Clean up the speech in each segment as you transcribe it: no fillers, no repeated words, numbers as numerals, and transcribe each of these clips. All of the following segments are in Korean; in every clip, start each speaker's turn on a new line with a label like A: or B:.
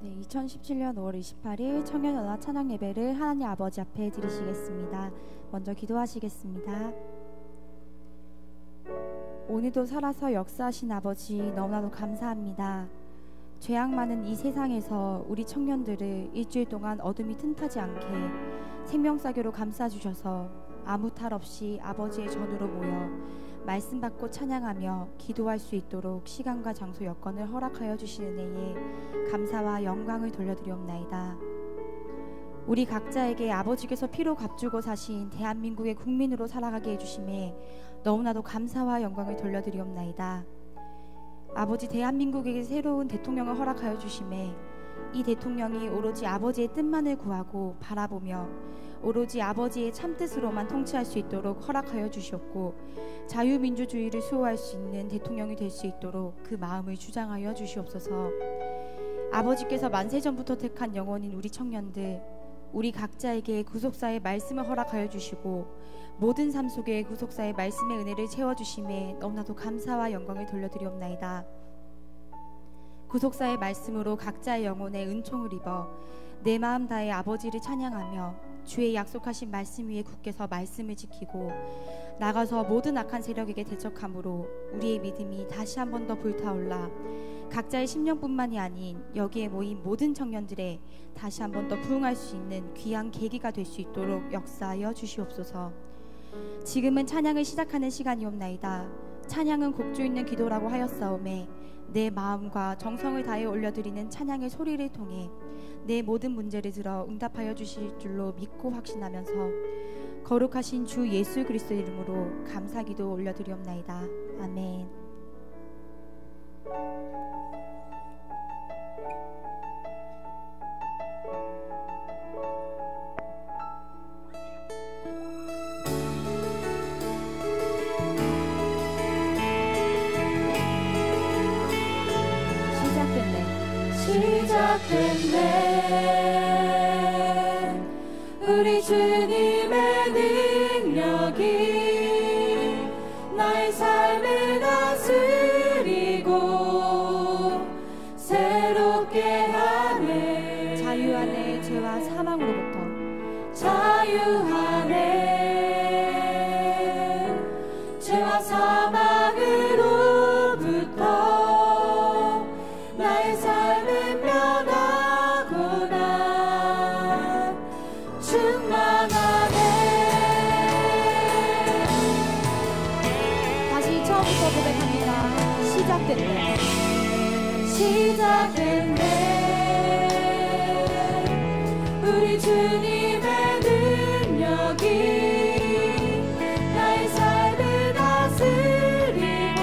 A: 2017년 5월 28일 청년연합 찬양 예배를 하나님 아버지 앞에 드리시겠습니다. 먼저 기도하시겠습니다. 오늘도 살아서 역사하신 아버지 너무나도 감사합니다. 죄악 많은 이 세상에서 우리 청년들을 일주일 동안 어둠이 틈타지 않게 생명사교로 감싸주셔서 아무 탈 없이 아버지의 전으로 모여 말씀 받고 찬양하며 기도할 수 있도록 시간과 장소 여건을 허락하여 주신 은혜에 감사와 영광을 돌려드리옵나이다. 우리 각자에게 아버지께서 피로 값주고 사신 대한민국의 국민으로 살아가게 해주심에 너무나도 감사와 영광을 돌려드리옵나이다. 아버지, 대한민국에게 새로운 대통령을 허락하여 주심에 이 대통령이 오로지 아버지의 뜻만을 구하고 바라보며 오로지 아버지의 참뜻으로만 통치할 수 있도록 허락하여 주셨고 자유민주주의를 수호할 수 있는 대통령이 될 수 있도록 그 마음을 주장하여 주시옵소서. 아버지께서 만세전부터 택한 영혼인 우리 청년들, 우리 각자에게 구속사의 말씀을 허락하여 주시고 모든 삶 속에 구속사의 말씀의 은혜를 채워주심에 너무나도 감사와 영광을 돌려드리옵나이다. 구속사의 말씀으로 각자의 영혼에 은총을 입어 내 마음 다해 아버지를 찬양하며 주의 약속하신 말씀 위에 굳게 서 말씀을 지키고 나가서 모든 악한 세력에게 대적함으로 우리의 믿음이 다시 한 번 더 불타올라 각자의 심령뿐만이 아닌 여기에 모인 모든 청년들의 다시 한 번 더 부흥할 수 있는 귀한 계기가 될 수 있도록 역사하여 주시옵소서. 지금은 찬양을 시작하는 시간이옵나이다. 찬양은 곡조 있는 기도라고 하였사오매 내 마음과 정성을 다해 올려드리는 찬양의 소리를 통해 내 모든 문제를 들어 응답하여 주실 줄로 믿고 확신하면서 거룩하신 주 예수 그리스도 이름으로 감사기도 올려드리옵나이다. 아멘.
B: 시작됐네. 우리 주님의 능력이 나의 삶을 다스리고 새롭게 하네.
A: 자유하네. 죄와 사망으로부터
B: 자유하네. 죄와 사망으로부터 시작됐네. 우리 주님의 능력이 나의 삶을 다스리고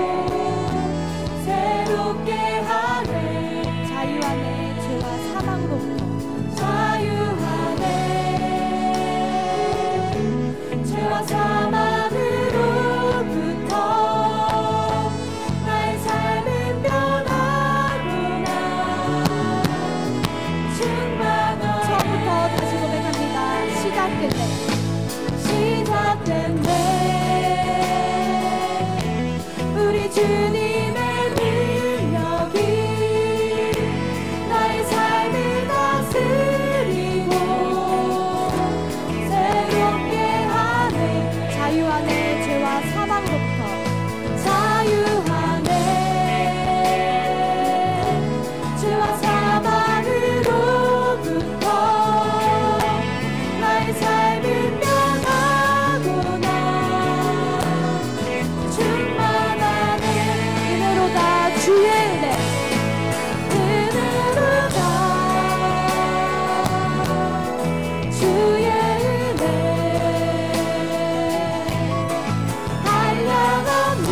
B: 새롭게 하네.
A: 자유하네. 죄와 사망으로부터
B: 자유하네. 죄와 사망으로부터 시작됐네. 우리 주님의 능력이 나의 삶을 다스리고 새롭게 하네.
A: 자유하네. 죄와 사망으로부터
B: 자유하네. 죄와 사망으로부터 나의 삶을
A: 주의 은혜,
B: 은혜로다. 주의 은혜 한량없는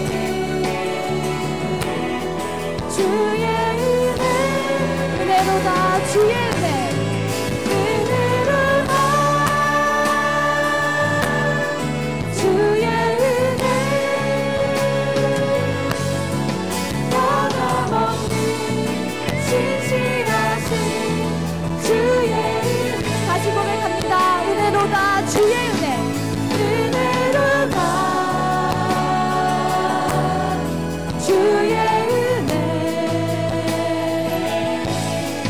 B: 주의 은혜
A: 은혜로다. 주의 은혜
B: 은혜로다. 주의 은혜 신실하신 주의 은혜.
A: 다시 고백합니다. 은혜로다. 주의 은혜
B: 은혜로다. 주의 은혜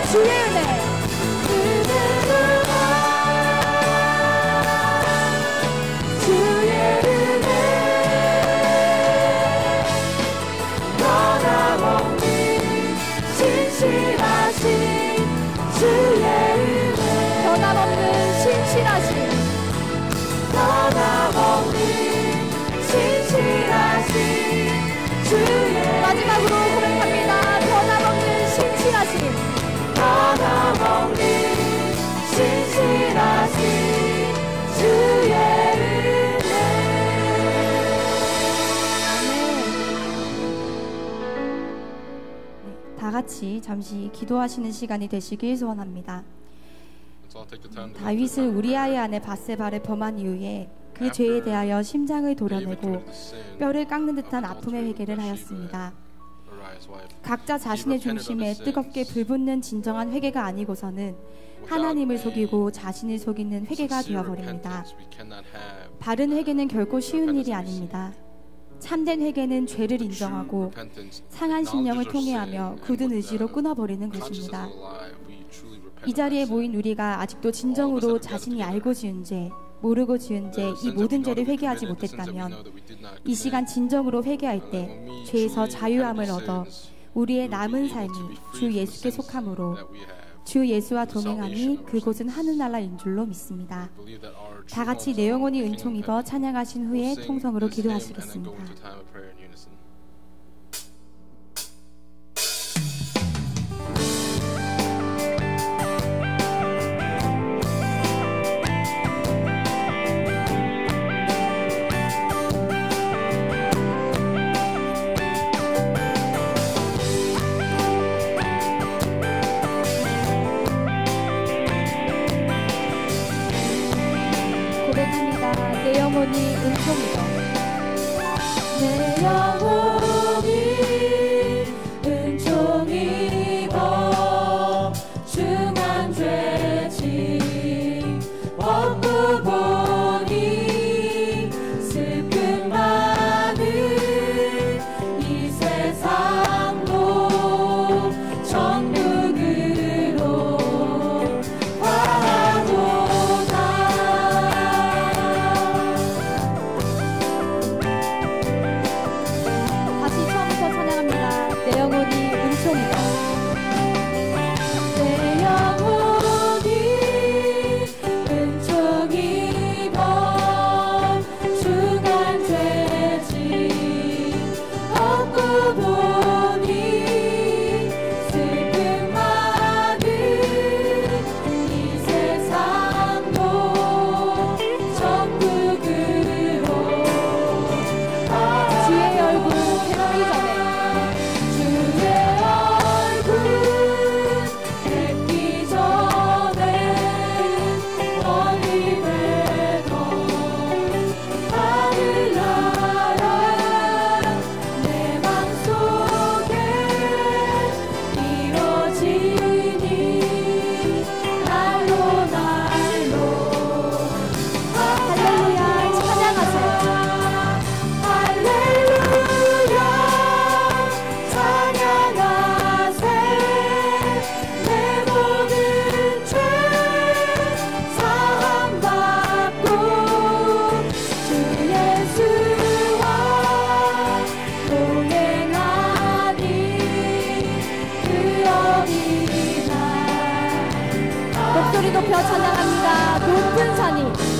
A: 주의 은혜
B: 주의 은혜 변함없는 신실하신 주의 은혜
A: 변함없는 신실하신
B: 변함없는 신실하신 주의
A: 마지막으로 고백합니다. 변함없는 신실하신
B: 변함없는 신실하신 주의 은혜.
A: 다 같이 잠시 기도하시는 시간이 되시길 소원합니다. 다윗은 우리아의 아내 밧세바를 범한 이후에 그 죄에 대하여 심장을 도려내고 뼈를 깎는 듯한 아픔의 회개를 하였습니다. 각자 자신의 중심에 뜨겁게 불붙는 진정한 회개가 아니고서는 하나님을 속이고 자신을 속이는 회개가 되어버립니다. 바른 회개는 결코 쉬운 일이 아닙니다. 참된 회개는 죄를 인정하고 상한 심령을 통회하며 굳은 의지로 끊어버리는 것입니다. 이 자리에 모인 우리가 아직도 진정으로 자신이 알고 지은 죄, 모르고 지은 죄, 이 모든 죄를 회개하지 못했다면 이 시간 진정으로 회개할 때 죄에서 자유함을 얻어 우리의 남은 삶이 주 예수께 속함으로 주 예수와 동행하니 그곳은 하늘나라인 줄로 믿습니다. 다 같이 내 영혼이 은총 입어 찬양하신 후에 통성으로 기도하시겠습니다. 내 영혼이 은총이여
B: 내 영혼이 은총입어 중한 죄짐 벗고 보니 슬픔 많은 이 세상도 천국으로 가고자
A: 내 영혼이 은총이다.
B: 내 영혼이 은총입어 중한 죄짐 벗고 보니 슬픔 많은 이 세상도 천국으로
A: 주의 얼굴 뵙기 전에
B: 주의 얼굴 뵙기 전에 멀리 되던 하늘나라 내 맘속에 이뤄지니 날로 날로
A: 할렐루야 찬양하세요.
B: 할렐루야 찬양하세 내 모든 죄 사함받고 주 예수와 동행하니 그 어린아
A: 목소리 높여 찬양합니다. 높은 산이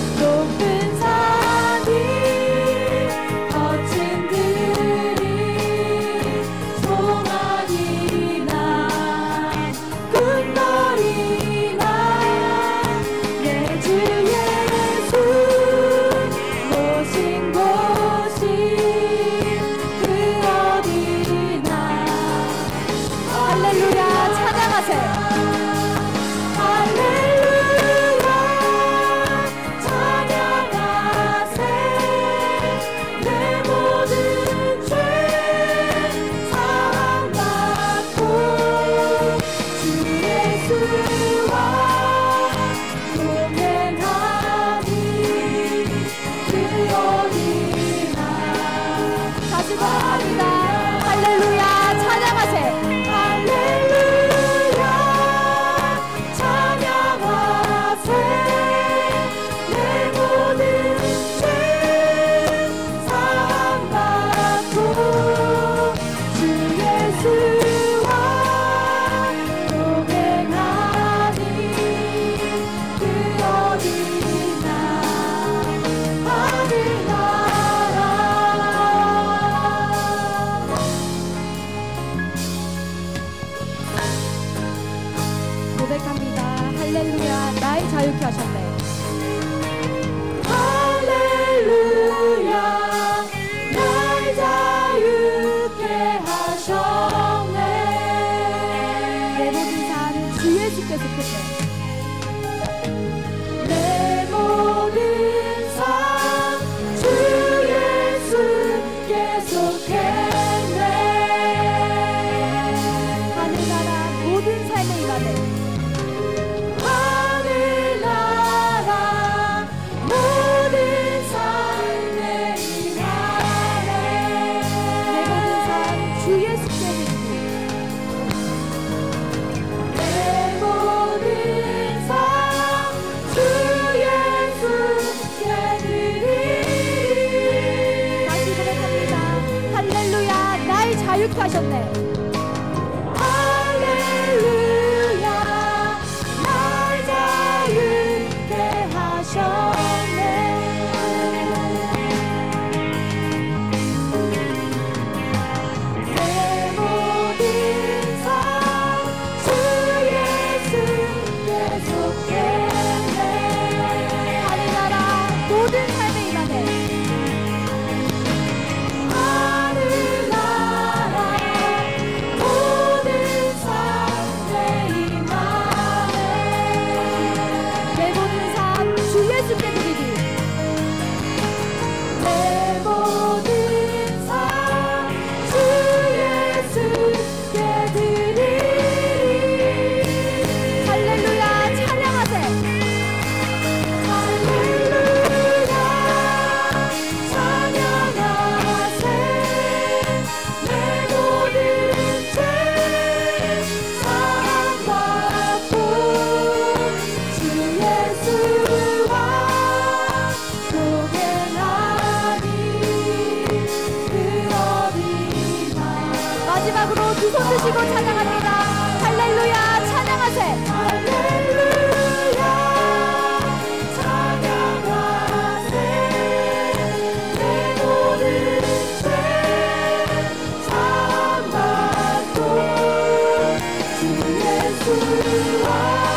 B: 거친 들이 소망이나 꿈거리나 내 주 예수 모신 곳이 그 어디나
A: 할렐루야 찬양하세요.
B: 할렐루야 찬양하세 내 모든 죄 사함받고 주 예수와 동행하니 그 어디나
A: 다시 고백합니다. 할렐루야 찬양하세요.
B: 할렐루야 예수와 동행하니 그 어디나 하늘나라.
A: 고백합니다. 할렐루야, 날 자유케 하셨네.
B: 할렐루야 날 자유케 하셨네.
A: 내 모든 삶 주 예수께서 끝내.
B: 내 모든 삶 주 예수께 속했네.
A: 하늘나라 모든 삶의 임하네.
B: 하늘나라 모든 삶에 임하네.
A: 내 모든 삶 주 예수께 드리니.
B: 내 모든 삶 주 예수께 드리니.
A: 다시 고백합니다. 할렐루야, 날 자유케 하셨네.
B: 할렐루야 날 자유케 하셨네. 내 모든 삶 주 예수께 속했네.
A: 하늘나라 모든 삶의 임하네.
B: 하늘나라 모든 삶에 임하네.
A: 내 모든 삶 주 예수께 드리니.
B: 내 모든 삶 주 예수께 드리니.
A: 할렐루야, 찬양하세.
B: 할렐루야 찬양하세. 내 모든 죄 사함받고 주 예수와 동행하니 그 어디나.
A: 마지막으로 두 손 드시고 찬양합니다. 할렐루야, 찬양하세.
B: 할렐루야 찬양하세. 내 모든 죄 사함받고 주 예수와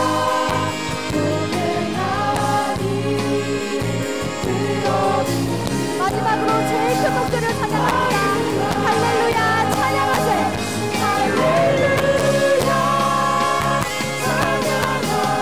B: 동행하니 그 어디나.
A: 마지막으로 제일 큰 목소리를 찬양합니다. 할렐루야, 찬양하세.
B: 할렐루야 찬양하세.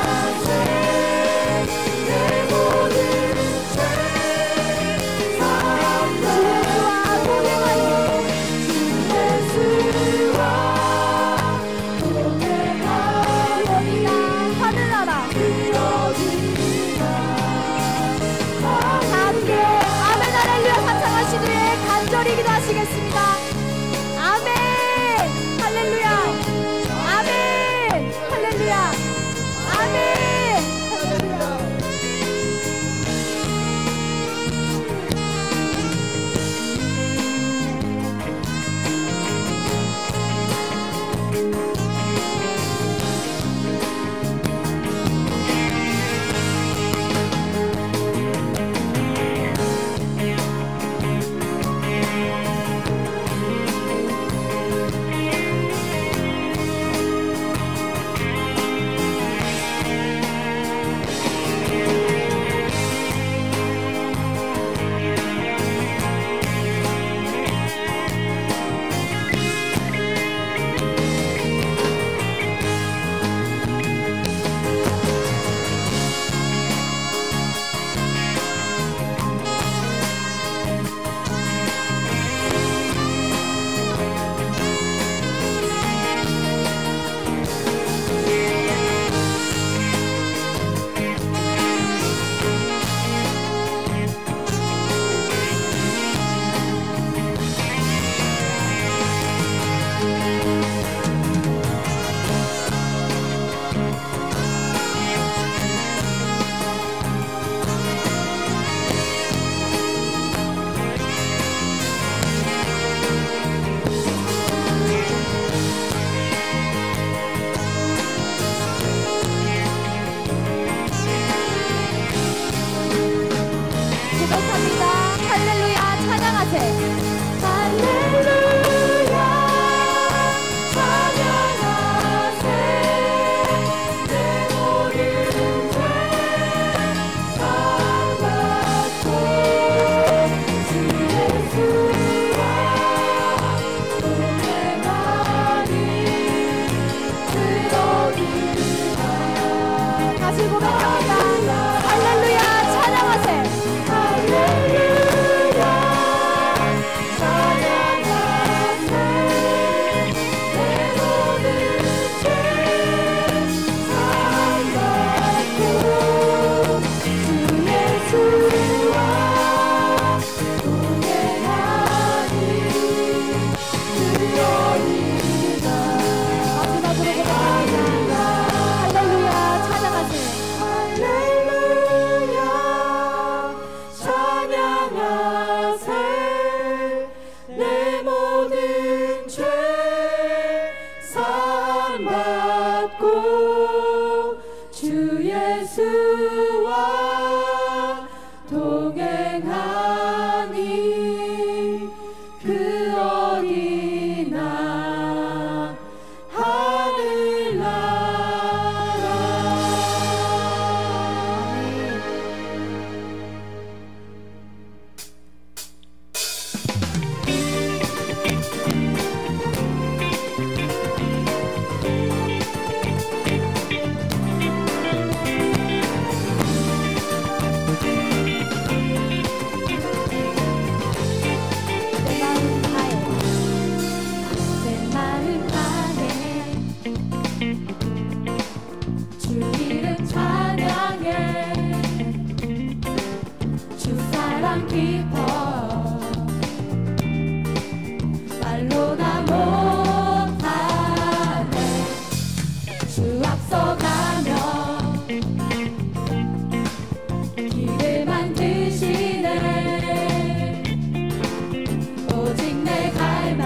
B: 받고 주 예수와 동행하니 그 어디나 하늘나라. 내 마음 안에 주 이름 찬양해. 주 사랑 깊어 말로 나 못하네. 주 앞서가며 길을 만드시네. 오직 내 갈망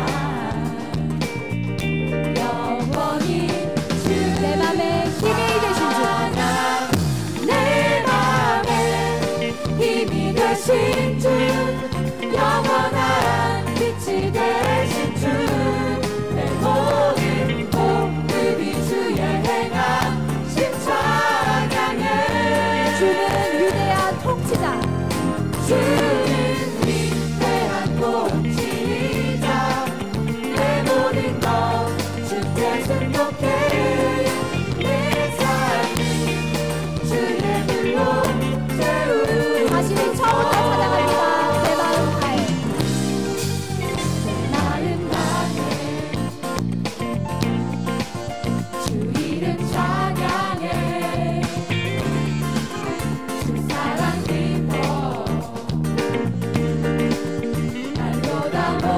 B: 영원히 주. 내 맘에 힘이 되신 주. 내 맘에 힘이 되신 주. 영원한 빛이 되신 주. 내 모든 몸들이 주의 행하심 찬양해. 주는 위대한 통치자. 주는 위대한 통치자. 내 모든 것 주께 순복해. 내 삶을 주의 불로 채우리. 다시 처음부터 찬양합니다. 내 마음 다해. 내 마음 다해 주 이름 찬양해. 주 사랑 깊어 말로 다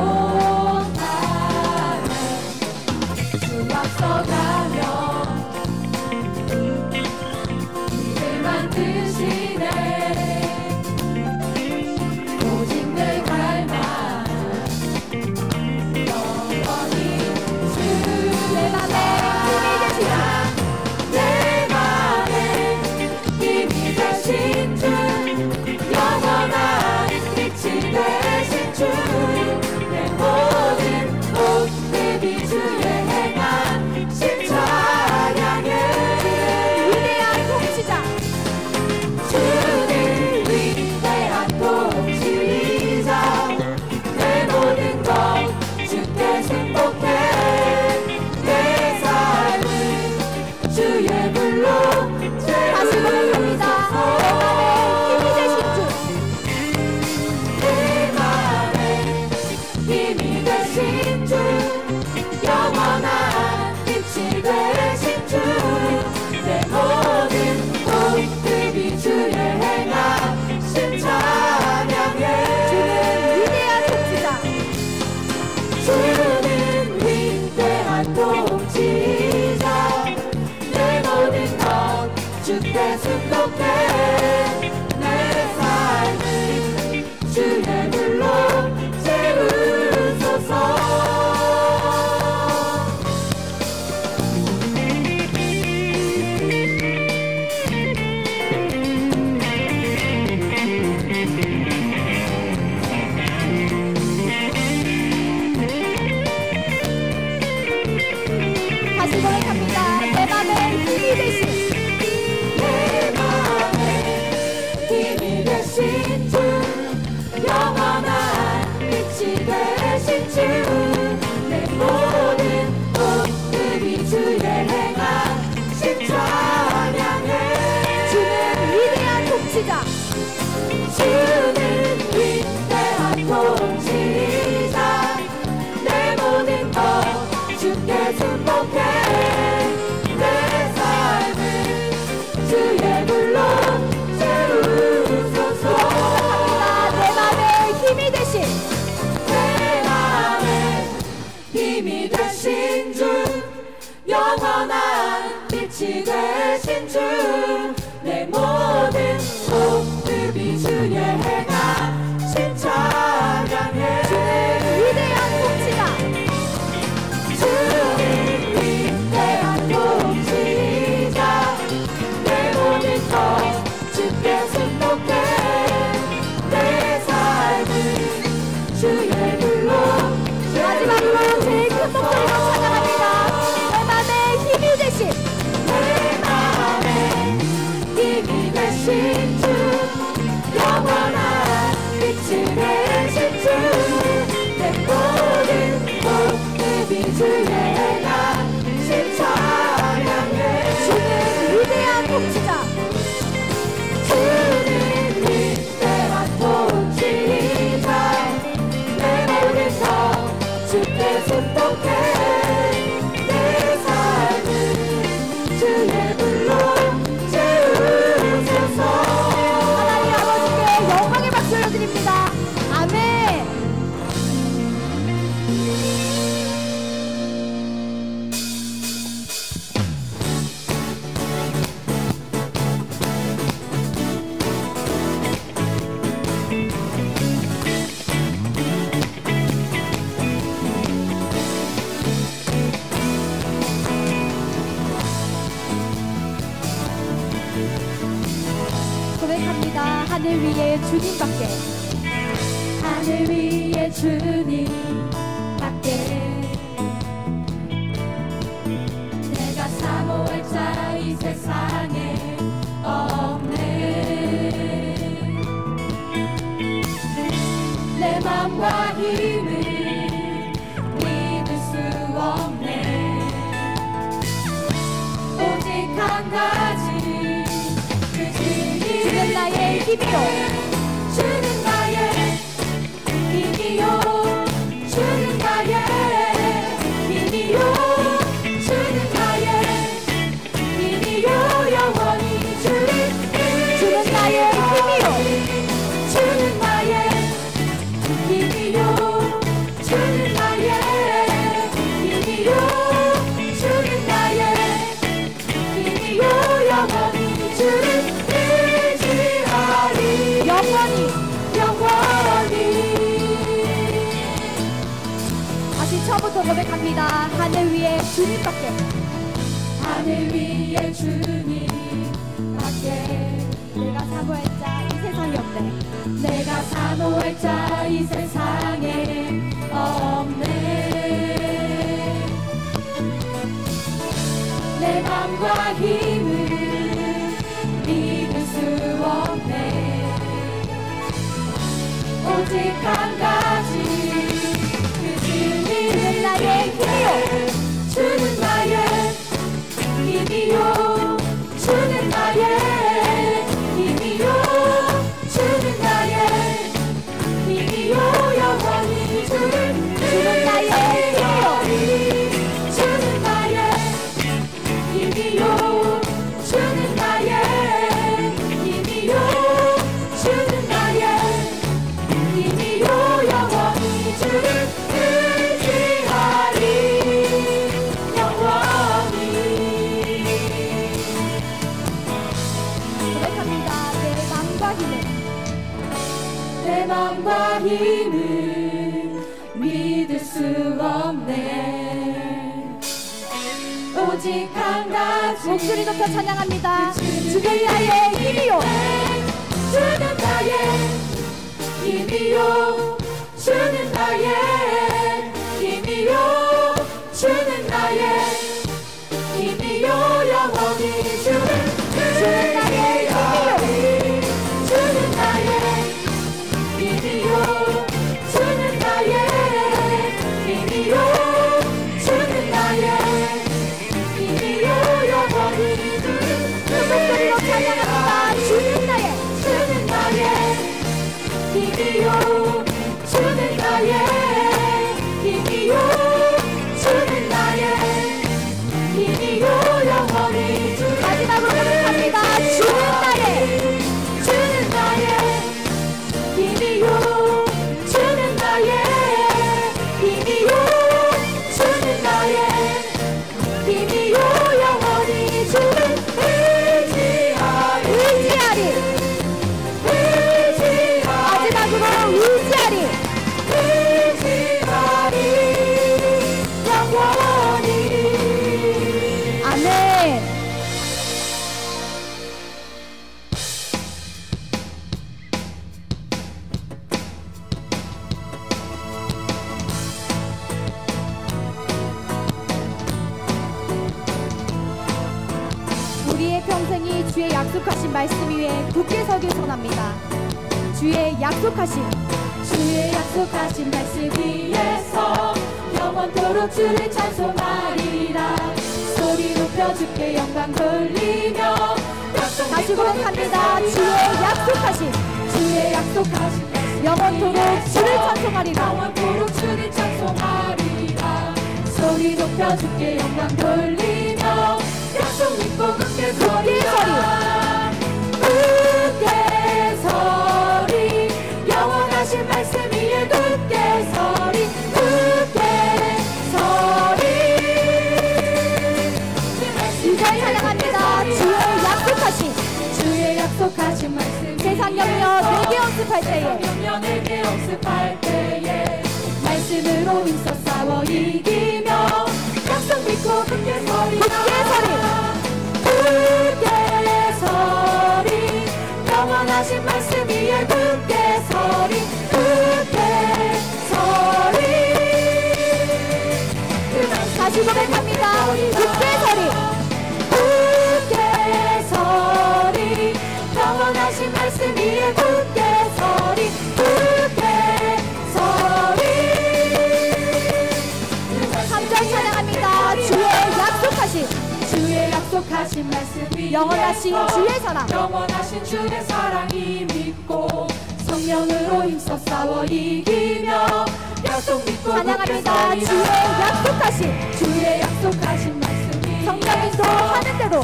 B: 못하네. 주 앞서가며 길을 만드시네. 오직 내 갈망 영원히 주. 내 맘에 힘이 되신 주. 내 맘에 힘이 되신 주. 영원한 빛이 되신 주. 내 모든 옷들이 주의 행하심 찬양해. 위대한 통치자. 주는 위대한 통치자. 내 모든 것 주께 순복해. 내 삶을 주의 불로 다시 고백합니다. 힘이 되신 주. 내 맘에 힘이 되신 주. 영원한 빛이 되신 주. 내 모든 옷들이 주의 행하심 찬양해. 주는 위대한 통치자. 내 모든 것 주께 순복해. 내 삶을 주의 불로 채우소서.
A: 고백합니다. 하늘 위에 주님밖에.
B: 하늘 위에 주님밖에 내가 사모할 자 이 세상에 없네. 내 맘과 힘을 믿을 수 없네. 오직 한 가지 그
A: 주는 나의 힘이요.
B: 주는 나의 힘이요. 주는 나의 힘이요. 주는 나의 힘이요. 영원히 주는
A: 나의 힘이요.
B: 주는 나의 힘이요. 주는 나의 힘이요. 주는 나의 힘이요. 영원히 주를 의지하리.
A: 영원히. 다시 처음부터 고백합니다. 하늘 위에 주님밖에.
B: 하늘 위에 주님밖에
A: 내가 사모할 자 이 세상에 없네.
B: 내가 사모할 자 이 세상에 없네. 내 맘과 힘을 믿을 수 없네. 오직 한 가지 그 주는
A: 나의 힘이요.
B: 주는 나의 힘이요. 주는 나의 힘이요. 주는 나의 힘이요. 영원히 주는
A: 나의 힘이요.
B: 주는 나의 힘이요. 주는 나의 힘이요. 주는 나의 힘이요. 영원히 주를 의지하리. 영원히
A: 고백합니다. 내 맘과 힘을
B: 믿을 수 없네. 오직 한 가지
A: 목소리 높여 찬양합니다. 주는 나의 힘이요.
B: 주는 나의 힘이요. 주는 나의 힘이요. 주는 나의 힘이요. 영원히 주는
A: 나의 힘이요.
B: 주는 나의 힘이요. 주는 나의 힘이요. 주는 나의 힘이요. 영원히 주는
A: 목소리로 찬양합니다. 주는 나의
B: 힘이요. 주는 나의 힘이요. 주는 나의 힘이요. 영원히 주는
A: 마지막으로 고백합니다. 주는 나의
B: 힘이요. 주는 나의 힘이요. 주는 나의 힘이요. 영원히 주는 의지하리.
A: 마지막으로 의지하리.
B: 영원히.
A: 아멘. 우리의 평생이 주의 약속하신 말씀 위에 굳게 서길 선합니다. 주의 약속하신
B: 말씀 위에서 영원토록 주를 찬송하리라. 소리 높여 주께 영광 돌리며
A: 다시 고백합니다. 주의 약속하신
B: 말씀
A: 영원토록 주를 찬송하리라.
B: 영원토록 주를 찬송하리라. 소리 높여 주께 영광 돌리며 약속 믿고 굳게 서리라. 굳게 서리. 영원하신 말씀 위에 굳게 서리.
A: 이제 찬양합니다. 주의 약속하신
B: 말씀
A: 세상 염려 내게 억습할 때에
B: 말씀으로 힘써 싸워 이기며 약속 믿고 굳게 서리라. 굳게 서리. 영원한
A: 찬양합니다. 굳게 서리.
B: 굳게 서리. 영원하신 말씀 위에 굳게 서리. 굳게 서리.
A: 3절 찬양합니다.
B: 주의 약속하신 말씀 위에
A: 영원하신 주의 사랑.
B: 영원하신 주의 사랑이 믿고 성령으로 힘써 싸워 이기며 약속 믿고
A: 찬양합니다.
B: 주의 약속하신 말씀이
A: 성령 인도하는 대로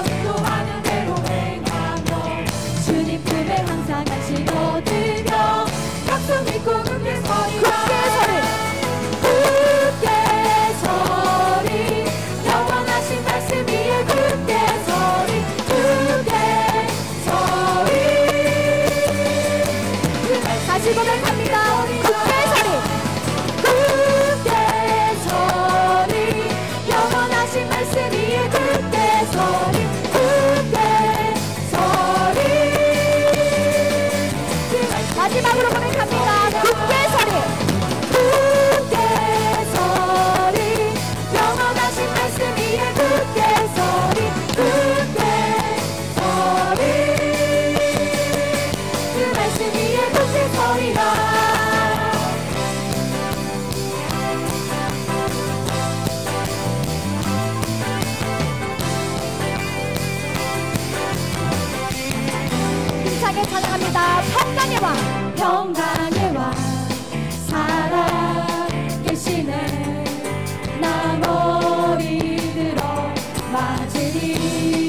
B: 행하며 주님 품에 항상 안식 얻으며 약속 믿고 굳게 서리라. 굳게 서리. 영원하신 말씀 위에 굳게 서리. 굳게 서리.
A: 다시 고백합니다. 굳게 서리.
B: 굳게 서리. 영원하신 말씀 위에 굳게 서리. 굳게 서리.
A: 마지막으로 고백합니다. 굳게 서리.
B: 굳게 서리. 영원하신 말씀 위에 굳게 서리. 굳게 서리. 그 말씀 위에 굳게 서리라.
A: 힘차게 찬양합니다. 평강의 왕.
B: 평강의 왕 살아계시네. 나 머리 들어 맞으리.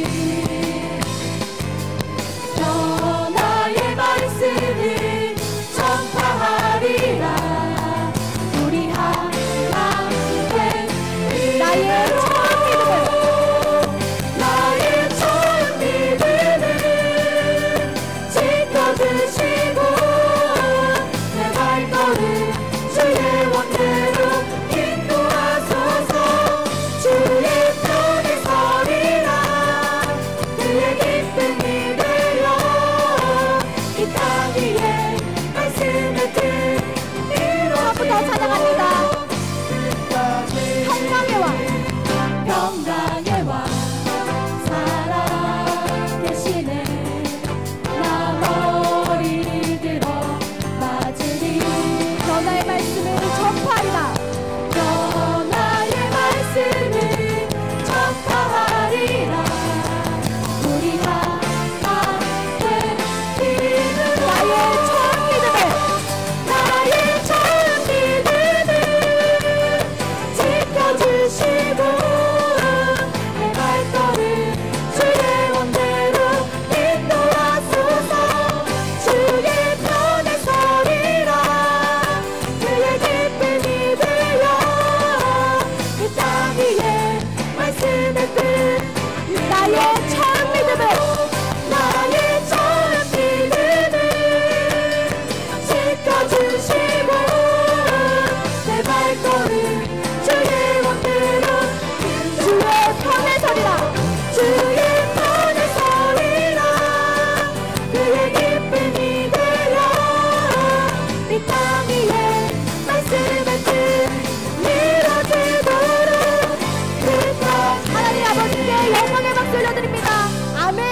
B: 변화의 말씀을 전파하리라. 우리 하나님의
A: 나의 처음 믿음을
B: 나의 처음 믿음을 지켜주시고 내 발걸음 주의 원대로 인도하소서. 주의 편에 서리라. 그의 기쁨이 되어 이 땅 위에 말씀의 뜻
A: 한번더 찬양합니다. 평강의 왕.
B: 평강의 왕 살아계시네. 나 머리 들어 맞으리.
A: 변화의 말씀을 전파하리라.
B: 변화의 말씀을 전파하리라. 우리 하나님의 믿음으로
A: 나의 처음 믿음을
B: 나의 처음 믿음을 지켜주시고 내 발걸음 주의 원대로 인도하소서. 주의 편에 서리라. 그의 기쁨이 되어 이 땅 위에 말씀의 뜻.
A: 나의 처음 믿음을
B: 나의 처음 믿음을 지켜주시고 내 발걸음 주의 원대로
A: 주의 편에 서리라.
B: 주의 편에 서리라. 그의 기쁨이 되어 이 땅 위에 말씀의 뜻 이루어지도록 끝까지.
A: 하나님 아버지께 영광의 박수 올려드립니다. 아멘.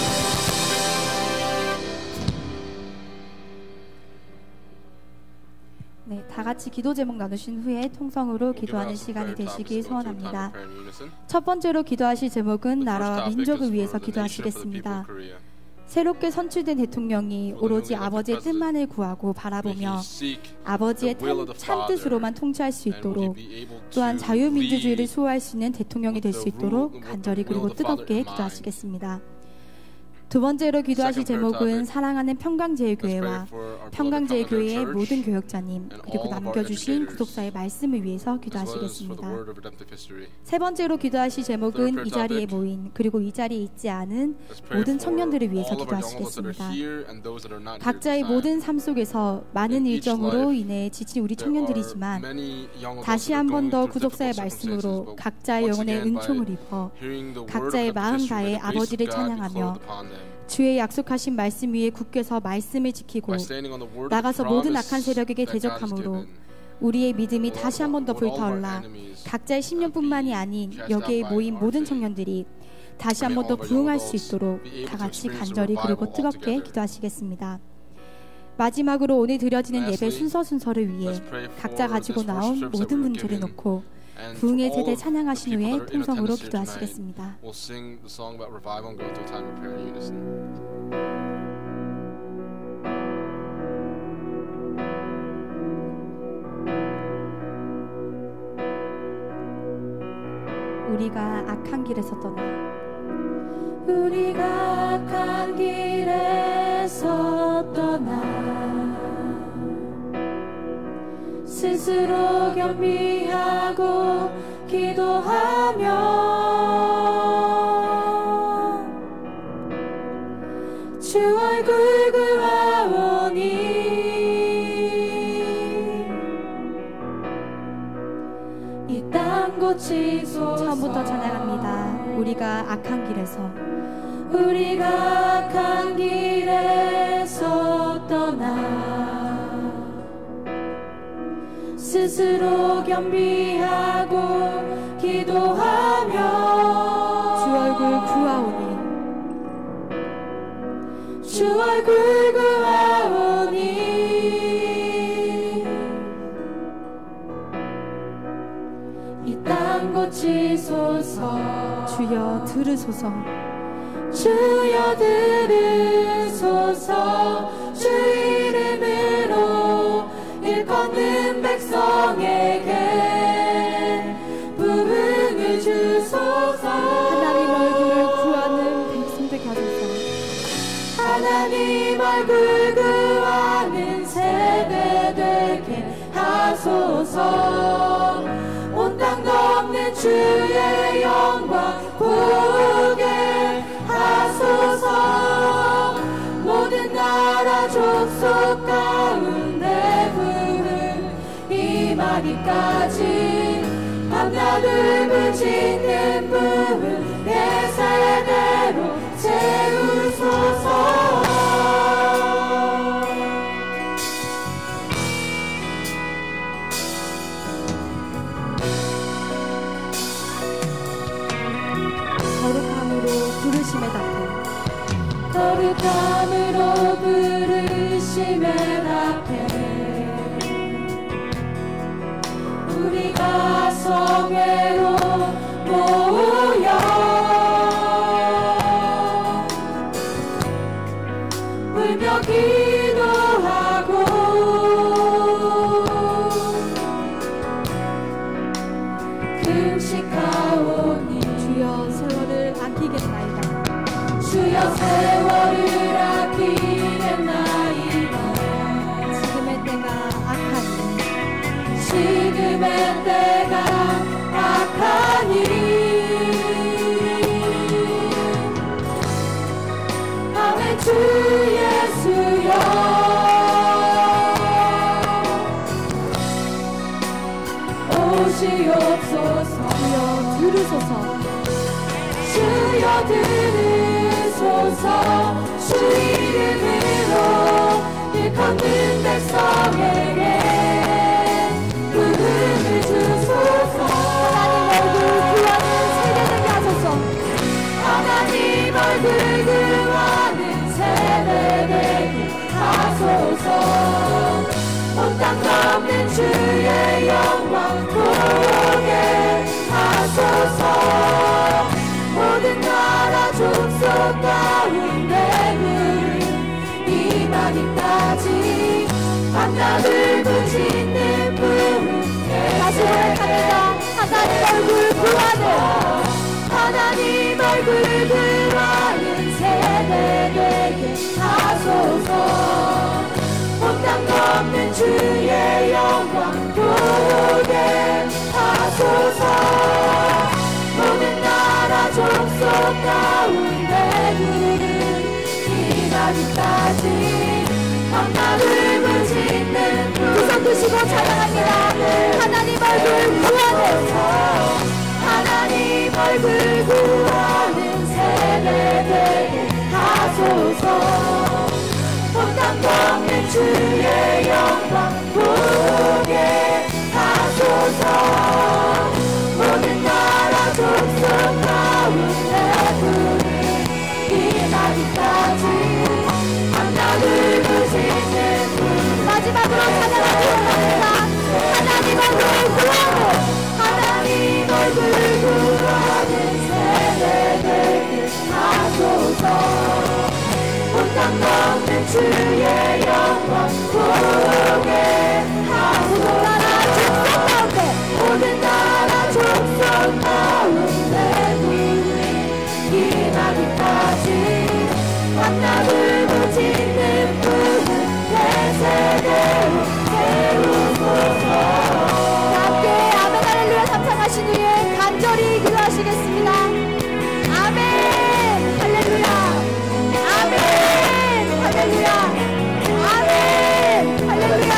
A: 네, 다 같이 기도 제목 나누신 후에 통성으로 기도하는 시간이 되시길 소원합니다. 첫 번째로 기도하실 제목은 나라와 민족을 위해서 기도하시겠습니다. 새롭게 선출된 대통령이 오로지 아버지의 뜻만을 구하고 바라보며 아버지의 참 뜻으로만 통치할 수 있도록, 또한 자유민주주의를 수호할 수 있는 대통령이 될 수 있도록 간절히 그리고 뜨겁게 기도하시겠습니다. 두 번째로 기도하실 제목은 사랑하는 평강제일교회와 평강제일교회의 모든 교역자님 그리고 남겨주신 구속사의 말씀을 위해서 기도하시겠습니다. 세 번째로 기도하실 제목은 이 자리에 모인 그리고 이 자리에 있지 않은 모든 청년들을 위해서 기도하시겠습니다. 각자의 모든 삶 속에서 많은 일정으로 인해 지친 우리 청년들이지만 다시 한 번 더 구속사의 말씀으로 각자의 영혼의 은총을 입어 각자의 마음 다해 아버지를 찬양하며 주의 약속하신 말씀 위에 굳게 서 말씀을 지키고 나가서 모든 악한 세력에게 대적함으로 우리의 믿음이 다시 한 번 더 불타올라 각자의 심령뿐만이 아닌 여기에 모인 모든 청년들이 다시 한 번 더 부흥할 수 있도록 다 같이 간절히 그리고 뜨겁게 기도하시겠습니다. 마지막으로 오늘 드려지는 예배 순서를 위해 각자 가지고 나온 모든 분들을 놓고 부흥의 세대 찬양하신 후에 통성으로 기도하시겠습니다. 우리가 악한 길에서 떠나
B: 우리가 악한 길에서 떠나 스스로 겸비하고 기도하며 주 얼굴 구하오니 이 땅 고치소서.
A: 처음부터 찬양합니다. 우리가 악한 길에서
B: 떠나 스스로 겸비하고 기도하며
A: 주 얼굴 구하오니
B: 주 얼굴 구하오니 이 땅 고치소서.
A: 주여 들으소서.
B: 주여 들으소서. 주 이름으로 일컫는 백성에게 부흥을 주소서.
A: 하나님 얼굴을 구하는 백성들 가소서.
B: 하나님 얼굴 구하는 세대 되게 하소서. 온 땅 덮는 주의 영광 보게 하소서. 모든 나라 족속 가운데 부흥 임하기까지 밤낮을 부짖는 부흥 내 세대로 세우소서. 거룩함으로 부르심에 답해 우리가 성회로 모여 울며 기도하고 금식하오니
A: 주여 세월을 아끼겠나이다.
B: 주여 세월을 아끼겠나이다.
A: 지금의 때가 악하니
B: 지금의 때가 악하니 아멘. 주 예수여 오시옵소서.
A: 주여 들으소서.
B: 주여 들으소서. 주 이름으로 일컫는 백성에게 부흥을 주소서. 하나님 얼굴 구하는 세대 되게 하소서. 온 땅 덮는 주의 영광 보게 하소서. 모든 나라 족속 가운데 부흥 임하기까지 밤낮을 부짖는 부흥 다시 고백합니다. 하나님 얼굴 구하는 하나님 얼굴 구하는 세대 되게 하소서. 온 땅 덮는 주의 영광 보게 하소서. 모든 나라 족속 가운데 부흥 임하기까지 밤낮을 부짖는 두 손 드시고 찬양합니다. 하나님 얼굴 구하는 하나님 얼굴 구하는 세대 되게 하소서. 온 땅 덮는 주의 영광 보게 주의 영광 보게 하소서. 모든 나라 족속 가운데 기나기까지 만나 불붙이는 불은 대세대로 세우소서. 함께 아멘 할렐루야 감상하신 후에 간절히 기도하시겠습니다. 아멘 할렐루야 아멘 할렐루야 아멘 할렐루야.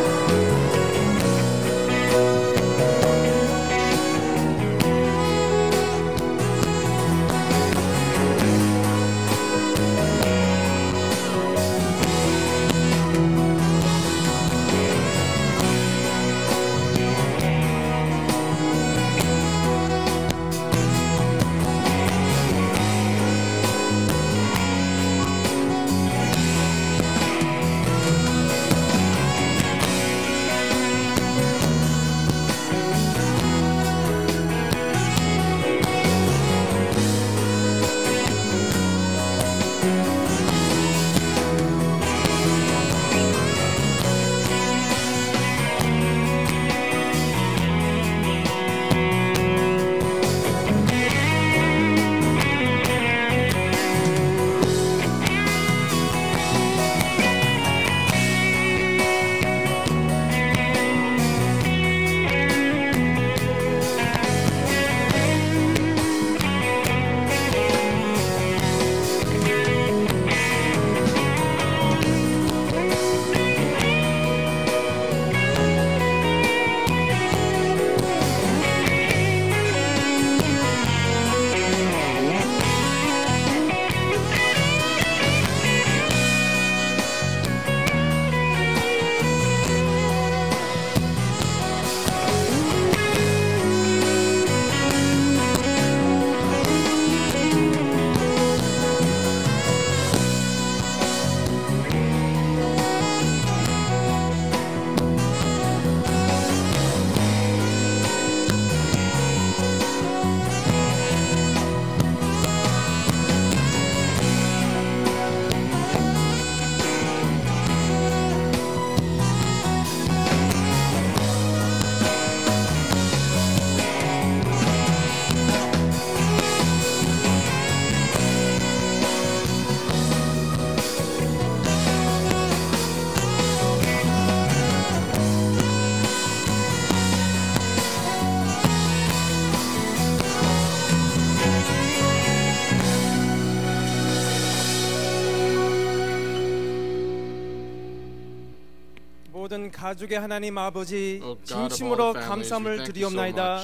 C: 모든 가족의 하나님 아버지 진심으로 감사함을 드리옵나이다.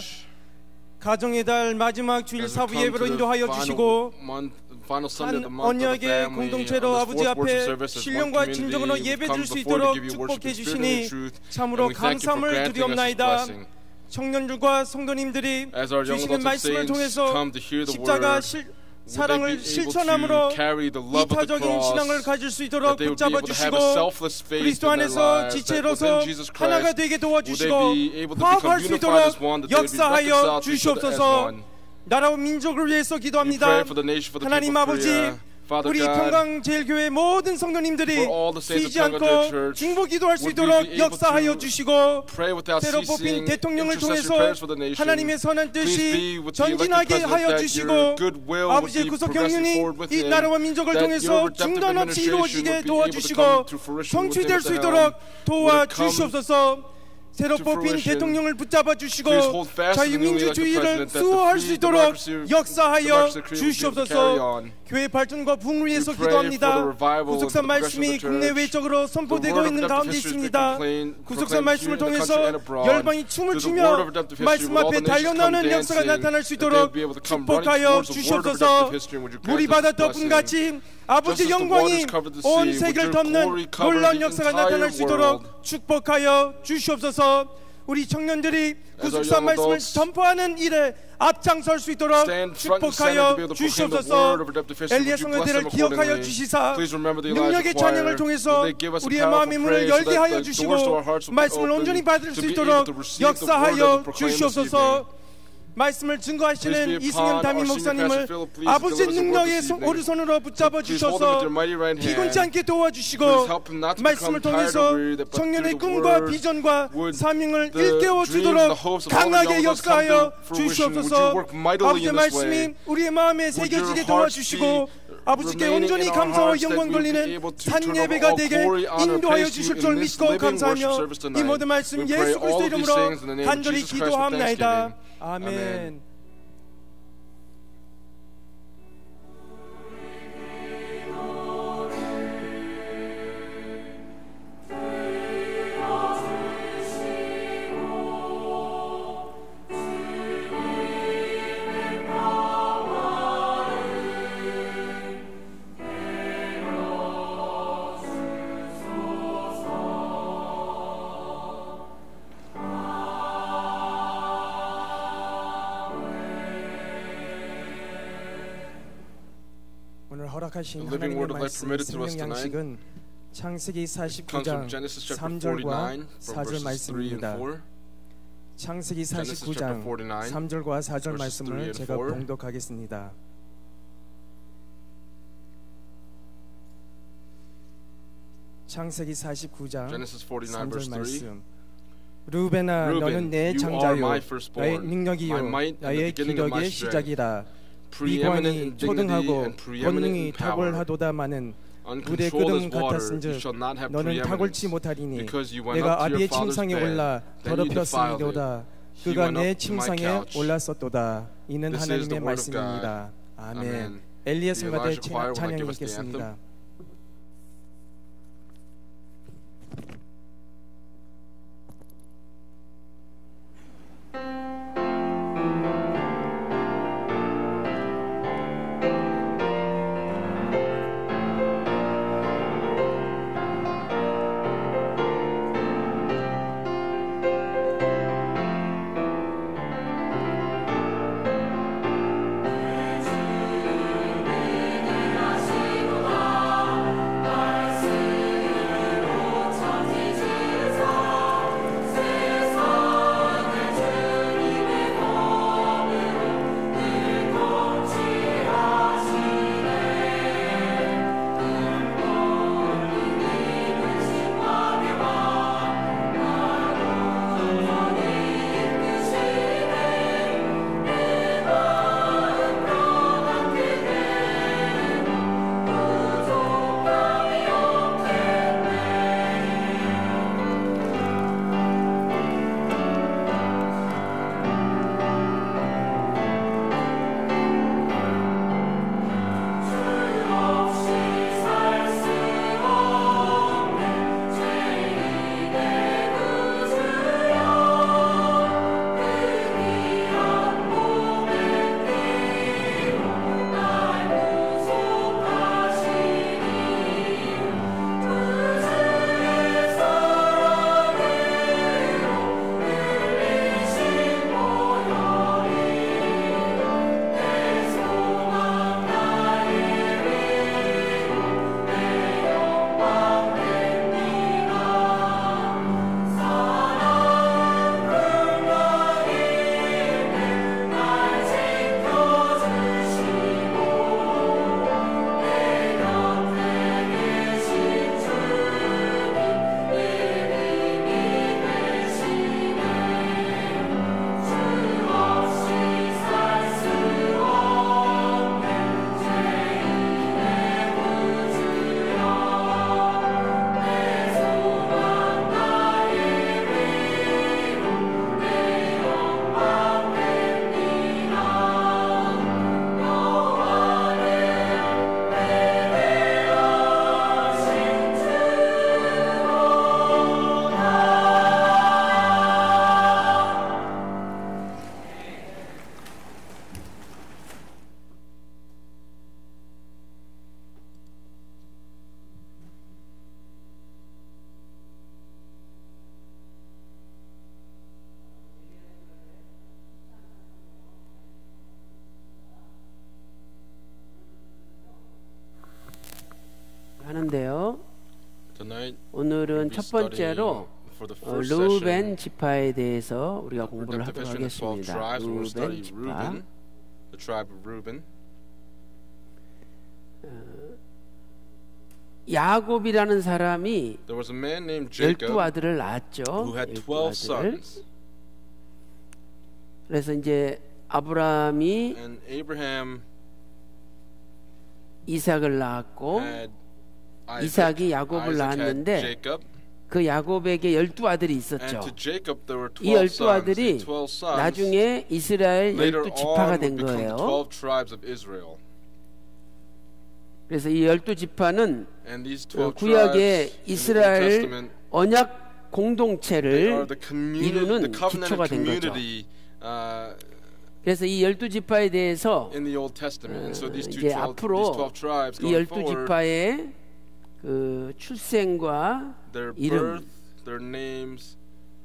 C: 가정의 달 마지막 주일 사부 예배로 인도하여 주시고 한 언약의 공동체로 아버지 앞에 신령과 진정으로 예배드릴 수 있도록 축복해 주시니 참으로 감사함을 드리옵나이다. 청년들과 성도님들이 주시는 말씀을 통해서 십자가 사랑을 실천함으로 이타적인 신앙을 가질 수 있도록 붙잡아 주시고 그리스도 안에서 지체로서 하나가 되게 도와주시고 화합할 수 있도록 역사하여 주시옵소서. 나라와 민족을 위해서 기도합니다. 하나님 아버지, 우리 평강제일교회 모든 성도님들이 쉬지 않고 중보 기도할 수 있도록 역사하여 주시고 새로 뽑힌 대통령을 통해서 하나님의 선한 뜻이 전진하게 하여 주시고 아버지의 구속 경륜이 이 나라와 민족을 통해서 중단 없이 이루어지게 도와주시고 성취될 수 있도록 도와주시옵소서. 새로 뽑힌 대통령을 붙잡아 주시고 자유민주주의를 수호할 수 있도록 역사하여 주시옵소서. 교회 발전과 부흥을 위해서 기도합니다. 구속사 말씀이 국내외적으로 선포되고 있는 가운데 있습니다. 구속사 말씀을 통해서 열방이 춤을 추며 말씀 앞에 달려나오는 역사가 나타날 수 있도록 축복하여 주시옵소서. 물이 바다 덮음같이 아버지 영광이 온 세계를 덮는 놀라운 역사가 나타날 수 있도록 축복하여 주시옵소서. 우리 청년들이 구속사 말씀을 전파하는 일에 앞장설 수 있도록 축복하여 주시옵소서. 엘리야 성도들을 기억하여 주시사 능력의 찬양을 통해서 우리의 마음의 문을 열게 하여 주시고 말씀을 온전히 받을 수 있도록 역사하여 주시옵소서. 말씀을 증거하시는 이승현 담임 목사님을 아버지의 능력의 오른손으로 붙잡아 주셔서 피곤치 않게 도와주시고 말씀을 통해서 청년의 꿈과 비전과 사명을 일깨워 주도록 강하게 역사하여 주시옵소서. 아버지의 말씀이 우리의 마음에 새겨지게 도와주시고 아버지께 온전히 감사와 영광 돌리는 산예배가 되게 인도하여 주실 줄 믿고 감사하며 이 모든 말씀 예수 그리스도의 이름으로 간절히 기도합나이다. 아멘. 허락하신 하나님의 말씀 생명 양식은 창세기 49장 3절과 4절 말씀입니다. 창세기 49장 3절과 4절 말씀을 제가 봉독하겠습니다. 창세기 49장 3절 말씀. 르우벤아, 너는 내 장자요 나의 능력이요 나의 기력의 시작이라. 미관이 초등하고 권능이 탁월하도다마는 물의 끓음 같았은즉 너는 탁월치 못하리니 내가 아비의 침상에 올라 더럽혔음이로다. 그가 내 침상에 올랐었도다. 이는 하나님의 말씀입니다. 아멘. 엘리야 성가대 찬양이 있겠습니다.
D: 하는데요. 오늘은 첫 번째로 for the first session,
E: 루벤 지파에 대해서 우리가 공부를
D: the
E: 하도록
D: division of 12
E: 하겠습니다.
D: tribes. We're going to study
E: 루벤 지파.
D: Reuben, the tribe of Reuben.
E: 야곱이라는 사람이
D: There was a man named
E: 12
D: Jacob
E: 아들을 낳았죠.
D: who had
E: 12
D: 12
E: 아들을.
D: sons.
E: 그래서 이제 아브라함이
D: And Abraham
E: 이삭을 낳았고
D: had
E: 이삭이 야곱을
D: Isaac had
E: 낳았는데
D: Jacob.
E: 그 야곱에게 12아들이
D: And
E: 있었죠.
D: to Jacob there were
E: 이
D: 12
E: 12
D: sons.
E: 아들이
D: The 12 sons
E: 나중에 이스라엘
D: later
E: 12지파가
D: on
E: 된
D: would become the
E: 거예요.
D: 12 tribes of Israel.
E: 그래서 이 12지파는
D: And these 12
E: 구약의
D: tribes in the New
E: 이스라엘
D: Testament,
E: 언약
D: they are
E: 공동체를
D: the community,
E: 이루는
D: the covenanted
E: 기초가 된 거죠.
D: community
E: 그래서 이 12지파에 대해서
D: in the Old Testament. And so these
E: 이제
D: 12
E: 앞으로
D: tribes
E: 이
D: going forward,
E: 12지파의 그 출생과
D: their
E: 이름,
D: birth, their names,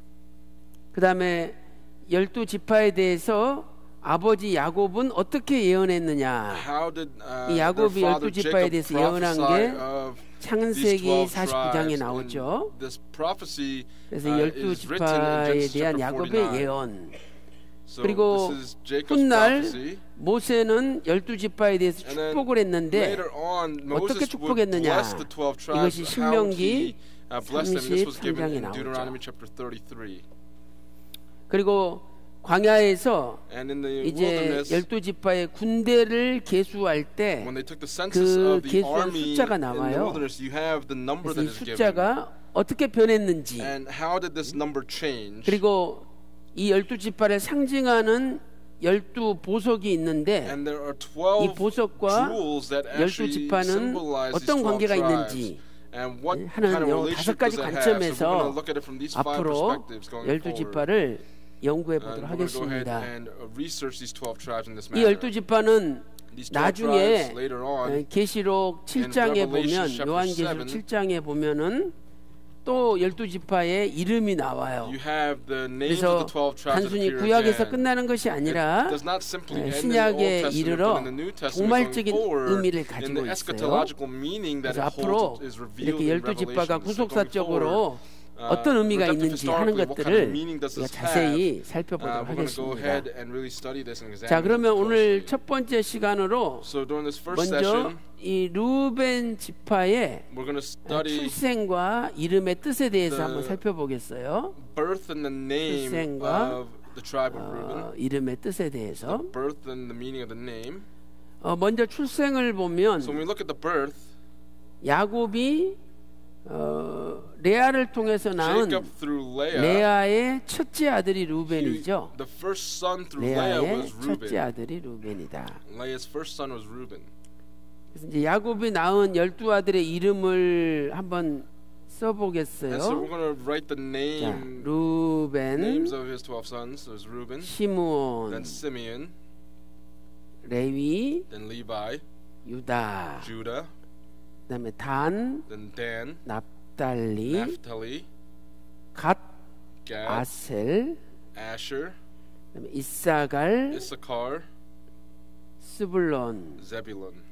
E: 그 다음에 12지파에 대해서 아버지 야곱은 어떻게 예언했느냐.
D: how did
E: 이
D: their
E: 야곱이
D: father
E: 12지파에
D: Jacob
E: 대해서 예언한
D: prophesy
E: 게
D: of these
E: 창세기
D: 12
E: 49장에
D: tribes?
E: 나오죠.
D: And this prophecy
E: 그래서
D: is written in
E: 12지파에
D: Genesis
E: 대한
D: chapter
E: 야곱의
D: 49.
E: 예언.
D: So
E: 그리고
D: this is Jacob's
E: 훗날
D: prophecy.
E: 모세는 12지파에 대해서
D: And then
E: 축복을 했는데
D: later on,
E: 어떻게
D: Moses would
E: 축복했느냐.
D: bless the 12 tribes.
E: 이것이
D: How
E: 신명기
D: he blessed them. This was given
E: 33장에
D: in
E: 나오죠.
D: Deuteronomy chapter 33.
E: 그리고 광야에서
D: And in the
E: 이제
D: wilderness,
E: 12지파의 군대를 계수할 때
D: when they took the census
E: 그
D: of the
E: 계수한
D: army
E: 숫자가
D: in the
E: 나와요.
D: wilderness, you have the number
E: 그래서 이
D: that is given.
E: 숫자가 어떻게 변했는지
D: And how did this number change?
E: 그리고 이 12지파를 상징하는 12보석이 있는데
D: And there are
E: 이
D: 12
E: 보석과
D: jewels that actually
E: 12지파는
D: symbolize these
E: 어떤
D: 12
E: 관계가
D: tribes.
E: 있는지
D: And what
E: 하는
D: kind of
E: 요
D: relationship
E: 5가지
D: does that have? So we're going
E: 관점에서
D: to look at it from these 5
E: 앞으로
D: perspectives going forward.
E: 12지파를 연구해
D: And
E: 보도록
D: we're going to go ahead
E: 하겠습니다.
D: and research these 12 tribes in this
E: 이
D: manner.
E: 12지파는
D: These 12
E: 나중에
D: tribes later on
E: 계시록 7장에 보면
D: Revelation chapter
E: 요한계시록
D: 7,
E: 7장에 보면은 또 12지파의 이름이 나와요.
D: you have the names
E: 그래서
D: of the 12 tribes that
E: 단순히
D: appear
E: 구약에서
D: again.
E: 끝나는 것이
D: It
E: 아니라
D: does not simply end in the Old
E: 신약에
D: Testament,
E: 이르러
D: but in the New Testament
E: 종말적인
D: going forward
E: 의미를
D: in
E: 가지고
D: the
E: 있어요.
D: eschatological meaning that
E: 그래서
D: it
E: 앞으로
D: holds is revealed
E: 이렇게
D: in
E: 12지파가
D: Revelation. So going
E: 구속사적으로
D: forward,
E: 어떤 의미가
D: redemptive
E: 있는지 하는
D: historically, what kind of
E: 것들을
D: meaning does
E: 우리가
D: this
E: 자세히
D: have?
E: 살펴보도록
D: We're going to go
E: 하겠습니다.
D: ahead and really study this and examine
E: 자, 그러면
D: it
E: 오늘
D: closely.
E: 첫 번째 시간으로
D: So during this first
E: 먼저
D: session,
E: 이 루벤 지파의
D: we're going to study
E: 출생과 이름의 뜻에 대해서
D: the
E: 한번 살펴보겠어요.
D: birth and the name
E: 출생과
D: of the tribe of Reuben.
E: 이름의 뜻에 대해서
D: Birth and the meaning of the name.
E: 먼저 출생을 보면
D: So when we look at the birth,
E: 야곱이 레아를 통해서 낳은
D: Jacob through Leah,
E: 레아의 첫째 아들이 루벤이죠.
D: the first son through Leah
E: 레아의
D: was
E: 첫째
D: Reuben.
E: 아들이 루벤이다.
D: Leah's first son was Reuben.
E: 그래서 이제 야곱이 낳은 12아들의 이름을 한번 써보겠어요.
D: And so we're going to write the
E: 자,
D: names
E: 루벤,
D: of his 12 sons. There's Reuben,
E: 시므온,
D: then Simeon,
E: 레위,
D: then Levi,
E: 유다,
D: Judah,
E: 그다음에 단,
D: then Dan,
E: 납달리,
D: Naphtali,
E: 갓,
D: Gad,
E: 아셀,
D: Asher,
E: 그다음에 이사갈,
D: Issachar,
E: 스불론.
D: Zebulun.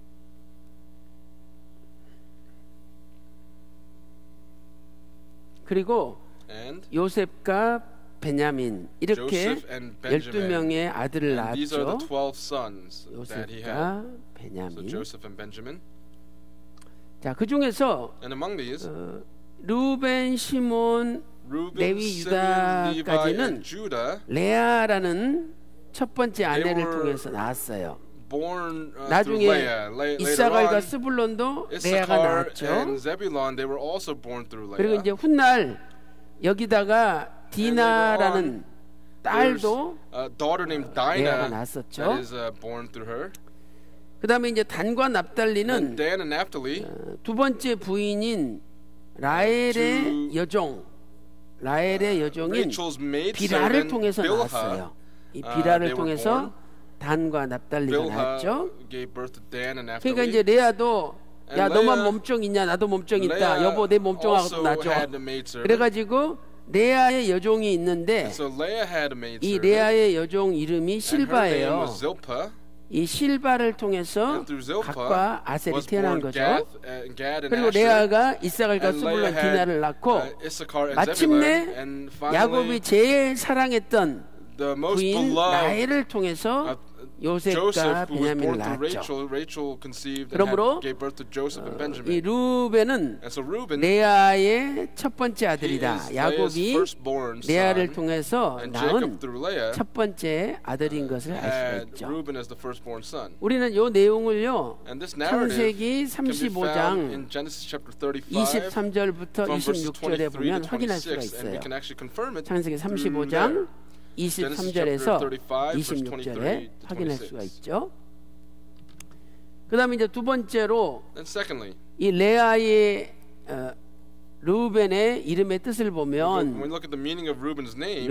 E: 그리고
D: And
E: 요셉과 베냐민 이렇게
D: Joseph and Benjamin.
E: 12명의 아들을
D: And these are the
E: 낳았죠.
D: 12 sons that he had.
E: 요셉과
D: So
E: 베냐민.
D: Joseph and Benjamin.
E: 자, 그 중에서
D: And among these,
E: 루벤, 시몬,
D: Reuben,
E: 레위,
D: Simeon, Levi,
E: 유다까지는
D: and Judah
E: 레아라는 첫 번째 아내를
D: were
E: 통해서 낳았어요.
D: born through
E: 나중에
D: Leah. Later
E: 이사갈과
D: on,
E: 스불론도 레아가
D: Issachar
E: 낳았죠.
D: and Zebulun, they were also born through
E: 그리고
D: Leah.
E: 이제 훗날 여기다가 디나라는
D: There's
E: 딸도
D: a daughter named
E: 레아가
D: Dinah
E: 낳았었죠.
D: that is born through her.
E: 그다음에 이제 단과
D: And
E: 납달리는
D: Dan and Naphtali,
E: 두 번째 부인인 라헬의 여종, 라헬의 여종인
D: Rachel's maid
E: 비라를
D: servant
E: 통해서
D: Bilhah,
E: 낳았어요. 이
D: they
E: 비라를
D: were
E: 통해서
D: born.
E: 단과 납달리가
D: Bilhah
E: 낳았죠.
D: gave birth to Dan and
E: 그러니까
D: Naphtali.
E: 이제 레아도 야
D: And
E: 너만
D: Leah-
E: 몸종 있냐 나도 몸종 있다.
D: Leah
E: 여보 내 몸종하고
D: also
E: 나죠.
D: had a maid servant.
E: 그래가지고 레아의 여종이 있는데
D: So Leah had a maid
E: 이
D: servant.
E: 레아의 여종 이름이
D: And her name
E: 실바예요.
D: was Zilpah.
E: 이 실바를 통해서
D: And through Zilpah
E: 각과 아셀이
D: was
E: 태어난
D: born
E: 거죠.
D: Gad and
E: 그리고
D: Asher.
E: 레아가 이사갈과
D: And Leah
E: 스불론
D: had,
E: 디나를 낳고
D: Issachar and
E: 마침내
D: Zebulun. And
E: 야곱이
D: finally,
E: 제일 사랑했던
D: the most
E: 부인
D: beloved
E: 라헬을 통해서 요셉과
D: Joseph, who was
E: 베냐민을
D: born through
E: 낳았죠.
D: Rachel conceived and
E: 그러므로
D: gave birth to Joseph and
E: 이
D: Benjamin.
E: 루벤은
D: And so Reuben,
E: 레아의 첫 번째
D: he
E: 아들이다.
D: is Leah's
E: 야곱이
D: firstborn
E: 레아를
D: son,
E: 통해서
D: and
E: 낳은
D: Jacob through Leah
E: 첫 번째 아들인 것을 알 수가
D: had
E: 있죠.
D: Reuben as the firstborn son.
E: 우리는 이 내용을요
D: And this narrative
E: 창세기
D: can be found
E: 35장
D: in Genesis chapter 35
E: 23절부터
D: from verses
E: 26절에
D: 23
E: 보면
D: to
E: 확인할 수가
D: 26, and we
E: 있어요.
D: can actually confirm it
E: 창세기
D: through there.
E: 35장 23절에서
D: 35,
E: 26절에 확인할
D: 26.
E: 수가 있죠. 그 다음에 이제 두 번째로
D: And secondly,
E: 이 레아의 루벤의 이름의 뜻을
D: when
E: 보면
D: we look at the meaning of Reuben's name,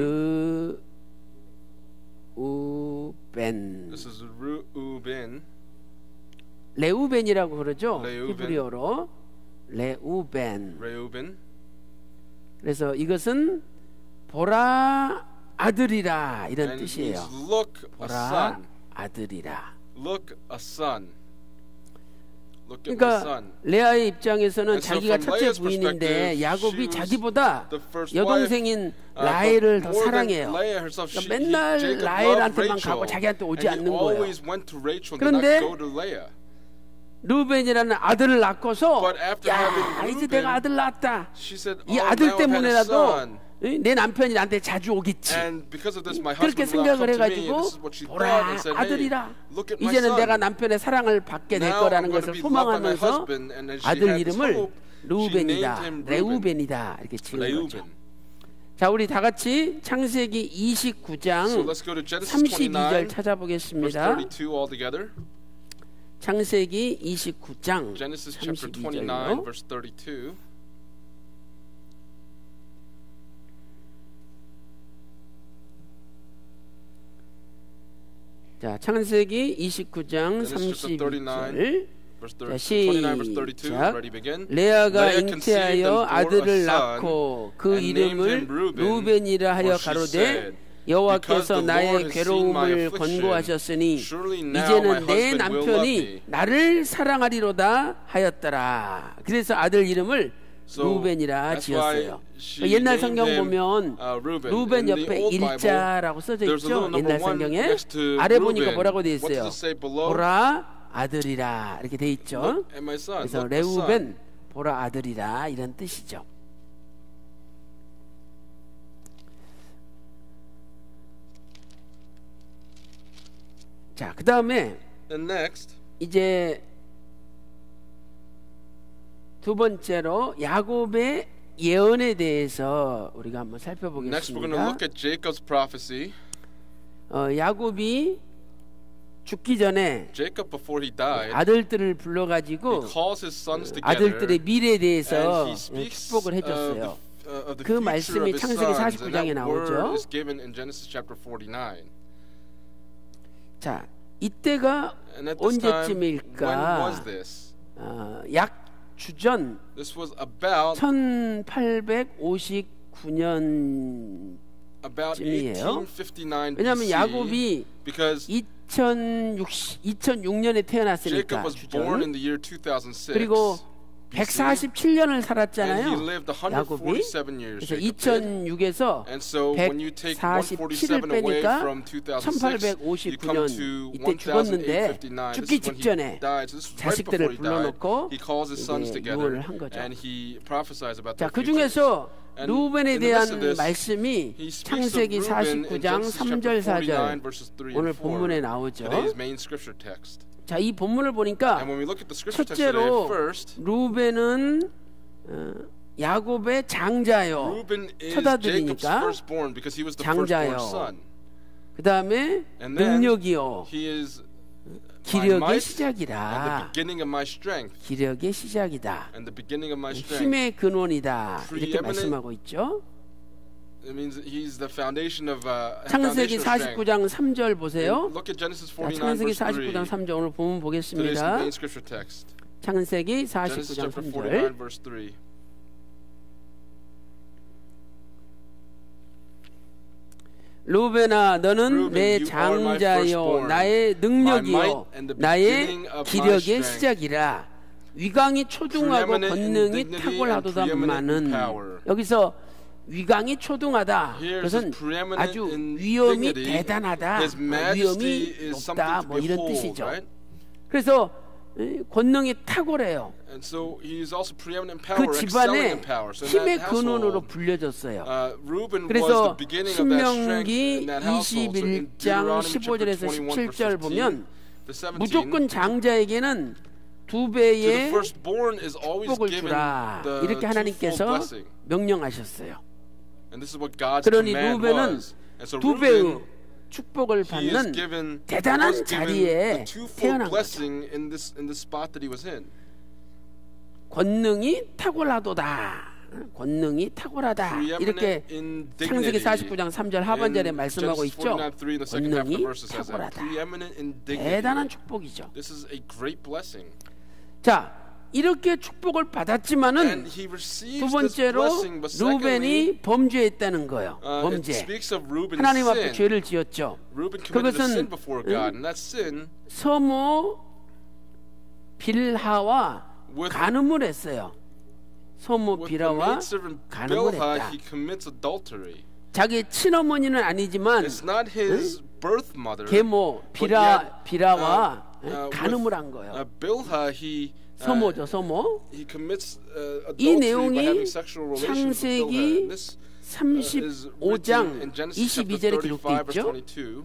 E: 르우벤
D: this is Reuben,
E: 레우벤이라고 그러죠.
D: 레우벤.
E: 히브리어로 레우벤.
D: Reuben,
E: 그래서 이것은 보라 아들이라 이런
D: and it
E: 뜻이에요.
D: means look a
E: 보라
D: son.
E: 아들이라.
D: Look a son. Look at my
E: 그러니까
D: son.
E: 레아의 입장에서는
D: And so
E: 자기가
D: from
E: 첫째
D: Leah's
E: 부인인데
D: perspective,
E: 야곱이
D: she was
E: 자기보다
D: the first
E: 여동생인
D: but
E: 라헬을 더
D: more than
E: 사랑해요.
D: Leah herself,
E: 그러니까 맨날
D: Jacob
E: 라헬한테만
D: loved
E: 가고
D: Rachel,
E: 자기한테 오지
D: and he
E: 않는 거예요.
D: always went to Rachel and did
E: 그런데
D: not go to Leah.
E: 루벤이라는 아들을 낳고서
D: But after
E: 야
D: having
E: 이제
D: Reuben,
E: 내가 아들 낳았다.
D: She said,
E: 이
D: "Oh,
E: 아들
D: now I've had a
E: 때문에라도
D: son."
E: 내 남편이 나한테 자주 오겠지.
D: And because of this, my
E: 그렇게
D: husband will
E: 생각을
D: come to me.
E: 해가지고
D: And this is what she thought
E: 보라
D: and said, "Hey,
E: 아들이라.
D: look at my
E: 이제는
D: son.
E: 내가 남편의 사랑을 받게 될
D: Now
E: 거라는
D: I'm going
E: 것을
D: to be loved by my
E: 소망하면서
D: husband." And as she
E: 아들
D: had this
E: 이름을
D: hope, she
E: 루벤이다,
D: named him Reuben.
E: 레우벤이다 이렇게 지은 거죠.
D: Reuben.
E: 자, 우리 다 같이 창세기
D: So
E: 29장
D: let's go to Genesis
E: 32절
D: 29, verse
E: 찾아보겠습니다.
D: 32 altogether.
E: 창세기 29장
D: Genesis chapter 29,
E: 32절요.
D: verse 32.
E: 자, 창세기 29장
D: Genesis chapter
E: 32절
D: Verse
E: 자,
D: 29, verse 32.
E: 시작.
D: Ready, begin.
E: 레아가
D: Leah conceived and
E: 잉태하여
D: bore a
E: 아들을
D: son,
E: 낳고 그
D: and named
E: 이름을
D: him Reuben,
E: 루벤이라 하여
D: for she
E: 가로되
D: said,
E: 여호와께서
D: Because the Lord
E: 나의
D: has seen my
E: 괴로움을
D: affliction,
E: 권고하셨으니
D: surely now my
E: 이제는 내
D: husband will love
E: 남편이
D: me.
E: 나를 사랑하리로다 하였더라. 그래서 아들 이름을
D: So
E: 루벤이라
D: that's why
E: 지었어요.
D: she
E: 옛날
D: named
E: 성경
D: him,
E: 보면
D: Reuben.
E: 루벤
D: In the
E: 옆에
D: old Bible,
E: 일자라고 써져
D: there's a
E: 있죠.
D: little number
E: 옛날
D: one
E: 성경에
D: next to
E: 아래 보니까
D: Reuben.
E: 뭐라고 돼
D: What does
E: 있어요?
D: it say below?
E: 보라 아들이라 이렇게 돼 있죠.
D: Look at my son.
E: 그래서
D: Look, the son.
E: 레우벤 보라 아들이라 이런 뜻이죠. 자, 그 다음에
D: And next,
E: 이제 두 번째로 야곱의 예언에 대해서 우리가 한번
D: next we're going to
E: 살펴보겠습니다.
D: look at Jacob's prophecy.
E: 야곱이 죽기 전에
D: Jacob, before he died,
E: 아들들을
D: he
E: 불러가지고
D: calls his sons together
E: 아들들의 미래에 대해서
D: and he speaks
E: 축복을 해줬어요.
D: of the
E: 그
D: future
E: 말씀이
D: of his
E: 창세기
D: sons, and
E: 49장에
D: that word
E: 나오죠.
D: is given in Genesis chapter 49.
E: 자, 이때가
D: And at this time, when
E: 언제쯤일까?
D: was this?
E: 약 주전
D: This was about
E: 1859년
D: about
E: 쯤이에요.
D: 1859
E: 왜냐하면
D: BC,
E: 야곱이
D: because
E: 2006년에 태어났으니까
D: Jacob was born in
E: 주전.
D: the year 2006.
E: 그리고
D: BC,
E: 147년을
D: and he
E: 살았잖아요.
D: lived
E: 야곱이.
D: 147 years.
E: 그래서
D: Jacob did.
E: 2006에서
D: And so when you take 147 away
E: 빼니까
D: from 2006, you come
E: 1859년
D: to
E: 이때 죽었는데
D: 1859.
E: 죽기
D: This is when
E: 직전에
D: he died. So this was right
E: 자식들을
D: before he died.
E: 불러놓고
D: He calls his sons
E: 이제
D: together
E: 유언을 한 거죠.
D: and he prophesies about
E: 자,
D: their
E: 그
D: futures.
E: 중에서
D: And
E: 루벤에
D: in the midst
E: 대한
D: of this,
E: 말씀이
D: he speaks of
E: 창세기
D: Reuben in
E: 49장
D: Genesis
E: 3절
D: chapter
E: 4절
D: 49 verses 3
E: 오늘
D: and 4.
E: 본문에 나오죠.
D: Today's main scripture text.
E: 자, 이 본문을 보니까
D: And when we look at the scripture text today,
E: 첫째로
D: first,
E: 루벤은 야곱의 장자요.
D: Reuben is
E: 첫
D: Jacob's
E: 아들이니까
D: firstborn because he was the
E: 장자요.
D: firstborn son.
E: 그 다음에
D: And then
E: 능력이요.
D: he is
E: 기력의
D: and the
E: 시작이라.
D: beginning of my strength.
E: 기력의 시작이다.
D: And the beginning of my strength.
E: 힘의 근원이다. 이렇게
D: Preeminent.
E: 말씀하고 있죠.
D: It means he's the foundation of
E: 창세기
D: foundation of strength.
E: 49장 3절 보세요.
D: Look at Genesis
E: 자,
D: 49
E: 창세기
D: verse
E: 49장
D: 3.
E: 3절 오늘 보면
D: Today's
E: 보겠습니다.
D: main scripture text.
E: 창세기
D: Genesis
E: 49장
D: chapter
E: 3절
D: 49 verse 3.
E: 루벤아 너는
D: Reuben,
E: 내
D: you are my
E: 장자요
D: firstborn,
E: 나의 능력이요
D: my might and the
E: 나의
D: beginning of my
E: 기력의
D: strength.
E: 시작이라. 위강이 초등하고
D: Preeminent in
E: 권능이
D: dignity and
E: 탁월하도다마는
D: preeminent in power.
E: 여기서 위강이 초등하다.
D: Here it
E: 그것은
D: says preeminent
E: 아주
D: in
E: 위엄이
D: dignity.
E: 대단하다.
D: His majesty
E: 위엄이
D: is
E: 높다.
D: something to
E: 뭐 이런
D: behold,
E: 뜻이죠.
D: right?
E: 그래서 권능이 탁월해요.
D: And so he is also preeminent in power,
E: 그
D: excelling
E: 집안의
D: in power. So in
E: 힘의
D: that
E: 근원으로
D: household,
E: 불려졌어요.
D: Reuben was
E: 그래서
D: the beginning of that strength
E: 신명기
D: in that household. So in
E: 21장
D: Deuteronomy
E: 15절에서
D: chapter 21,
E: 17절 보면
D: verse 17,
E: 무조건 장자에게는 두
D: to the
E: 배의
D: firstborn is always
E: 축복을
D: given
E: 주라.
D: the
E: 이렇게
D: twofold
E: 하나님께서
D: blessing.
E: 명령하셨어요.
D: And this is what God's
E: 그러니
D: command
E: 루벤은
D: was. And so
E: 두
D: Reuben,
E: 배의 축복을
D: he is
E: 받는
D: given,
E: 대단한
D: was given
E: 자리에
D: the twofold
E: 태어난 거죠.
D: blessing in this spot that he was in.
E: 권능이 탁월하도다. 권능이 탁월하다. 이렇게
D: Preeminent in
E: 창세기
D: dignity.
E: 49장 3절 하반절에
D: In
E: 말씀하고
D: Genesis
E: 있죠.
D: 49:3 in the second half of the
E: 권능이
D: verse says that.
E: 탁월하다.
D: Preeminent in dignity.
E: 대단한 축복이죠.
D: This is a great blessing.
E: 자, 이렇게 축복을 받았지만은
D: And he receives
E: 두
D: this
E: 번째로
D: blessing, but secondly,
E: 루벤이 범죄했다는 거예요.
D: it
E: 범죄.
D: speaks of Reuben's
E: 하나님 앞에
D: sin.
E: 죄를 지었죠.
D: Reuben committed a sin
E: 그것은
D: before God, and that sin
E: 서모 빌하와
D: with
E: 간음을 했어요. 서모
D: with the
E: 빌하와
D: maidservant
E: 간음을
D: Bilhah,
E: 했다.
D: he commits adultery.
E: 자기 친어머니는 아니지만
D: It's not his birth mother.
E: 계모
D: but yet,
E: 비라와
D: with,
E: 간음을 한 거예요.
D: Bilhah, he
E: 서모죠, 서모.
D: he commits
E: 이
D: adultery by
E: 내용이
D: having sexual relations with Bilhah.
E: 창세기
D: And this is written
E: 35장
D: in Genesis chapter
E: 22절에 기록되어
D: 35 verse
E: 있죠.
D: 22.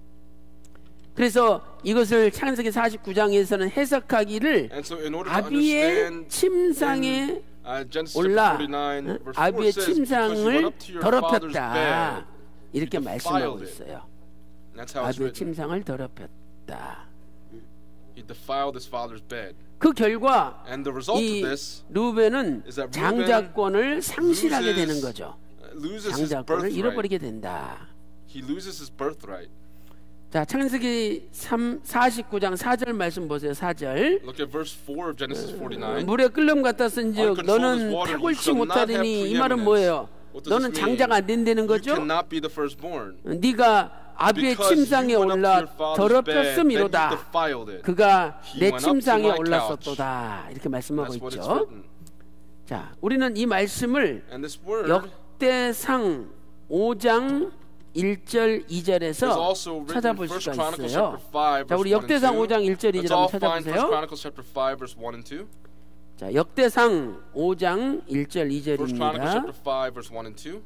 E: 그래서 이것을 창세기 49장에서는 해석하기를
D: And so in order to
E: 아비의
D: understand
E: 침상에
D: Genesis
E: 올라
D: chapter 49 verse 4
E: 아비의
D: says, because you went
E: 침상을
D: up to your father's
E: 더럽혔다.
D: bed,
E: 이렇게
D: you
E: 말씀하고
D: defiled it.
E: 있어요.
D: And that's how it's
E: 아비의
D: written.
E: 침상을 더럽혔다.
D: He defiled his father's bed.
E: 그 결과
D: And the result
E: 이
D: of this
E: 루벤은
D: is that
E: 장자권을 상실하게 되는
D: loses-
E: 거죠.
D: loses his
E: 장자권을
D: birthright.
E: 잃어버리게 된다.
D: He loses his birthright.
E: 자, 창세기 49장 4절 말씀 보세요. 4절.
D: Look at verse 4 of Genesis 49.
E: 물에 끓는 것 같았은즉 너는 탁월치 못하리니. 이 말은 뭐예요? 너는 장자가 안 된다는
D: You
E: 거죠?
D: cannot be the firstborn.
E: 네가 아비의
D: Because
E: 침상에
D: you went up to
E: 올라
D: your father's bed, then you
E: 더럽혔음이로다.
D: defiled it.
E: 그가
D: He
E: 내
D: went up to
E: 침상에
D: my
E: 올랐었도다. 이렇게 말씀하고
D: That's what it's
E: 있죠.
D: written.
E: 자, 우리는 이 말씀을
D: And this word
E: 역대상 5장 1절
D: is
E: 2절에서
D: also written in
E: 찾아볼
D: 1
E: 수가
D: Chronicles
E: 있어요.
D: chapter 5
E: 자, 우리
D: verse 1 and
E: 역대상
D: 2.
E: 5장 1절 2절
D: Let's all
E: 한번
D: find 1
E: 찾아보세요.
D: Chronicles chapter 5 verse 1 and 2.
E: 자, 역대상 5장 1절
D: 1 Chronicles chapter
E: 2절입니다.
D: 5 verse 1 and 2.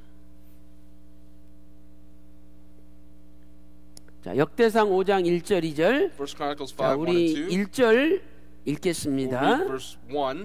E: 자, 역대상 5장 1절 2절.
D: 1 Chronicles 5
E: 자,
D: 1
E: 우리
D: and 2.
E: 1절
D: We'll
E: 읽겠습니다.
D: read verse 1.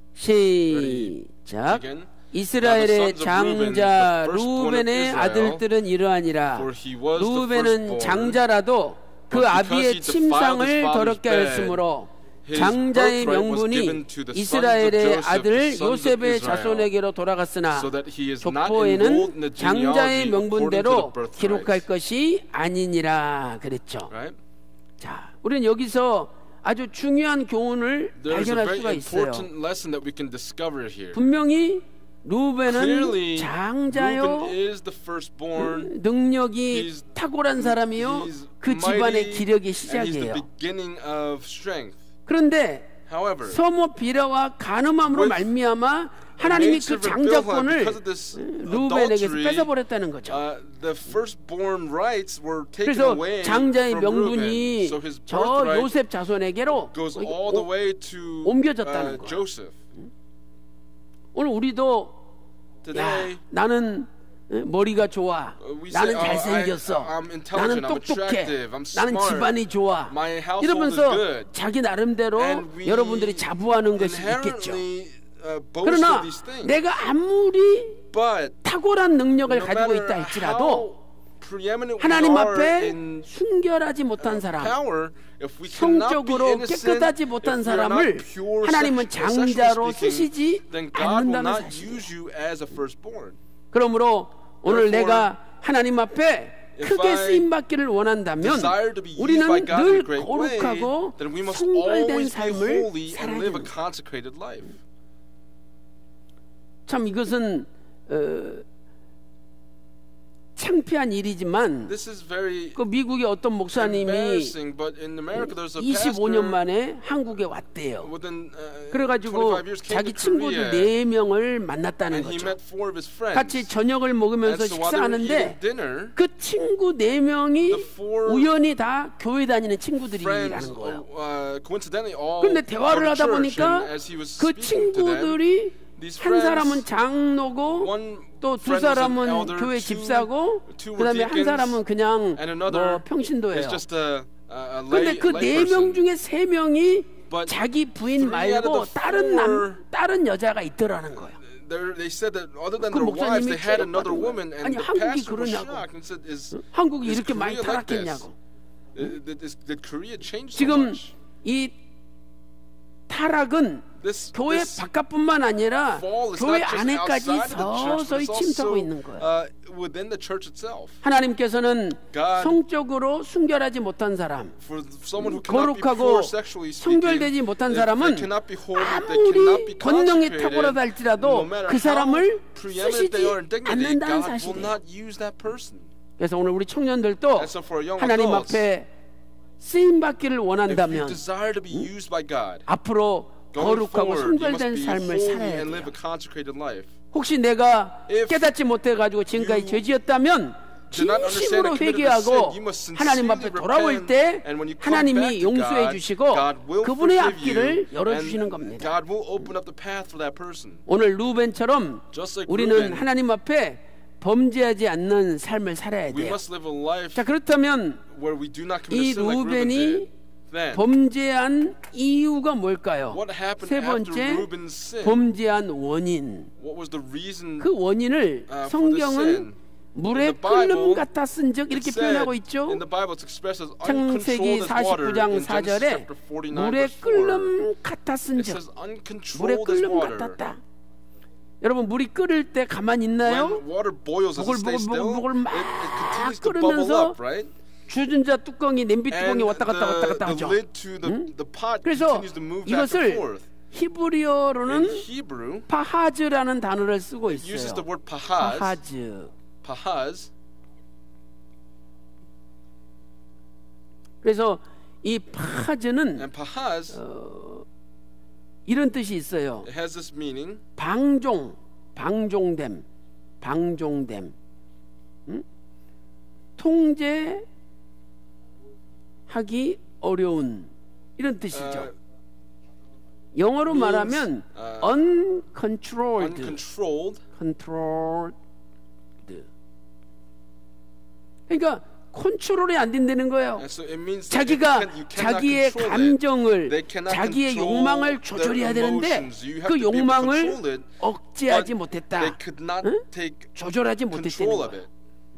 E: 시작.
D: Again.
E: 이스라엘의 장자
D: Israel,
E: 루벤의 아들들은 이러하니라.
D: For he was the
E: 루벤은
D: firstborn,
E: 장자라도 그
D: but because
E: 아비의
D: he defiled
E: 침상을
D: his father's
E: 더럽게
D: bed,
E: 하였으므로
D: his
E: 장자의
D: birthright was
E: 명분이
D: given to the sons of
E: 이스라엘의
D: Joseph,
E: 아들
D: the sons of
E: 요셉의
D: Israel,
E: 자손에게로 돌아갔으나
D: so that he is not enrolled in
E: 족보에는
D: the
E: 장자의
D: genealogy according to the
E: 명분대로
D: birthright.
E: 기록할 것이 아니니라 그랬죠.
D: Right?
E: 자, 우리는 여기서 아주 중요한 교훈을
D: There is a
E: 발견할
D: very
E: 수가 있어요.
D: important lesson that we can discover here.
E: 분명히 루벤은
D: Clearly,
E: 장자요,
D: Reuben is the firstborn.
E: 능력이
D: He's-
E: 탁월한 사람이요,
D: He's
E: 그 집안의
D: mighty,
E: 기력의
D: and he's
E: 시작이에요.
D: the beginning of strength.
E: 그런데
D: However,
E: 서모 비라와 간음함으로
D: with
E: 말미암아 하나님이 그
D: maidservant
E: 장자권을
D: Bilhah, because of this
E: 루벤에게서
D: adultery,
E: 뺏어버렸다는 거죠.
D: the firstborn rights were taken
E: 그래서
D: away
E: 장자의
D: from
E: 명분이
D: Reuben. So his
E: 저
D: birthright
E: 요셉 자손에게로
D: goes all the way to
E: 옮겨졌다는 거예요.
D: Joseph.
E: 오늘 우리도 야,
D: Today,
E: 나는 머리가 좋아,
D: we
E: 나는
D: say,
E: 잘생겼어,
D: I'm intelligent,
E: 나는
D: I'm
E: 똑똑해,
D: attractive, I'm
E: 나는
D: smart,
E: 집안이 좋아,
D: my household is
E: 이러면서
D: good.
E: 자기 나름대로
D: And we
E: 여러분들이 자부하는 것이 있겠죠.
D: inherently boast
E: 그러나
D: of these things.
E: 내가 아무리
D: But
E: 탁월한 능력을
D: no
E: 가지고
D: matter
E: 있다 할지라도
D: how preeminent we
E: 하나님
D: are
E: 앞에
D: in
E: 순결하지 못한 사람,
D: power, if we cannot be
E: 성적으로
D: innocent,
E: 깨끗하지
D: if
E: 못한
D: we are
E: 사람을
D: not pure
E: 하나님은
D: sexually
E: 장자로
D: speaking,
E: 쓰시지
D: then God will
E: 않는다는
D: not
E: 사실이에요.
D: use you as a firstborn.
E: 그러므로 오늘
D: Therefore,
E: 내가 하나님 앞에
D: if
E: 크게
D: I
E: 쓰임 받기를 원한다면
D: desire to be used
E: 우리는
D: by God in
E: 늘
D: a great way,
E: 거룩하고
D: then we must
E: 성결된
D: always be
E: 삶을
D: holy
E: 살아야
D: and live a
E: 됩니다.
D: consecrated life.
E: 참 이것은 창피한 일이지만
D: This is very
E: 그 미국의 어떤 목사님이
D: embarrassing, but in America there's a
E: 25년
D: pastor
E: 만에 한국에 왔대요.
D: within
E: 그래가지고
D: 25 years came
E: 자기
D: to
E: 친구들
D: Korea
E: 4명을 만났다는
D: and he
E: 거죠.
D: met 4 of his friends.
E: 같이 저녁을 먹으면서
D: And so while they were
E: 식사하는데
D: eating dinner,
E: 그 친구 4명이
D: the 4
E: 우연히 다 교회 다니는 친구들이라는
D: friends
E: 거예요.
D: coincidentally all
E: 그런데
D: go
E: 대화를
D: to
E: 하다
D: church,
E: 보니까
D: and as he was
E: 그
D: speaking to them,
E: 친구들이
D: these
E: 한 사람은
D: friends,
E: 장로고
D: one
E: 또 두
D: friend was an
E: 사람은
D: elder,
E: 교회 집사고
D: two
E: 그 다음에
D: were
E: 한 사람은 그냥
D: and another
E: 뭐 평신도예요.
D: is just a
E: 그런데
D: lay
E: 그 4명
D: person.
E: 중에 3명이
D: But
E: 자기 부인
D: 3 out
E: 말고
D: of the
E: 다른 여자가 있더라는 거예요.
D: They said that other than
E: 그
D: their wives,
E: 목사님이
D: they had another
E: 충격받은
D: woman,
E: 거예요.
D: and
E: 아니
D: the
E: 한국이
D: pastor was
E: 그러냐고.
D: shocked and said, "Is
E: 한국이
D: is
E: 이렇게 많이
D: Korea like this?
E: 타락했냐고.
D: Did Korea change so
E: 지금
D: much?"
E: 이 타락은 교회
D: This
E: 바깥뿐만 아니라
D: fall is
E: 교회
D: not just
E: 안에까지
D: outside of the church, but
E: 서서히
D: it's
E: 침투하고
D: also
E: 있는 거예요.
D: within the church itself.
E: 하나님께서는
D: God,
E: 성적으로 순결하지 못한 사람,
D: For someone who cannot be
E: 거룩하고
D: pure sexually speaking,
E: 성결되지 못한
D: if
E: 사람은
D: they cannot be holy, they cannot be
E: 아무리 권능이
D: consecrated,
E: 탁월하다 할지라도
D: no matter
E: 그 사람을
D: how preeminent they are in
E: 쓰시지
D: dignity,
E: 않는다는
D: God will
E: 사실이에요.
D: not use that person.
E: 그래서 오늘 우리 청년들도
D: And so for young
E: 하나님
D: adults,
E: 앞에 쓰임 받기를
D: if you
E: 원한다면
D: desire to be used by God,
E: 앞으로
D: going
E: 거룩하고
D: forward, you must
E: 순결된
D: be
E: 삶을
D: holy
E: 살아야
D: and live
E: 돼요.
D: a consecrated life.
E: 혹시 내가
D: If
E: 깨닫지 못해가지고 지금까지
D: you
E: 죄지었다면
D: do not understand
E: 진심으로
D: and committed to
E: 회개하고
D: sin, you must sincerely
E: 하나님 앞에 돌아올
D: repent,
E: 때
D: and when you come back
E: 하나님이
D: to
E: 용서해
D: God,
E: 주시고
D: God will
E: 그분의
D: forgive
E: 앞길을
D: you,
E: 열어주시는
D: and
E: 겁니다.
D: God will open up the path for that person.
E: 오늘 루벤처럼
D: Just like
E: 우리는
D: Reuben,
E: 하나님 앞에 범죄하지 않는 삶을 살아야
D: we
E: 돼요.
D: must live a life
E: 자, 그렇다면
D: where we do not commit
E: 이
D: sin like Reuben
E: 루벤이
D: did. Then,
E: 범죄한 이유가 뭘까요?
D: what happened
E: 세
D: after
E: 번째,
D: Reuben's sin?
E: 범죄한 원인.
D: What was the reason
E: 그 원인을
D: for the
E: 성경은
D: sin?
E: 물에
D: In the Bible,
E: 끓는 같았은 적 이렇게
D: It said,
E: 표현하고 있죠.
D: in the Bible it's expressed as
E: 창세기
D: uncontrolled as water
E: 49장
D: in Genesis
E: 4절에
D: chapter 49
E: 물에
D: verse 4.
E: 끓는 같았은
D: It
E: 적
D: says
E: 물에
D: uncontrolled as
E: 끓는
D: water.
E: 같았다. 여러분 물이 끓을 때 가만히 있나요?
D: When water boils, does it stay still?
E: 보글보글
D: It
E: 막
D: continues to bubble
E: 끓으면서
D: up, right?
E: 주전자 뚜껑이 냄비 뚜껑이
D: And
E: 왔다 갔다 왔다 갔다
D: the
E: 하죠.
D: lid to the pot
E: 그래서
D: continues to move back and
E: 이것을
D: forth. In
E: 히브리어로는
D: Hebrew,
E: 파하즈라는 단어를 쓰고
D: it uses
E: 있어요.
D: the word pahaz.
E: 파하즈.
D: Pahaz.
E: 그래서 이 파하즈는
D: And pahaz,
E: 이런 뜻이 있어요.
D: it has this meaning.
E: 방종됨, 통제하기 어려운 이런 뜻이죠. 영어로 말하면 uncontrolled, controlled. 그러니까 컨트롤이 안 된다는 거예요.
D: And so it means that
E: 자기가
D: you cannot
E: 자기의
D: control it.
E: 감정을
D: They cannot
E: 자기의
D: control
E: 욕망을
D: their
E: 조절해야 되는데
D: emotions. You have
E: 그
D: to be able to
E: 욕망을
D: control it,
E: 억제하지
D: but
E: 못했다.
D: they could not
E: 응?
D: take
E: 조절하지 못했다는
D: control of
E: 거예요.
D: it.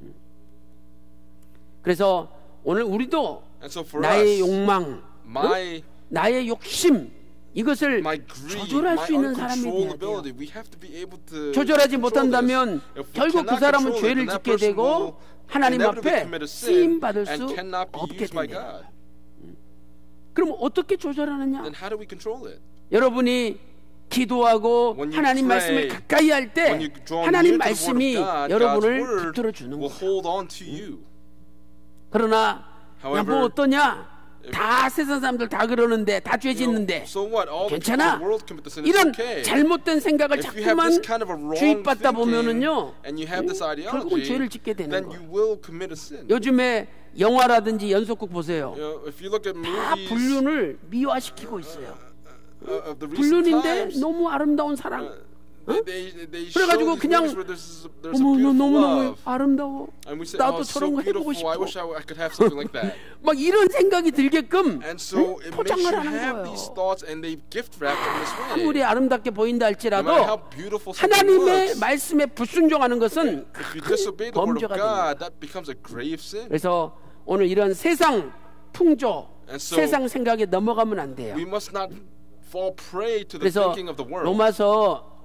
E: 그래서 오늘 우리도
D: And so for
E: 나의
D: us,
E: 욕망, 나의 욕심 이것을
D: my greed,
E: 조절할
D: my
E: 수 있는 사람이 돼야 돼요.
D: uncontrollability, we have to be able to
E: 조절하지
D: control
E: 못한다면
D: this. If we
E: 결국 그
D: cannot
E: 사람은
D: control it,
E: 죄를
D: then that
E: 짓게
D: person
E: 되고
D: will
E: 하나님
D: inevitably
E: 앞에
D: commit a sin
E: 쓰임 받을
D: and
E: 수
D: cannot be
E: 없게
D: used by
E: 된대요.
D: God.
E: 그럼 어떻게 조절하느냐?
D: Then how do we control it?
E: 여러분이 기도하고
D: When you
E: 하나님
D: pray,
E: 말씀을 가까이 할 때
D: When you draw
E: 하나님
D: near to the word
E: 말씀이
D: of God,
E: 여러분을
D: God's word
E: 붙들어 주는
D: will
E: 거예요.
D: hold on to you.
E: 그러나
D: However,
E: 야 뭐 어떠냐? 다 세상 사람들 다 그러는데 다 죄 짓는데
D: So what? All the people in
E: 괜찮아.
D: the world commit the sin. It's
E: 이런
D: okay.
E: 잘못된 생각을
D: If you have
E: 자꾸만
D: this kind of a wrong
E: 주입받다
D: thinking
E: 보면은요
D: and you have this
E: 결국은
D: ideology,
E: 죄를 짓게 되는
D: then
E: 거예요.
D: you will commit a sin.
E: 요즘에 영화라든지 연속극 보세요.
D: You know, if you look at
E: 다
D: movies
E: 불륜을 미화시키고 있어요.
D: of the recent
E: 불륜인데
D: times,
E: 너무 아름다운 사랑.
D: they
E: 그래가지고
D: show these
E: 그냥
D: movies where there's a
E: 어머 너
D: beautiful
E: 너무너무
D: love,
E: 아름다워.
D: and we say,
E: 나도
D: oh, it's
E: 저런
D: so
E: 거 해보고
D: beautiful. I
E: 싶어.
D: wish I could have something like that.
E: 막 이런 생각이 들게끔
D: And so it makes
E: 포장을
D: you
E: 하는
D: have
E: 거예요.
D: these thoughts, and they gift wrap in this way.
E: 아무리 아름답게 보인다
D: No
E: 할지라도
D: matter how beautiful something
E: 하나님의
D: looks,
E: 말씀에 불순종하는 것은
D: if you
E: 큰
D: disobey the word of
E: 범죄가 됩니다.
D: God, that becomes a grave sin.
E: 그래서 오늘 이런 세상 풍조,
D: And so
E: 세상 생각에 넘어가면 안 돼요.
D: we must not fall prey to the
E: 그래서
D: thinking of the world.
E: 로마서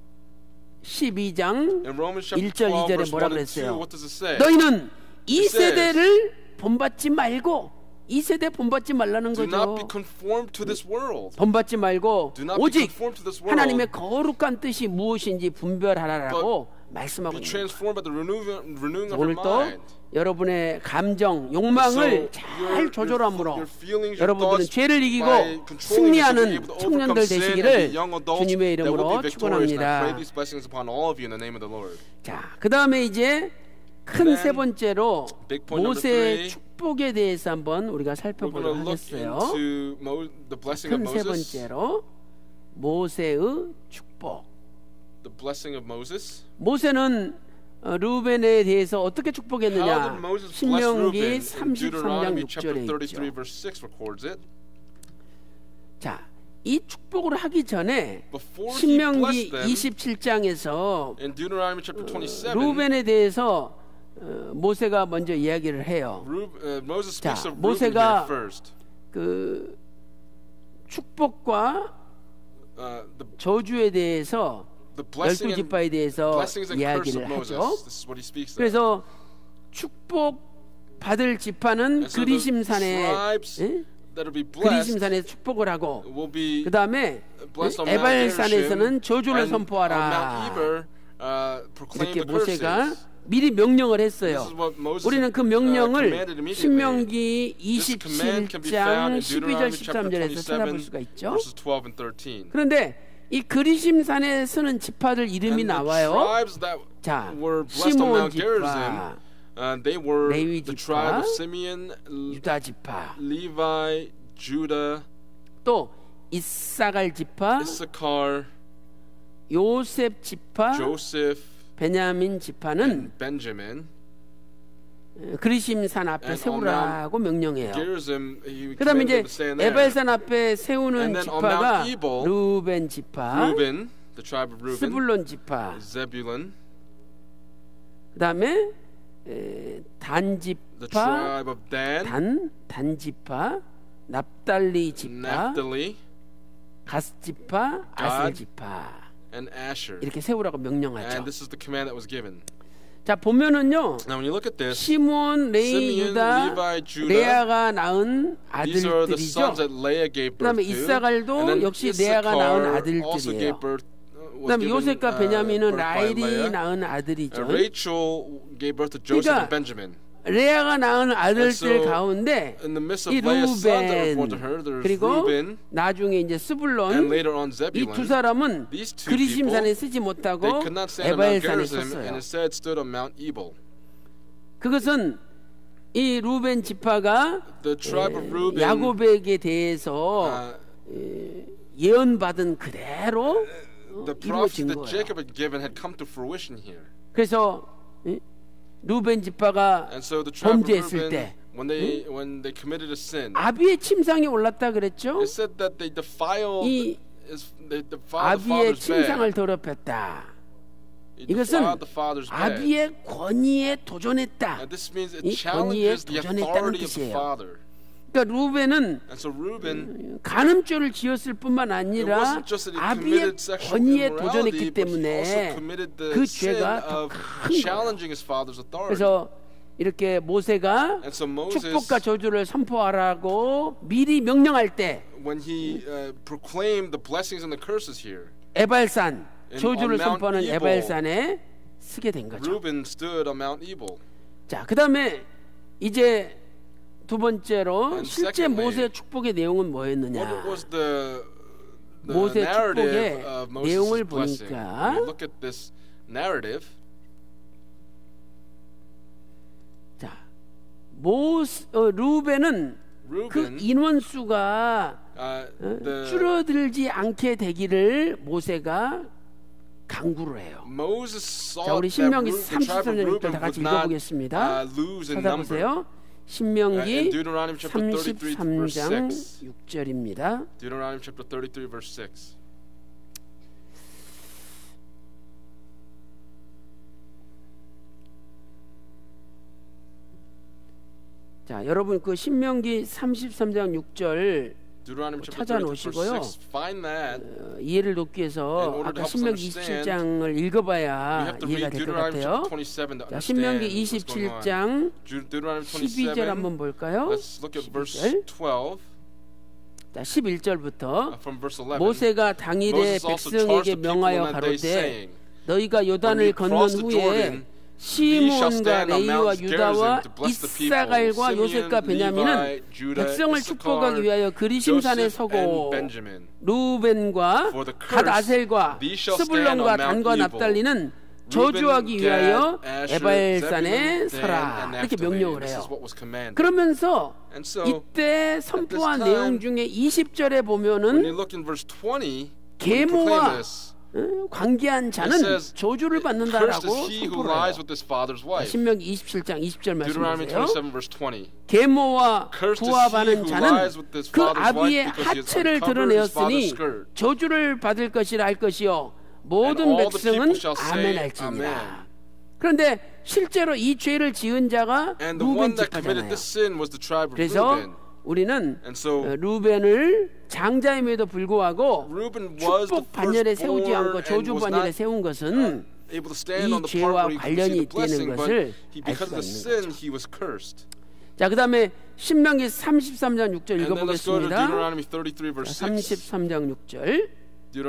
E: 12장
D: In Romans chapter
E: 1절
D: 12,
E: 2절에
D: verse
E: 뭐라
D: 1 and 2,
E: 그랬어요?
D: what does it say?
E: 너희는 이
D: It says,
E: 세대를 본받지 말고 이 세대 본받지 말라는
D: Do not be
E: 거죠.
D: conformed to this world.
E: 본받지 말고
D: Do not be
E: 오직
D: conformed to this world.
E: 하나님의 거룩한 뜻이 무엇인지 분별하라라고 말씀하고
D: Be
E: 있는 거죠.
D: transformed by the renewing of your
E: 오늘 또
D: mind.
E: 여러분의 감정, 욕망을 잘 조절함으로 여러분들은 죄를 이기고 승리하는 청년들 되시기를 주님의 이름으로 축원합니다. 자, 그 다음에 이제 큰 세 번째로 모세의 축복에 대해서 한번 우리가 살펴보도록 하겠어요. 큰 세 번째로 모세의 축복. 모세는 루벤에 대해서 어떻게 축복했느냐? 신명기 33장 6절에 있죠. 자, 이 축복을 하기 전에 신명기 27장에서 루벤에 대해서 모세가 먼저 이야기를 해요. 자, 모세가 그 축복과 저주에 대해서 12지파에 대해서 이야기를 하죠. 그래서 축복 받을 지파는 그리심산에 그리심산에 축복을 하고 그 다음에 에발산에서는 저주를 선포하라. 이렇게 모세가 미리 명령을 했어요. 우리는 그 명령을 신명기 27장 12절 13절에서 찾아볼 수가 있죠. 그런데 이 그리심산에 서는 지파들 이름이 나와요. 자, 시몬 지파, 레위 지파, 유다 지파, 또 이사갈 지파, 요셉 지파, 베냐민 지파는 그리심산 앞에 세우라고 명령해요. 그 다음에 이제 에발산 앞에 세우는 지파가 루벤 지파, 스불론 지파, 그 다음에 단 지파, 단 지파, 납달리 지파, 가스 지파, 아셀 지파 이렇게 세우라고 명령하죠. 자, 보면은요, 시몬, 레위, 유다, 레아가 낳은 아들들이죠. 그 다음에 이사갈도 역시 레아가 낳은 아들들이에요. 그 다음에 요셉과 베냐민은 라일이 낳은 아들이죠. 그러니까 레아가 낳은 아들들 가운데 이 루벤 그리고 나중에 이제 스불론 이 두 사람은 그리심산에 쓰지 못하고 에발산에 썼어요. 그것은 이 루벤 지파가 야곱에게 대해서 예언받은 그대로 이루어진 거예요. 그래서 루벤 지파가 범죄했을 때 아비의 침상에 올랐다 그랬죠. 이 아비의 침상을 더럽혔다. 이것은 아비의 권위에 도전했다. 이 권위에 도전했다는 뜻이에요. 그러니까 루벤은 간음죄를 지었을 뿐만 아니라 아비의 권위에 도전했기 때문에 그 죄가 더 큰 거예요. 그래서 이렇게 모세가 축복과 저주를 선포하라고 미리 명령할 때 에발산 저주를 선포하는 에발산에 쓰게 된 거죠. 자, 그 다음에 이제 두 번째로 실제 모세의 축복의 내용은 뭐였느냐? 모세의 축복의 내용을 보니까 자, 루벤은 그 인원수가 줄어들지 않게 되기를 모세가 강구를 해요. 자, 우리 신명기 33절 다 같이 읽어보겠습니다. 찾아보세요. 신명기 33장 6절입니다.
D: Deuteronomy chapter 33 verse 6.
E: 자, 여러분 그 신명기 33장 6절 찾아놓으시고요. 이해를 돕기 위해서 아까 신명기 27장을 읽어봐야 이해가 될 것 같아요. 자, 신명기 27장 12절 한번 볼까요? 12절. 자, 11절부터 모세가 당일에 백성에게 명하여 가로되 너희가 요단을 건넌 후에 시므온과 레위와 유다와 이사갈과 요셉과 베냐민은 백성을 축복하기 위하여 그리심산에 서고 루벤과 갓아셀과 스불론과 단과 납달리는 저주하기 위하여 에발산에 서라 이렇게 명령을 해요. 그러면서 이때 선포한 내용 중에 20절에 보면은 계모와 관계한 자는 저주를 받는다라고 선포를 해요. 신명기 27장 20절 말씀하세요. 계모와 부합하는 자는 그 아비의 하체를 드러내었으니 저주를 받을 것이라 할 것이요 모든 백성은 아멘 할지니라. 그런데 실제로 이 죄를 지은 자가 루벤 지파잖아요. 그래서 우리는 루벤을 장자임에도 불구하고 축복 반열에 세우지 않고 저주 반열에 세운 것은 이 죄와 관련이 있다는 것을 알 수가 있는 거죠. 자, 그 다음에 신명기 33장 6절 읽어보겠습니다. 33장 6절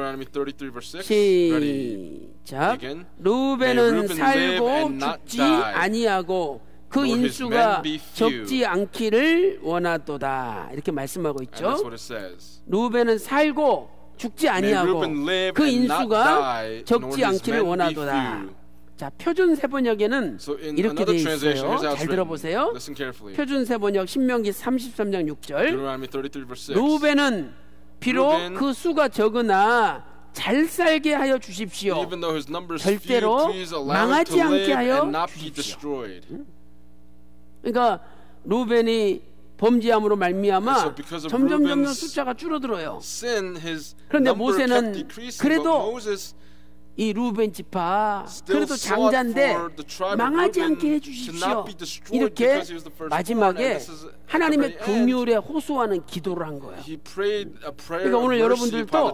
E: 시작. 루벤은 살고 죽지 아니하고 그 인수가 적지 않기를 원하도다 이렇게 말씀하고 있죠. 루벤은 살고 죽지 아니하고 그 인수가 적지 않기를 원하도다. 자, 표준 세번역에는 이렇게 되어 있어요. 잘 들어보세요. 표준 세번역 신명기 33장 6절 루벤은 비록 그 수가 적으나 잘 살게 하여 주십시오. 절대로 망하지 않게 하여 주십시오. 그러니까 루벤이 범죄함으로 말미암아 점점 숫자가 줄어들어요. 그런데 모세는 그래도 이 루벤 지파 그래도 장자인데 망하지 않게 해주십시오. 이렇게 마지막에 하나님의 긍휼에 호소하는 기도를 한 거예요. 그러니까 오늘 여러분들도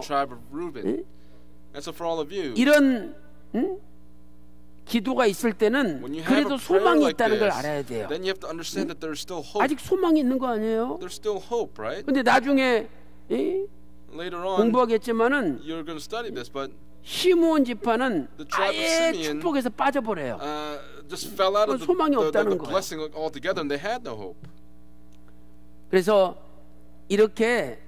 E: 이런 기도가 있을 때는 그래도 소망이 있다는 걸 알아야 돼요. 아직 소망이 있는 거 아니에요? 근데 나중에 공부하겠지만은 시므온 지파는 아예 축복에서 빠져버려요. 소망이 없다는 거예요. 그래서 이렇게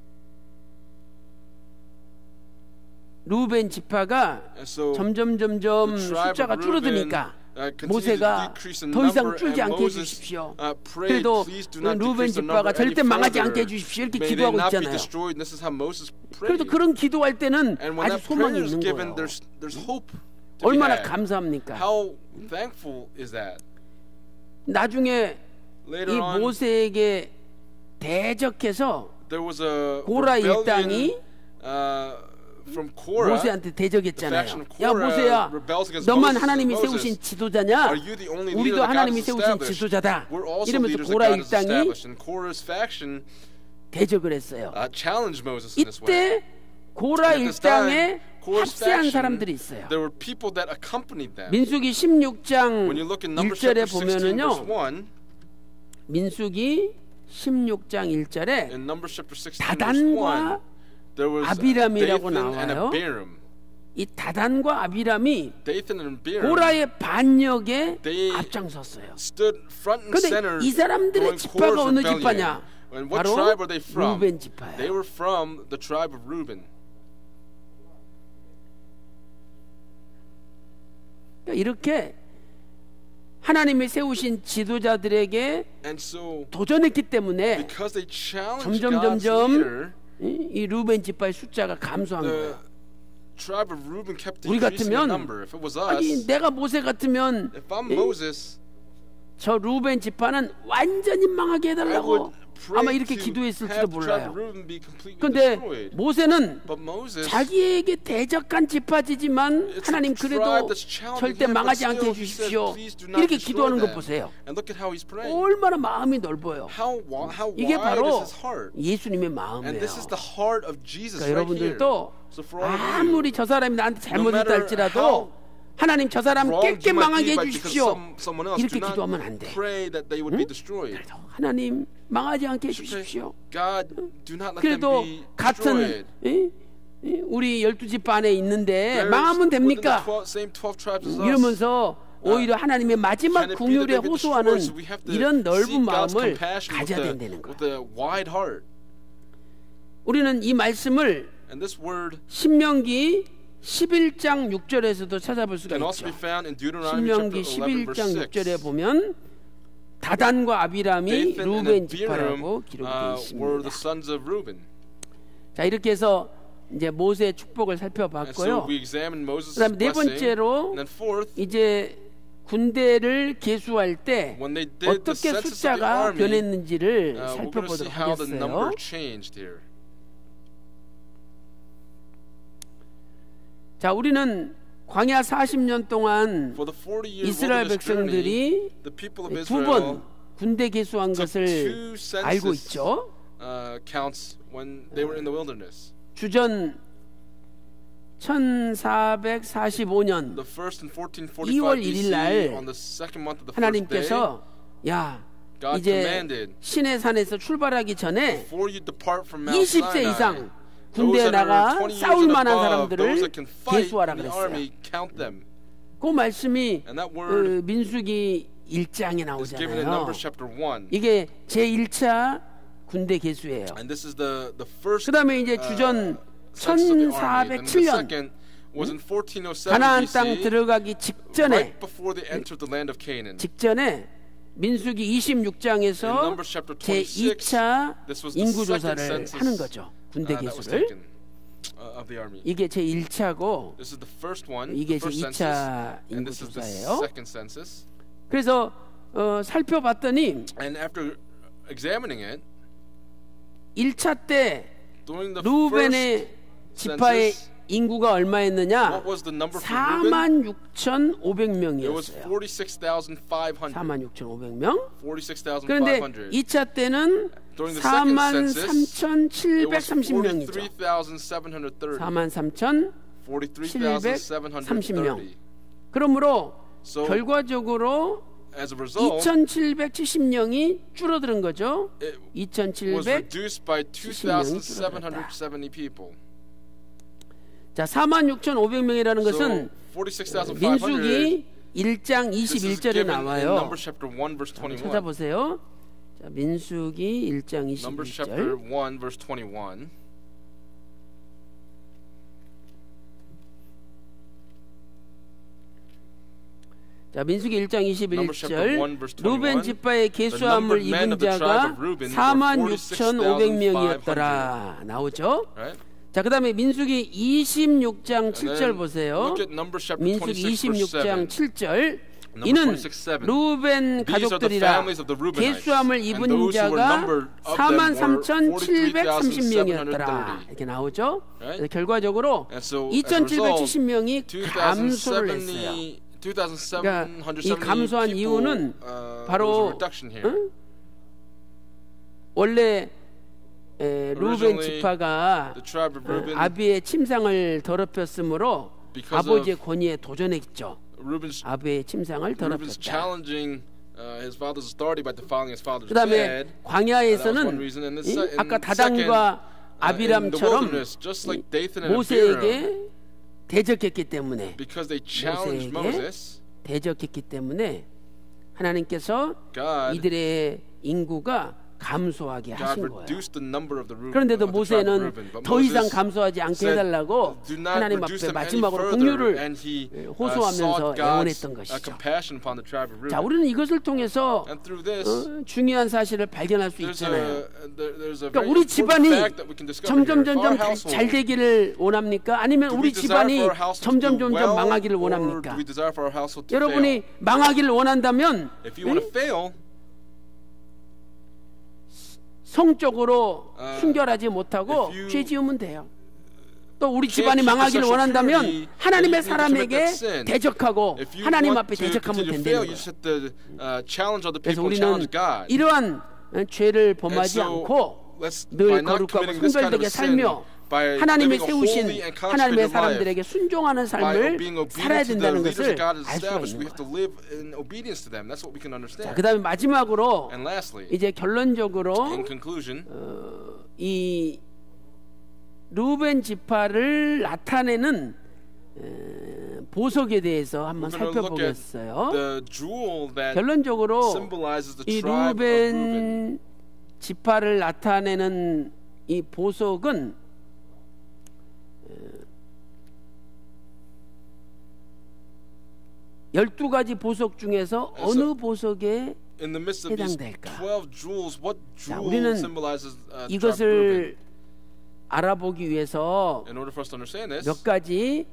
E: 루벤 지파가 점점 숫자가 줄어드니까 모세가 더 이상 줄지 않게 해주십시오. 그래도 루벤 지파가 절대 망하지 않게 해주십시오 이렇게 기도하고 있잖아요. 그래도 그런 기도할 때는 아직 소망이 있는 거예요. 얼마나 감사합니까? 나중에 이 모세에게 대적해서 고라 일당이 모세한테 대적했잖아요. 야 모세야, 너만 하나님이 세우신 지도자냐? 우리도 하나님이 세우신 지도자다. 이러면서 고라 일당이 대적을 했어요. 이때 고라 일당에 합세한 사람들이 있어요. 민수기 16장 1절에 보면은요, 민수기 16장 1절에 다단과 아비람이라고 나와요. 이 다단과 아비람이 고라의 반역에 앞장섰어요. 그런데 이 사람들의 지파가 어느 지파냐? 바로 루벤 지파예요. 이렇게 하나님이 세우신 지도자들에게 도전했기 때문에 점점 이 루벤 지파의 숫자가 감소한 거예요. 우리 같으면, 아니 내가 모세 같으면 저 루벤 지파는 완전히 망하게 해달라고 아마 이렇게 기도했을지도 몰라요. 그런데 모세는 자기에게 대적한 지파지지만 하나님 그래도 절대 망하지 않게 해주십시오. 이렇게 기도하는 것 보세요. 얼마나 마음이 넓어요. 이게 바로 예수님의 마음이에요. 그러니까 여러분들도 아무리 저 사람이 나한테 잘못했다 할지라도 하나님 저 사람 깨끗 망하게 해주십시오. 이렇게 기도하면 안 돼. 하나님 망하지 않게 해주십시오. 그래도 같은 우리 12지파 안에 있는데 망하면 됩니까? 이러면서 오히려 하나님의 마지막 긍휼에 호소하는 이런 넓은 마음을 가져야 된다는 거예요. 우리는 이 말씀을 신명기 11장 6절에서도 찾아볼 수가 있죠. 신명기 11장 6절에 보면 다단과 아비람이 루벤 지파라고 기록이 되어 있습니다. 자, 이렇게 해서 이제 모세의 축복을 살펴봤고요. 그다음에 네 번째로 이제 군대를 계수할 때 어떻게 숫자가 변했는지를 살펴보도록 하겠어요. 자, 우리는 광야 40년 동안 이스라엘 백성들이 두 번 군대 계수한 것을 알고 있죠. 주전 1445년 2월 1일 날 하나님께서 야, 이제 시내 산에서 출발하기 전에 20세 이상 군대에 나가 싸울 만한 사람들을 계수하라 그랬어요. 그 말씀이 민수기 1장에 나오잖아요. 이게 제1차 군대 계수예요. 그 다음에 이제 주전 1407년 가나안 땅 들어가기 직전에 민수기 26장에서 제2차 인구조사를 하는 거죠. 군대 계수를. 이게 제1차고 이게 제2차 인구조사예요. 그래서 살펴봤더니 1차 때 루벤의 지파의 인구가 얼마였느냐? 46,500명이었어요. 46,500명. 그런데 2차 때는 43,730명이죠. 43,730명. 그러므로 결과적으로 2,770명이 줄어드는 거죠. 2,770명이 줄어들었다. 자, 46,500명이라는 것은 민수기 1장 21절에 나와요. 찾아보세요. 자, 민수기 1장 21절. 자, 민수기 1장 21절 루벤 지파의 계수함을 입은 자가 46,500명이었더라 나오죠. 자, 그 다음에 민수기 26장 7절 보세요. 민수기 26장 7절. 이는 루벤 가족들이라 계수함을 입은 자가 43,730명이었더라 이렇게 나오죠. 결과적으로 2,770명이 감소를 했어요. 그러니까 이 감소한 이유는 바로 원래 루벤 지파가 아비의 침상을 더럽혔으므로 아버지의 권위에 도전했죠. 아비의 침상을 더럽혔다. 그 다음에 광야에서는 아까 다단과 아비람처럼 모세에게 대적했기 때문에 하나님께서 이들의 인구가 감소하게 하신 거예요. 그런데도 모세는 더 이상 감소하지 않게 해달라고 하나님 앞에 마지막으로 긍휼을 호소하면서 애원했던 것이죠. 자, 우리는 이것을 통해서 중요한 사실을 발견할 수 있잖아요. 그러니까 우리 집안이 점점 잘 되기를 원합니까? 아니면 우리 집안이 점점 망하기를 원합니까? 여러분이 망하기를 원한다면 성적으로 순결하지 못하고 죄 지으면 돼요. 또 우리 집안이 망하기를 원한다면 하나님의 사람에게 대적하고 하나님 앞에 대적하면 된다는 거예요. 그래서 우리는 이러한 죄를 범하지 않고 늘 거룩하고 성결되게 살며 하나님의 세우신 하나님의 사람들에게 순종하는 삶을 살아야 된다는 것을 알 수가 있는 거예요. 자, 그 다음에 마지막으로 이제 결론적으로 이 루벤 지파를 나타내는 보석에 대해서 한번 살펴보겠어요. 결론적으로 이 루벤 지파를 나타내는 이 보석은 12가지 보석 중에서 어느 보석에 해당될까? 자, 우리는 이것을 알아보기 위해서 몇 가지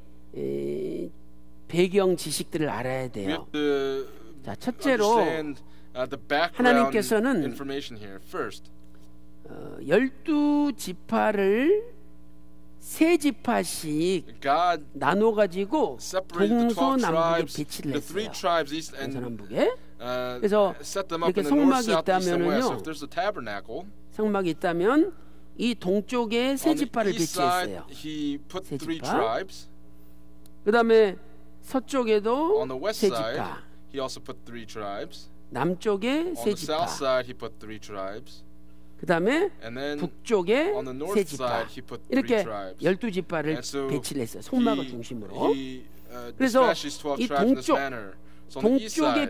E: 배경 지식들을 알아야 돼요. 자, 첫째로 하나님께서는 12지파를 세 지파씩 나눠가지고 동서남북에 배치를 했어요. 동서남북에. 그래서 이렇게 성막이 있다면은요, 성막이 있다면 이 동쪽에 세 지파를 배치했어요. 세 지파. 그 다음에 서쪽에도 세 지파, 남쪽에 세 지파, 그 다음에 북쪽에 세 지파, 이렇게 12지파를 배치를 했어요. 성막을 중심으로. 그래서 이 동쪽에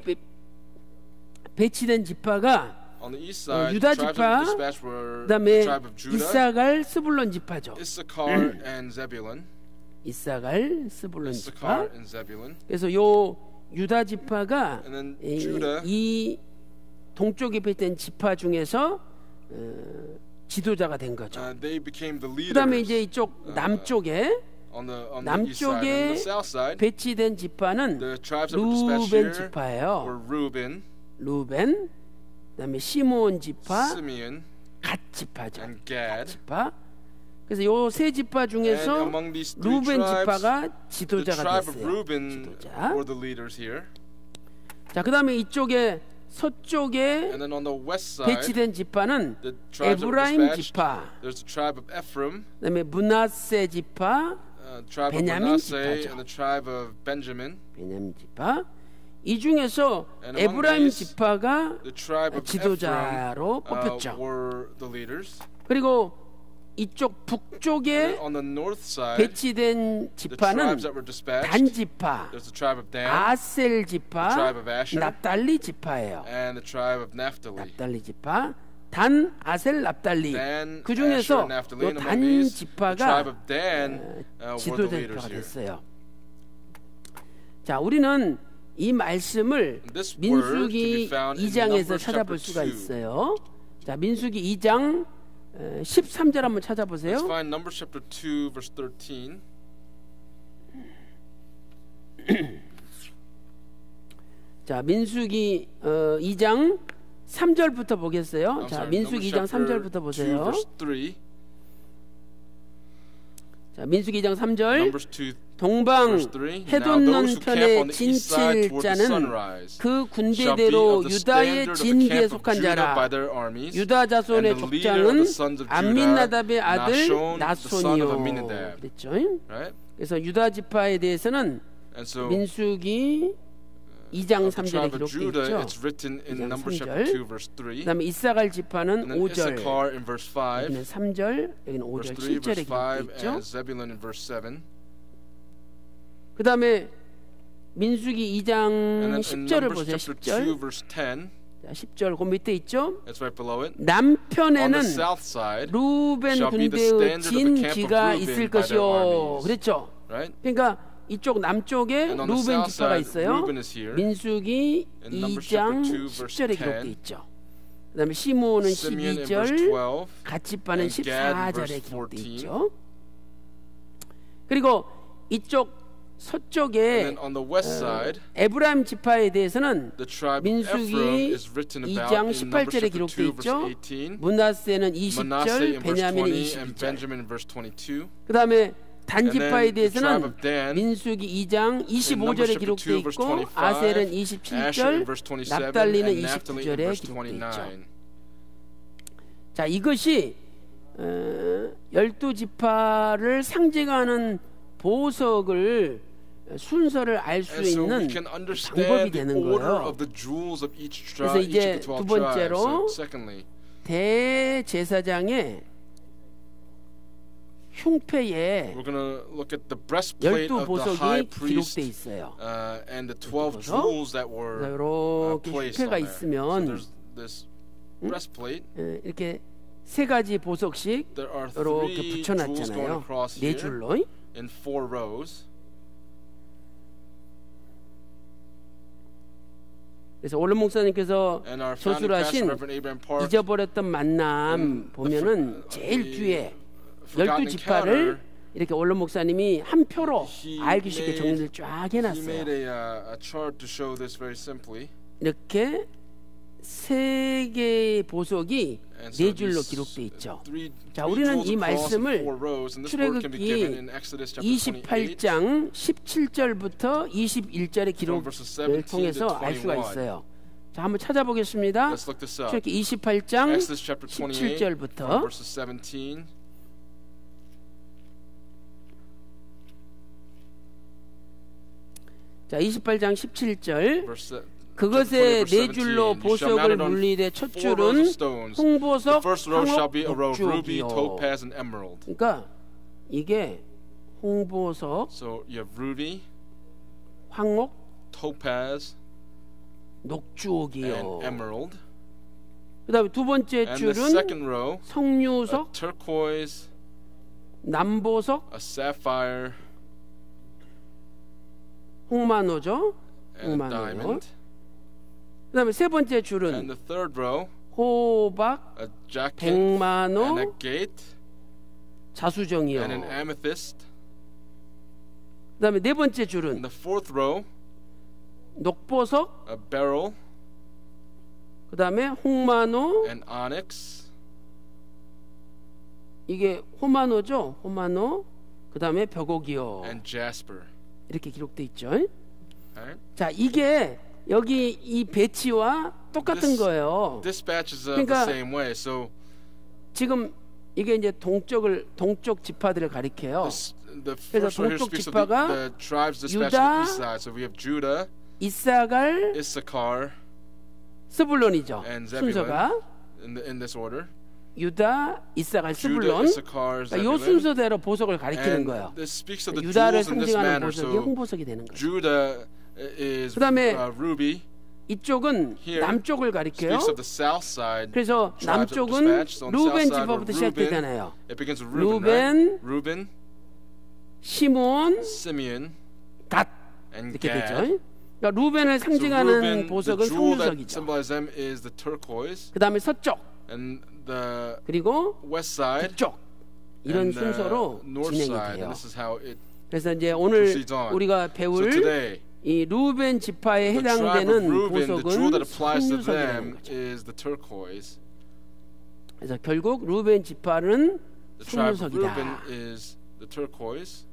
E: 배치된 지파가 유다 지파, 그 다음에 이사갈, 스불론 지파죠. 이사갈, 스불론 지파. 그래서 요 유다 지파가 이 동쪽에 배치된 지파 중에서 지도자가 된 거죠. 그 다음에 이제 이쪽 남쪽에 배치된 지파는 루벤 지파예요. 루벤, 그 다음에 시므온 지파, 갓 지파죠. 갓 지파. 그래서 요 세 지파 중에서 루벤 지파가 지도자가 됐어요. 지도자. 자, 그 다음에 이쪽에 서쪽에 배치된 지파는 에브라임 지파, 그다음에 므낫세 지파, 베냐민 지파죠. 베냐민 지파. 이 중에서 에브라임 지파가 지도자로 뽑혔죠. 그리고 이쪽 북쪽에 배치된 지파는 단 지파, 아셀 지파, 납달리 지파예요. 납달리 지파, 단, 아셀, 납달리. 그 중에서 단 지파가 지도자 지파가 됐어요. 자, 우리는 이 말씀을 민수기 2장에서 찾아볼 수가 있어요. 자, 민수기 2장 13절 한번 찾아보세요.
D: Let's find Numbers chapter 2 verse 13.
E: 자, 민수기 2장 3절부터 보겠어요. 자, 민수기 2장 3절부터 보세요. 자, 민수기 2장 3절. 동방 해돋는 편에 진칠 자는 그 군대대로 유다의 진기에 속한 자라. 유다 자손의 족장은 암민나답의 아들 나손이요. 그랬죠. 그래서 유다 지파에 대해서는 민수기 2장 3절에 기록되어 있죠. 2장 3절. 그 다음에 이사갈 지파는 5절, 여기는 3절, 여기는 5절, 7절에 기록되어 있죠. 그 다음에 민수기 2장 10절을 보세요. 10절. 자, 10절 그 밑에 있죠. 남편에는 루벤 군대의 진기가 있을 것이요. 그랬죠. 그러니까 이쪽 남쪽에 루벤 지파가 있어요. 민수기 2장 10절에 기록되어 있죠. 그 다음에 시므온은 12절, 갓 지파는 14절에 기록되어 있죠. 그리고 이쪽 서쪽에
D: on the west side,
E: 에브라임 지파에 대해서는
D: the tribe of Ephraim
E: 민수기
D: is written about
E: 2장
D: in Numbers
E: 18절에
D: chapter
E: 기록되어
D: 2
E: 있죠.
D: verse 18,
E: 므낫세는
D: Manasseh
E: 20절,
D: in verse
E: 베냐민은
D: 20, and
E: 22절.
D: Benjamin in verse 22.
E: 그 다음에 단
D: And then
E: 지파에
D: the tribe
E: 대해서는
D: of Dan
E: 민수기 2장 25절에 기록되어 있고 아셀은
D: Asher in verse
E: 27절,
D: 27,
E: 납달리는
D: and Naphtali in
E: 29절에
D: verse
E: 기록되어 있죠.
D: 29.
E: 자, 이것이 12지파를 상징하는 보석을 순서를 알 수
D: And so we
E: 있는
D: can
E: 방법이
D: understand the
E: 되는
D: order
E: 거예요.
D: of the jewels of each
E: 그래서
D: tribe, each
E: 이제
D: of the 12
E: 두
D: tribes.
E: 번째로
D: So secondly,
E: 대제사장의 흉패에
D: we're going to look at the breastplate of the high
E: 12보석이
D: priest
E: 기록돼 있어요.
D: and the 12
E: 보석.
D: jewels that were
E: 이렇게
D: placed
E: 흉패가
D: on there. So
E: 있으면
D: there's this breastplate.
E: 이렇게 세 가지 보석씩
D: There are
E: 이렇게
D: three jewels going
E: 붙여놨잖아요.
D: across
E: 네
D: here
E: 줄로.
D: in 4 rows.
E: 그래서 올른 목사님께서
D: And our founding pastor,
E: 저술하신
D: Reverend Abraham Park,
E: 잊어버렸던 만남 보면은 제일 뒤에
D: Forgotten
E: 12지파를
D: Encounter,
E: 이렇게 올른 목사님이 한 표로
D: he
E: 알기 쉽게
D: made-
E: 정리를 쫙
D: he
E: 해놨어요.
D: made a chart to show this very simply.
E: 이렇게 세 개의 보석이
D: And so
E: 네 줄로
D: these
E: 기록돼 있죠.
D: three
E: 자,
D: jewels
E: 우리는 이
D: across in
E: 말씀을
D: 4 rows, and this word can be given in
E: 출애굽기
D: Exodus chapter 28.
E: 28장 17절부터 21절의 기록을
D: verses 17 to
E: 통해서 알 수가
D: 21.
E: 있어요. 자, 한번 찾아보겠습니다.
D: Let's look this up.
E: 출애굽기 28장
D: Exodus chapter 28 from
E: 17절부터
D: verses 17.
E: 자, 28장 17절
D: Verse
E: 그것에
D: verse
E: 네 줄로
D: 17. You shall
E: 보석을
D: mount it on
E: 물리되 첫
D: 4 rows
E: 줄은
D: of stones. The
E: 홍보석,
D: first row shall
E: 황옥,
D: be a row of ruby,
E: 녹주옥이요.
D: topaz, and emerald.
E: 그러니까 이게 홍보석,
D: So you have ruby,
E: 황옥,
D: topaz,
E: 녹주옥이요.
D: and emerald.
E: 그다음에 두 번째
D: And the
E: 줄은
D: second row, a
E: 석류석,
D: turquoise,
E: 남보석,
D: a sapphire,
E: 홍마노죠.
D: and a
E: 홍마노요.
D: diamond.
E: 그다음에 세 번째
D: And
E: 줄은
D: the third row,
E: 호박,
D: a jacket, and a
E: 백마노,
D: gate,
E: 자수정이요.
D: and an amethyst.
E: 그다음에 네 번째
D: And
E: 줄은
D: the fourth row,
E: 녹보석,
D: a beryl,
E: 그다음에 홍마노,
D: and onyx,
E: 이게 호마노죠. 호마노. 그다음에 벽옥이요.
D: and jasper.
E: 이렇게 기록돼 있죠.
D: Alright?
E: 자, 이게 여기 이 배치와 똑같은 거예요.
D: This batch is
E: 그러니까
D: the same way. So
E: 지금 이게 이제 동쪽 지파들을 가리켜요.
D: the
E: 그래서
D: first row here
E: 동쪽
D: speaks of
E: 지파가
D: the tribes dispatched
E: 유다,
D: to the east side. So we have Judah,
E: 이사갈,
D: Issachar,
E: 스불론이죠.
D: and Zebulun
E: 순서가
D: in this order.
E: 유다, 이사갈,
D: Judah,
E: 스불론.
D: Issachar,
E: 그러니까 이
D: Zebulun.
E: 순서대로 보석을 가리키는
D: And
E: 거예요.
D: this speaks of the
E: 유다를
D: jewels in this
E: 상징하는
D: manner.
E: 보석이
D: So
E: 홍보석이 되는 거죠.
D: Judah is
E: 그다음에
D: ruby.
E: 이쪽은
D: Here
E: 남쪽을 가리켜요.
D: Speaks of the south side.
E: 그래서
D: tribes that were
E: 남쪽은
D: dispatched. On the south
E: 루벤
D: side were
E: 지파부터 시작되잖아요.
D: It begins with Reuben, right?
E: 루벤,
D: Reuben,
E: 시몬,
D: Simeon,
E: 갓
D: and
E: 이렇게
D: Gad.
E: 되죠. 그러니까 루벤을
D: So
E: 상징하는
D: Reuben, the
E: 보석은
D: jewel that
E: 석류석이죠.
D: symbolizes them is the turquoise,
E: 그다음에 서쪽
D: and the
E: 그리고
D: west side,
E: 북쪽 이런
D: and the
E: 순서로
D: north
E: 진행이
D: side.
E: 돼요.
D: And this is how it.
E: 그래서 이제 오늘
D: proceeds on.
E: 우리가
D: So
E: 배울
D: today,
E: 이 루벤 지파에
D: the tribe of
E: 해당되는
D: Reuben, the jewel that
E: 보석은
D: applies to
E: 석류석이라는
D: them
E: 거죠.
D: is the turquoise.
E: 그래서 결국 루벤 지파는
D: The tribe of Reuben
E: 석류석이다.
D: is the turquoise.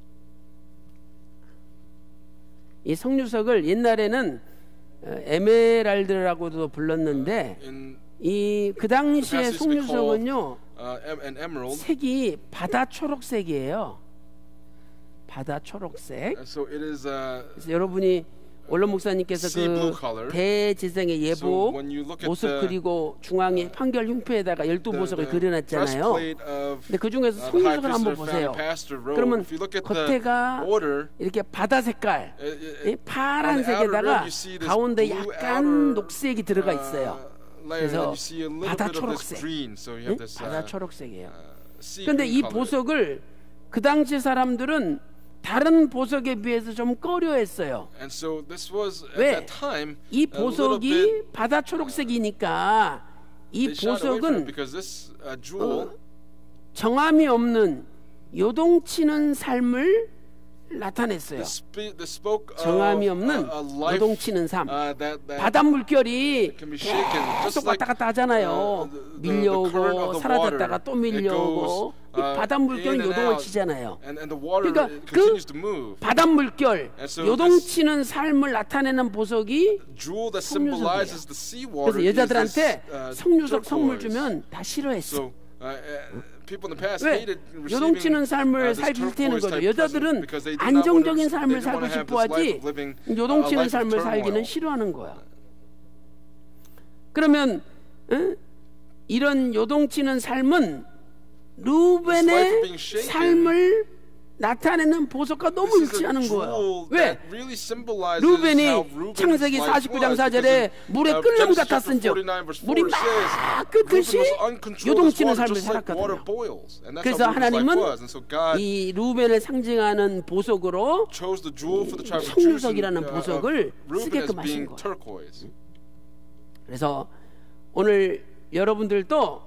E: 이 석류석을 옛날에는 에메랄드라고도 불렀는데
D: In
E: 이 그 당시의
D: Perhaps it's been
E: 석류석은요
D: an emerald.
E: 색이 바다 초록색이에요. 바다 초록색.
D: So it is
E: 그래서 여러분이 원로 목사님께서
D: sea blue
E: 그
D: color.
E: 대지성의
D: So
E: 예복
D: when you look at
E: 모습
D: the
E: 그리고 중앙에 판결 흉패에다가 12보석을 그려놨잖아요.
D: breastplate of
E: 근데 그 중에서
D: the high
E: 석류석을
D: priest
E: 한번
D: of the
E: 보세요.
D: founding pastor wrote.
E: 그러면
D: If you look at
E: 겉에가
D: the order,
E: 이렇게 바다 색깔, 이
D: on the outer
E: 파란색에다가
D: rim, you see this
E: 가운데
D: blue
E: 약간
D: outer,
E: 녹색이 들어가 있어요.
D: layer, and
E: 그래서
D: you see a little
E: 바다
D: bit of this
E: 초록색.
D: green. So you have this
E: 바다 초록색이에요.
D: sea
E: 그런데
D: green
E: 이
D: color.
E: 보석을 그 당시 사람들은 다른 보석에 비해서 좀 꺼려했어요.
D: And so this was at
E: 왜?
D: that time
E: 이
D: a little bit.
E: 보석이 바다 초록색이니까 이
D: They shied away from it
E: 보석은
D: because this jewel
E: 정함이 없는 요동치는 삶을 나타냈어요. 정함이 없는 요동치는 삶. 바닷물결이 계속 왔다 갔다 하잖아요. 밀려오고 사라졌다가 또 밀려오고 이 바닷물결은 요동을 치잖아요. 그러니까 그 바닷물결 요동치는 삶을 나타내는 보석이 석류석이에요. 그래서 여자들한테 석류석 선물 주면 다 싫어했어. 왜? 요동치는 삶을 살기 싫다는 거죠. 여자들은 안정적인 삶을 살고 싶어하지 요동치는 삶을 살기는 싫어하는 거야. 그러면 이런 요동치는 삶은 루벤의 삶을 나타내는 보석과 너무 일치하는 거예요. 왜? 루벤이 창세기 49장 4절에 물에 끓는 같았은즉 물이 막 끓듯이 요동치는 삶을 살았거든요. 그래서 하나님은 이 루벤을 상징하는 보석으로 석류석이라는 보석을 쓰게끔 하신 거예요. 그래서 오늘 여러분들도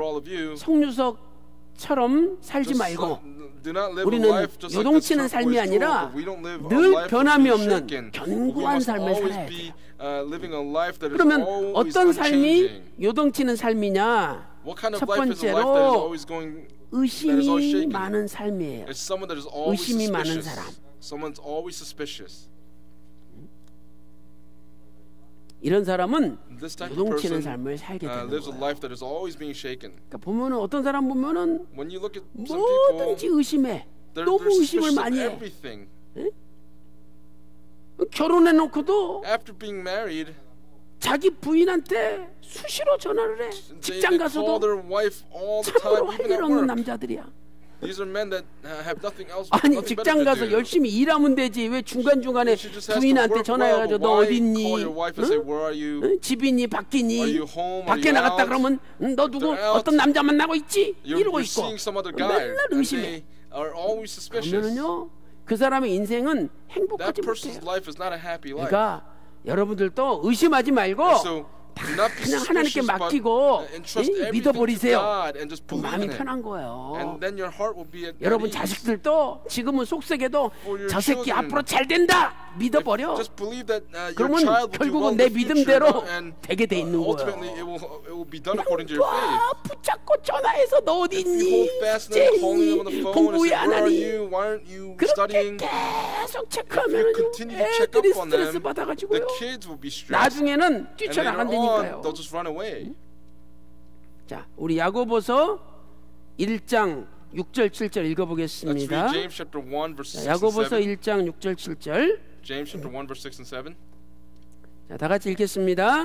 E: 석류석처럼 살지 말고 우리는 요동치는 삶이 아니라 늘 변함이 없는 견고한 삶을 살아야 돼요. 그러면 어떤 삶이 요동치는 삶이냐? 첫 번째로 의심이 많은 삶이에요. 의심이 많은 사람. 이런 사람은 요동치는 삶을 살게 되는 거예요. 그러니까 보면은 어떤 사람 보면은 뭐든지 의심해. 너무 의심을 많이 해. 결혼해놓고도 자기 부인한테 수시로 전화를 해. 직장 가서도 참으로 할 일 없는 남자들이야. 아니 직장 가서 열심히 일하면 되지 왜 중간중간에 부인한테 전화해가지고 너 어딨니? 응? 집이니 밖이니? 밖에 나갔다 그러면 너 누구 어떤 남자 만나고 있지? 이러고 있고 맨날 의심해. 그러면은요 그 사람의 인생은 행복하지 못해요. 그러니까 여러분들도 의심하지 말고 그냥 하나님께 맡기고 믿어버리세요. 그럼 마음이 편한 거예요. 여러분 자식들도 지금은 속색에도 저 새끼 앞으로 잘 된다 믿어버려. 그러면 결국은 내 믿음대로 되게 돼 있는 거예요. 그냥 붙잡고 전화해서 너 어디 있니? 공부 왜 안 하니? 그렇게 계속 체크하면 애들이 스트레스 받아가지고요 나중에는 뛰쳐나간다니까요. 자, 우리 야고보서 1장 6절 7절 읽어보겠습니다. 야고보서 1장 6절 7절. 자, 다 같이 읽겠습니다.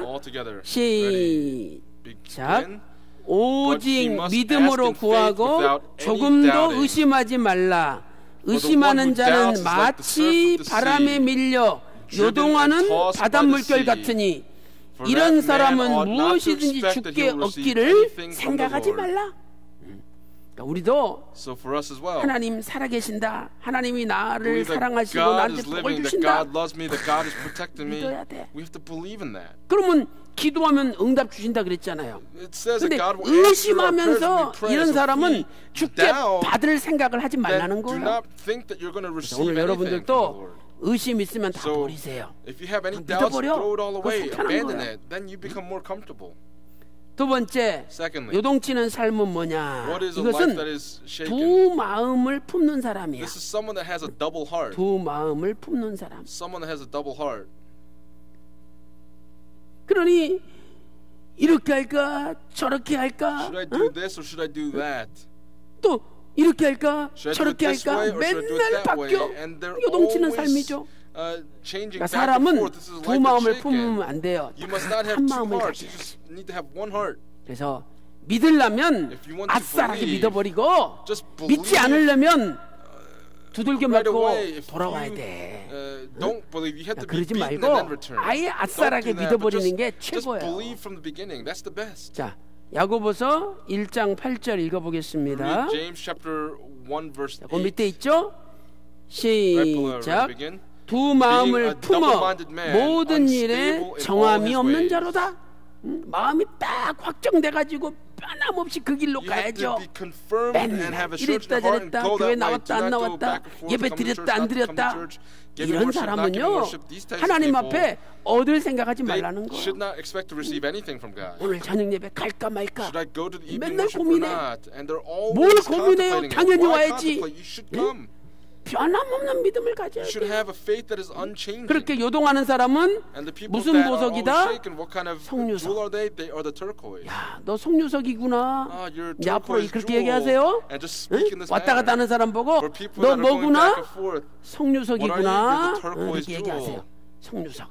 E: 시작. 오직 믿음으로 구하고 조금도 의심하지 말라. 의심하는 자는 마치 바람에 밀려 요동하는 바닷물결 같으니 이런 사람은 무엇이든지 주께 얻기를 생각하지 말라. 그러니까 우리도 하나님 살아계신다. 하나님이 나를 사랑하시고 나한테 복을 주신다. 믿어야 돼. 그러면 기도하면 응답 주신다 그랬잖아요. 근데 의심하면서 이런 사람은 주께 받을 생각을 하지 말라는 거예요. 오늘 여러분들도 의심 있으면 다 버리세요. 믿어버려. 그거 속편한 거예요. 두 번째, 요동치는 삶은 뭐냐? 이것은 두 마음을 품는 사람이야. 두 마음을 품는 사람. 그러니 이렇게 할까 저렇게 할까? 또 이렇게 할까 저렇게 할까? 맨날 바뀌어. 요동치는 삶이죠. 그러니까 사람은 두 마음을 품으면 안 돼요. 한 마음을 가져야지. 그래서 믿으려면 아싸라게 믿어버리고 믿지 않으려면 두들겨 맞고 돌아와야 돼. 그러니까 그러지 말고 아예 아싸라게 믿어버리는 게 최고예요. 자, 야고보서 1장 8절 읽어보겠습니다. 그 밑에 있죠? 시작. 두 마음을 품어 모든 일에 정함이 없는 자로다. 마음이 딱 확정돼가지고 변함없이 그 길로
D: You have to
E: 가야죠.
D: be confirmed and
E: 맨날
D: have a certain
E: 이랬다
D: heart and
E: 저랬다,
D: go
E: 교회
D: that way.
E: 나왔다
D: Do
E: 안
D: not go
E: 나왔다,
D: back and forth,
E: 예배
D: come to church,
E: 드렸다 안
D: not come to
E: 드렸다.
D: church, giving
E: 이런
D: worship, not giving
E: 사람은요
D: worship. These types of
E: 하나님
D: people,
E: 앞에 얻을 생각하지
D: they
E: 말라는 거예요.
D: should not expect to receive anything from God.
E: 오늘 저녁 예배 갈까 말까
D: Should I go to the evening
E: 맨날
D: worship or
E: 고민해.
D: not? And they're
E: 뭘
D: always
E: 고민해요?
D: contemplating it.
E: 당연히
D: Why
E: 와야지.
D: contemplate? You should come.
E: 변함없는 믿음을 가져야
D: You should
E: 돼요.
D: have a faith that is unchanging.
E: 그렇게 요동하는 사람은
D: And the people
E: 무슨
D: that are always
E: 보석이다?
D: shaken, what kind of
E: 석류석.
D: jewel are they? They are the turquoise.
E: 야, 너 송유석이구나.
D: You're
E: 이제 앞으로
D: turquoise
E: 그렇게
D: jewel.
E: 얘기하세요.
D: And just
E: 응?
D: speak in this
E: 왔다 갔다 하는
D: manner.
E: 사람 보고
D: For people
E: 너
D: that are going back
E: 뭐구나?
D: and forth.
E: 송유석이구나.
D: What are you? You're the turquoise
E: 이렇게 얘기하세요.
D: jewel.
E: 송유석.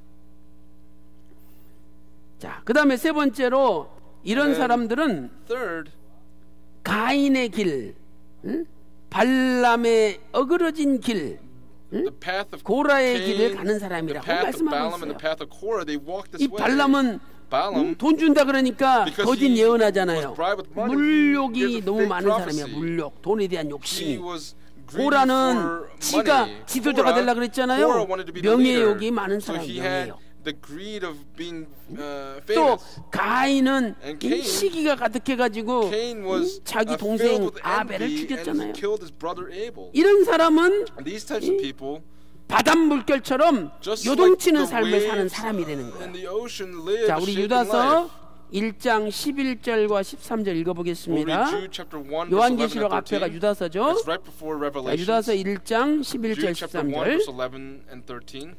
E: 자, 그 다음에 세 번째로 이런 사람들은
D: Third,
E: 가인의 길, 응? 발람의 어그러진 길,
D: the path of
E: 고라의
D: Cain,
E: 길을 가는
D: the
E: 사람이라고
D: path of
E: 말씀하고
D: Balaam and
E: 있어요.
D: the path of Korah, they walked this
E: 이
D: way.
E: 발람은
D: Balaam,
E: 돈 준다 그러니까
D: because
E: 거짓
D: he
E: 예언하잖아요.
D: was bribed with money,
E: 물욕이
D: he has a
E: 너무
D: fake
E: 많은 사람이야.
D: prophecy.
E: 물욕, 돈에 대한
D: he
E: 욕심이.
D: was greedy
E: 고라는
D: for
E: 지가
D: money.
E: 지도자가 되려고 그랬잖아요.
D: Korah wanted to be the leader.
E: 명예욕이 많은
D: So
E: 사람,
D: he had
E: 명예욕.
D: the greed of being
E: 또
D: famous.
E: 가인은
D: And Cain-
E: 시기가 가득해가지고
D: Cain was
E: 자기
D: filled
E: 동생
D: with
E: 아벨을
D: envy and he
E: 죽였잖아요.
D: killed his brother Abel.
E: 이런 사람은
D: These types of people,
E: 바닷 물결처럼
D: just like
E: 요동치는
D: the
E: 삶을 사는
D: waves
E: 사람이 되는
D: in
E: 거예요.
D: the ocean, live
E: 자,
D: a
E: 우리
D: shaken
E: 유다서
D: life.
E: 1장 11절과 13절
D: We'll
E: 읽어보겠습니다.
D: read Jude chapter 1, verse 11
E: 요한계시록
D: and
E: 앞에가
D: 13.
E: 유다서죠.
D: It's right before
E: 자,
D: Revelation.
E: 유다서 1장 11절
D: Jude chapter 1,
E: 13절.
D: verse 11 and 13.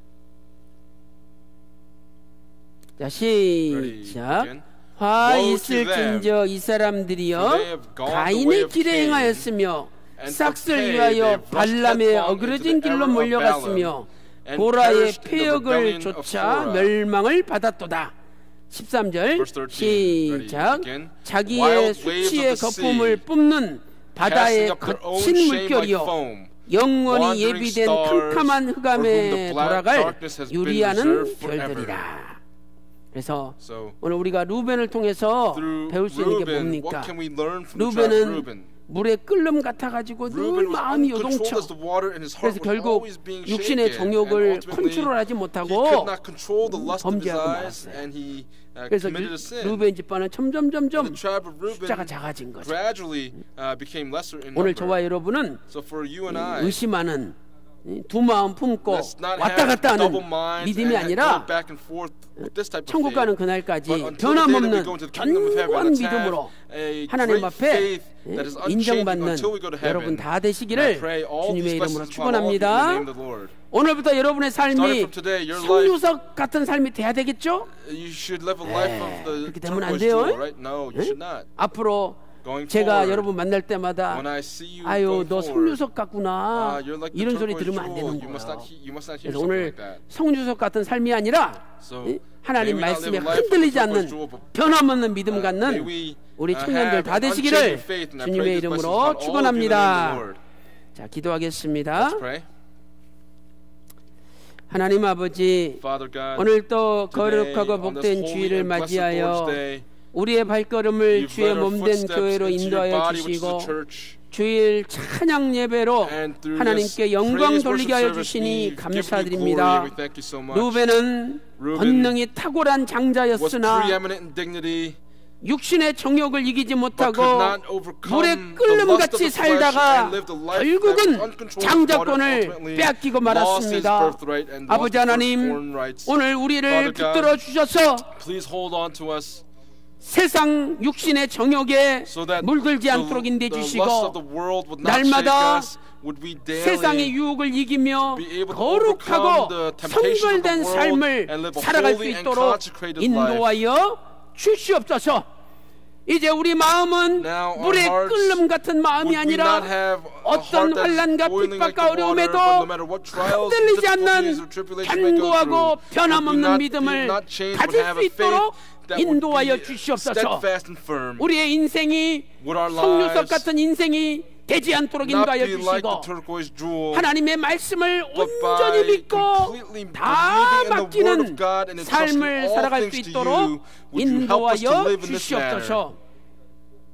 E: 자,
D: Ready,
E: 시작.
D: begin.
E: 화
D: Woe to
E: 있을진저 이
D: for they
E: 사람들이여
D: have gone the way
E: 가인의
D: of
E: 길에
D: Cain,
E: 행하였으며
D: and
E: 싹을
D: for Cain
E: 위하여
D: they rushed
E: 발람의
D: headlong
E: 어그러진
D: into the
E: 길로
D: error of
E: 몰려갔으며
D: Balaam, and
E: 고라의
D: perished in the
E: 폐역을
D: rebellion of
E: 쫓아
D: Korah.
E: 멸망을 받았도다. 13절
D: Verse 13,
E: 시작.
D: ready,
E: 자기의
D: Wild waves
E: 수치의
D: of the
E: 거품을
D: sea,
E: 뿜는 바다의
D: casting up their own
E: 거친
D: shame like
E: 물결이요
D: foam.
E: 영원히
D: wandering
E: 예비된
D: stars,
E: 캄캄한
D: for whom
E: 흑암에
D: the black
E: 돌아갈
D: darkness has been
E: 유리하는
D: reserved forever.
E: 별들이라. 그래서
D: So,
E: 오늘 우리가 루벤을 통해서
D: through
E: 배울 수 있는 게
D: Reuben,
E: 뭡니까?
D: what can we learn from the tribe of
E: 루벤은
D: Reuben?
E: 물의 끓름 같아가지고 늘
D: Reuben was
E: 마음이
D: uncontrolled
E: 요동쳐.
D: as the water and his heart
E: 그래서
D: was
E: 결국
D: always being
E: 육신의
D: shaken.
E: 정욕을
D: And ultimately,
E: 컨트롤하지
D: he
E: 못하고
D: could not control the lust of his
E: 범죄하고
D: eyes,
E: 말았어요.
D: and he
E: 그래서
D: committed a sin.
E: 루벤 집안은 점점
D: The tribe of
E: 숫자가
D: Reuben
E: 작아진 거죠.
D: gradually became lesser in
E: 오늘
D: number.
E: 저와 여러분은
D: So for you and I,
E: 의심하는 두 마음 품고
D: let's not
E: 왔다
D: have
E: 갔다 하는
D: double minds
E: 믿음이
D: and
E: 아니라
D: go back and forth with this type of
E: 천국 가는
D: faith.
E: 그날까지
D: But until the day that we
E: 변함없는
D: go into the kingdom of heaven,
E: 견고한
D: let's have
E: 믿음으로
D: a
E: 하나님
D: great
E: 앞에
D: faith that is unchanging
E: 인정받는
D: until we go to
E: 여러분
D: heaven.
E: 다
D: And I
E: 되시기를
D: pray all
E: 주님의
D: these
E: 이름으로
D: blessings upon all of you in the
E: 축원합니다.
D: name of the Lord.
E: 오늘부터 여러분의
D: Starting
E: 삶이
D: from today, your life,
E: 성유석 같은 삶이 돼야 되겠죠?
D: you should live a life of the
E: 그렇게 되면 안
D: turquoise
E: 돼요.
D: jewel, right? No, you should not.
E: 앞으로
D: Going
E: 제가
D: forward,
E: 여러분 만날 때마다
D: when I see you
E: 아유
D: going
E: 너
D: forward,
E: 성유석 같구나
D: you're like the
E: 이런 소리
D: turquoise
E: 들으면 안
D: jewel.
E: 되는
D: You must
E: 거예요.
D: not hear
E: 그래서
D: something
E: 오늘
D: like that.
E: 성유석 같은 삶이 아니라
D: So,
E: 하나님
D: may we not
E: 말씀에
D: live a life of
E: 흔들리지
D: the
E: 않는
D: turquoise jewel, but
E: 변함없는 믿음
D: may
E: 갖는
D: we
E: 우리
D: have
E: 청년들 다
D: an
E: 되시기를
D: unchanging faith, and I pray
E: 주님의
D: these blessings
E: 이름으로
D: upon all of you in the name of the
E: 축원합니다.
D: Lord.
E: 자, 기도하겠습니다.
D: Let's pray.
E: 하나님 아버지,
D: Father God,
E: 오늘 또
D: today,
E: 거룩하고
D: on this
E: 복된
D: holy
E: 주일을
D: and blessed Lord's
E: 맞이하여
D: Day,
E: 우리의 발걸음을
D: you've
E: 주의
D: led our
E: 몸된
D: footsteps
E: 교회로
D: into your
E: 인도하여
D: body, which is
E: 주시고
D: the church.
E: 주일 찬양 예배로
D: And through
E: 하나님께
D: this
E: 영광
D: praise
E: 돌리게
D: worship
E: 하여
D: service,
E: 주시니
D: we give you glory,
E: 감사드립니다.
D: and we thank you so much.
E: 루벤은
D: Reuben
E: 권능이 탁월한
D: was
E: 장자였으나
D: preeminent in dignity,
E: 육신의 정욕을 이기지
D: but
E: 못하고
D: could not overcome
E: 물에
D: the
E: 끓는
D: lust of
E: 같이
D: the flesh
E: 살다가
D: and lived a life that was
E: 결국은
D: uncontrolled,
E: 장자권을
D: ultimately
E: 빼앗기고
D: lost his
E: 말았습니다.
D: birthright and lost
E: 아버지
D: his
E: 하나님,
D: firstborn rights.
E: 오늘 우리를
D: Father God,
E: 붙들어 주셔서
D: Please hold on to us
E: 세상 육신의 정욕에
D: so that
E: 물들지
D: the
E: 않도록 인도해
D: lust of the
E: 주시고
D: world would not shake
E: 날마다
D: us. Would we
E: 세상의
D: daily
E: 유혹을 이기며
D: be able to
E: 거룩하고
D: overcome the temptations of
E: 성결된
D: the world
E: 삶을
D: and live a
E: 살아갈 수
D: holy and
E: 있도록
D: consecrated life.
E: 인도하여 주시옵소서. 이제 우리 마음은
D: Now our
E: 물의
D: hearts,
E: 끓는 같은 마음이
D: would we
E: 아니라
D: not have a
E: 어떤
D: heart that's
E: 환난과
D: boiling like
E: 핍박과
D: the water,
E: 어려움에도
D: but no matter what trials,
E: 흔들리지
D: difficulties,
E: 않는
D: or tribulations may go
E: 견고하고
D: through, would we
E: 변함없는
D: not be
E: 믿음을
D: not changed,
E: 가질
D: but have
E: 수
D: a faith
E: 있도록
D: that would
E: 인도하여
D: be
E: 주시옵소서.
D: steadfast and firm.
E: 우리의 인생이
D: Would our
E: 성유석
D: lives
E: 같은 인생이 되지 않도록
D: not
E: 인도하여
D: be like the
E: 주시고
D: turquoise jewel,
E: 하나님의 말씀을
D: but
E: 온전히
D: by
E: 믿고
D: completely
E: 다
D: believing in the word
E: 맡기는
D: of God and entrusting
E: 삶을
D: all
E: 살아갈 수
D: things to
E: 있도록
D: you, would you help us to
E: 인도하여
D: live in this manner?
E: 주시옵소서.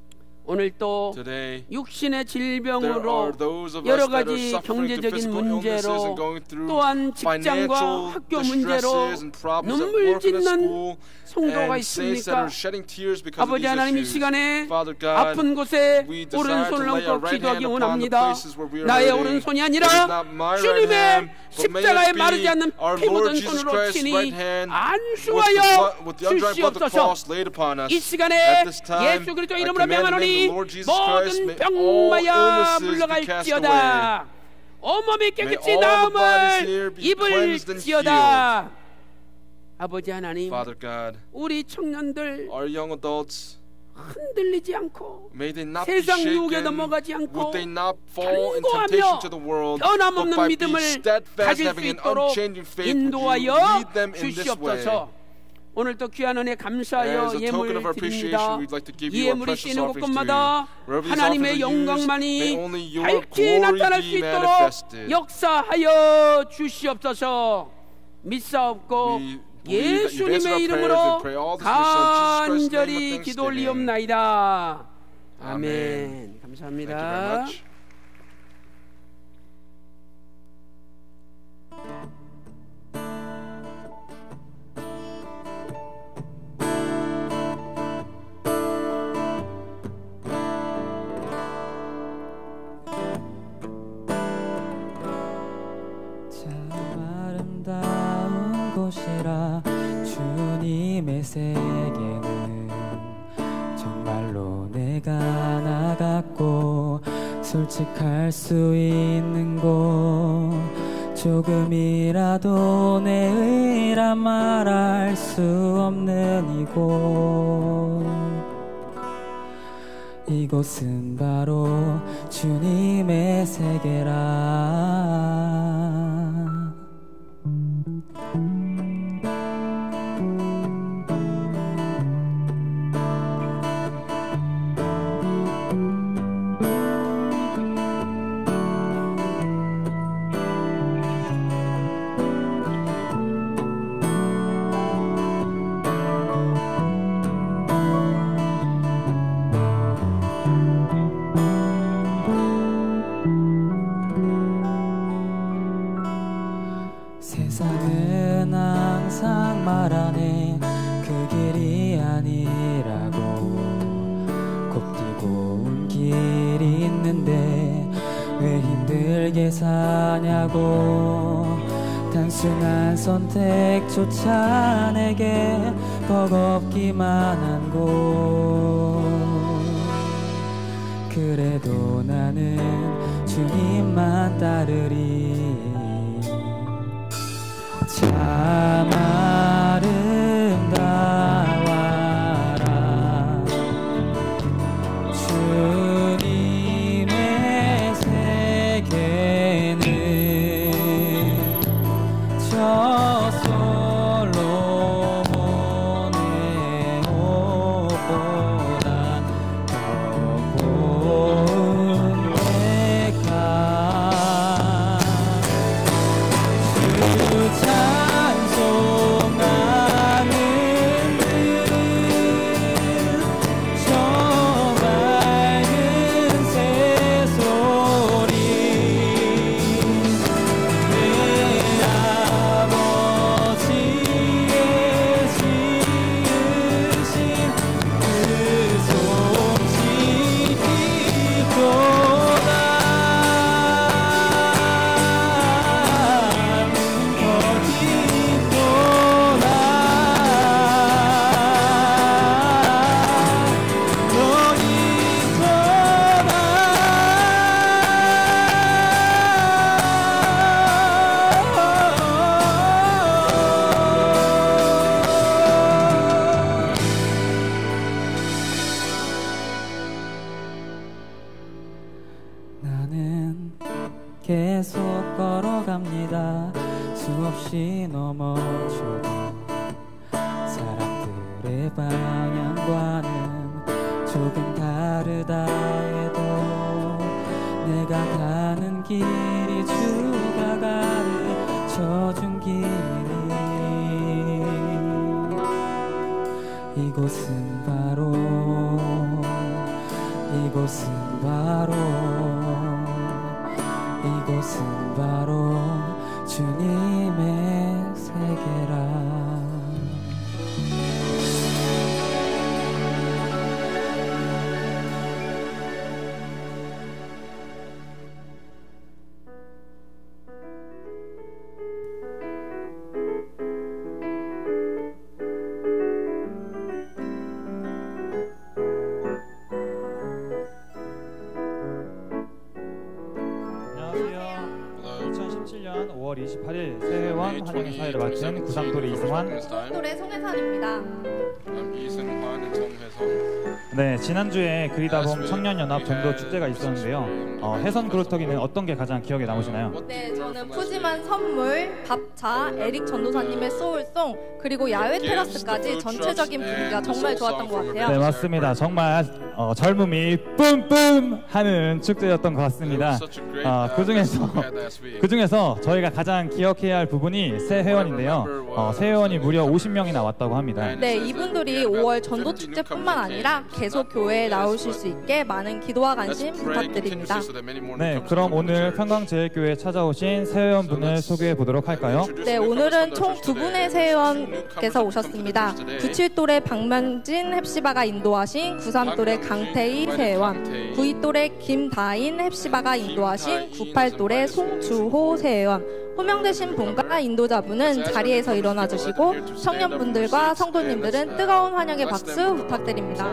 E: 오늘 또 육신의 질병으로 여러 가지 경제적인 문제로 또한 직장과 학교 문제로 눈물 짓는 성도가 있습니까? 아버지 하나님, 이 시간에 아픈 곳에 오른손을 얹고 기도하기 원합니다. 나의 오른손이 아니라 주님의 십자가에 마르지 않는 피 묻은 손으로 친히 안수하여 주시옵소서. 이 시간에 예수 그리스도 이름으로 명하노니 모든 병마야 물러갈지어다. 온몸이 깨끗이 나음을 입을지어다. 아버지 하나님, 우리 청년들 흔들리지 않고 세상 유혹에 넘어가지 않고 견고하며 변함없는 믿음을 가질 수 있도록 인도하여 주시옵소서. 오늘도 귀한 은혜 감사하여 예물을 드립니다. 예물이 쓰이는 곳곳마다 하나님의 영광만이 밝히 나타날 수 있도록 역사하여 주시옵소서. 믿사옵고 예수님의 이름으로 간절히 기도 올리옵나이다. 아멘. 감사합니다.
F: 곳이라 주님의 세계는 정말로 내가 나갔고 솔직할 수 있는 곳, 조금이라도 내 의라 말할 수 없는 이곳은 바로 주님의 세계라. 세상은 항상 말하네 그 길이 아니라고. 곱디고 온 길이 있는데 왜 힘들게 사냐고. 단순한 선택조차 내게 버겁기만 한 곳. 그래도 나는 주님만 따르리. 참 아름다워라 주님의 세계는 저 솔로몬의 옷보다 더 고운 내가 찬송하는 듯 저 밝은 새소리 내 아버지의 지으신 그 솜씨이도다. 나는 계속 걸어갑니다. 수없이 넘어져도 사람들의 방향과는 조금 다르다 해도 내가 가는 길이 주가 가르쳐준 길이. 이곳은 바로 이곳은 바로 주님의 세계라.
G: 안녕하세요. 5월 28일 새해원 환영의 사회를 맡은 구상돌이 이승환,
H: 소돌의 송혜선입니다.
D: 이승환, 송혜선.
G: 네, 지난주에 그리다봄 청년연합 전도 축제가 있었는데요. 혜선 그루터기는 어떤 게 가장 기억에 남으시나요?
H: 네, 저는 푸짐한 선물, 밥차, 에릭 전도사님의 소울송, 그리고 야외 테라스까지 전체적인 분위기가 정말 좋았던 것 같아요.
G: 네, 맞습니다. 정말 젊음이 뿜뿜 하는 축제였던 것 같습니다. 그중에서 저희가 가장 기억해야 할 부분이 새 회원인데요. 새 회원이 무려 50명이나 왔다고 합니다.
H: 네, 이분들이 5월 전도 축제뿐만 아니라 계속 교회에 나오실 수 있게 많은 기도와 관심 부탁드립니다.
G: 네, 그럼 오늘 평강제일교회에 찾아오신 새 회원분을 소개해 보도록 할까요?
H: 네, 오늘은 총 2분의 새 회원께서 오셨습니다. 97돌의 박명진 헵시바가 인도하신 93돌의 강태희 새 회원, 92돌의 김다인 헵시바가 인도하신 98돌의 송주호 새 회원, 호명되신 분과 인도자분은 자리에서 일어나 주시고 청년분들과 성도님들은 뜨거운 환영의 박수 부탁드립니다.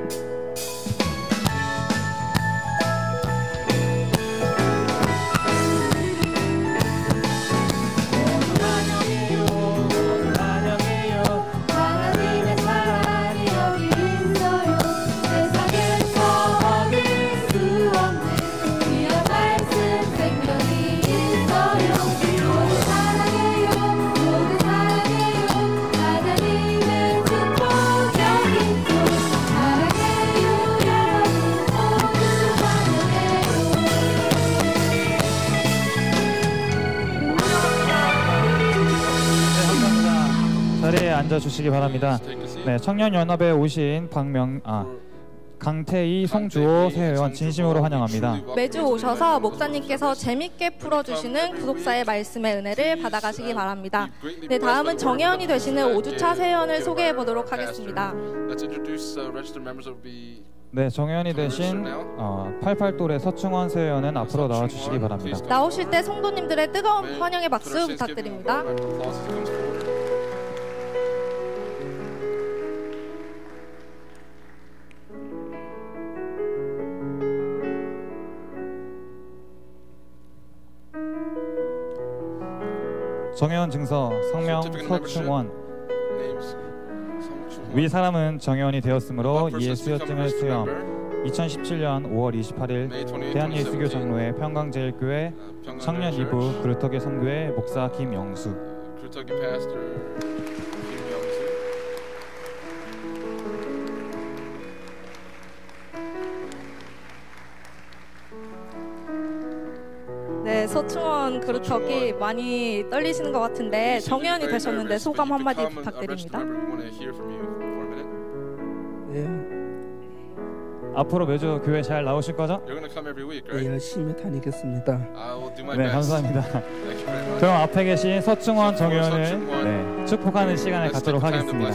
G: 자리에 앉아주시기 바랍니다. 네, 청년연합에 오신 강태희, 송주호 새 회원 진심으로 환영합니다.
H: 매주 오셔서 목사님께서 재밌게 풀어주시는 구속사의 말씀의 은혜를 받아가시기 바랍니다. 네, 다음은 정혜원이 되시는 5주차 새 회원을 소개해 보도록 하겠습니다.
G: 네, 정혜원이 되신 88돌의 서충원 새 회원은 앞으로 나와주시기 바랍니다.
H: 나오실 때 성도님들의 뜨거운 환영의 박수 부탁드립니다.
G: 정혜원 증서 성명 서충원. 위 사람은 정혜원이 되었으므로 이에 수여증을 수여 2017년 5월 28일 대한예수교 장로회 평강제일교회 청년 2부 그루터기 선교회 목사 김영수.
H: 네, 서충원 그루터기 많이 떨리시는 것 같은데 정혜원이 되셨는데 소감 한마디 부탁드립니다.
E: 네,
G: 앞으로 매주 교회 잘 나오실 거죠?
E: 네, 열심히 다니겠습니다.
G: 네, 감사합니다. 그럼 앞에 계신 서충원 정혜원을 축복하는 시간을 갖도록 하겠습니다.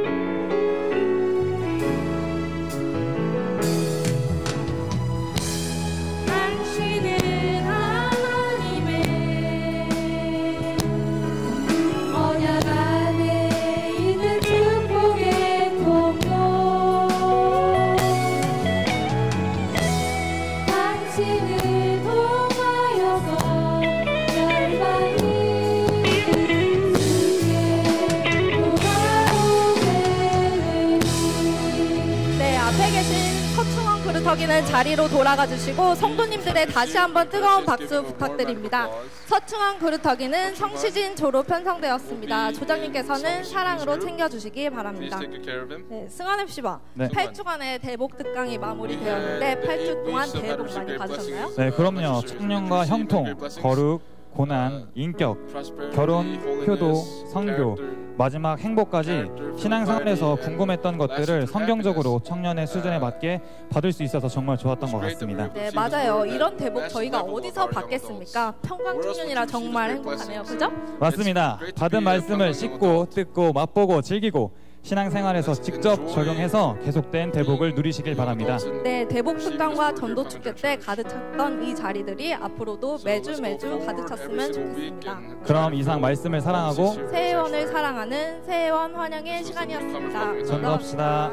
H: 그루터기는 자리로 돌아가 주시고 성도님들의 다시 한번 뜨거운 박수 부탁드립니다. 서충원 그루터기는 성시진 조로 편성되었습니다. 조장님께서는 사랑으로 챙겨주시기 바랍니다. 네, 승환 헵시바, 8주간의 대복 특강이 마무리되었는데 8주 동안 대회 복 많이 받으셨나요?
G: 네, 그럼요. 청년과 형통, 거룩, 고난, 인격, 결혼, 효도, 성교, 마지막 행복까지 신앙생활에서 궁금했던 것들을 성경적으로 청년의 수준에 맞게 받을 수 있어서 정말 좋았던 것 같습니다.
H: 네, 맞아요. 이런 대복 저희가 어디서 받겠습니까? 평강청년이라 정말 행복하네요. 그죠?
G: 맞습니다. 받은 말씀을 씻고 뜯고 맛보고 즐기고 신앙생활에서 직접 적용해서 계속된 대복을 누리시길 바랍니다.
H: 네, 대복 특강과 전도 축제 때 가득 찼던 이 자리들이 앞으로도 매주 가득 찼으면 좋겠습니다.
G: 그럼 이상 말씀을 사랑하고
H: 새해원을 사랑하는 새해원 환영의 시간이었습니다.
G: 전도합시다.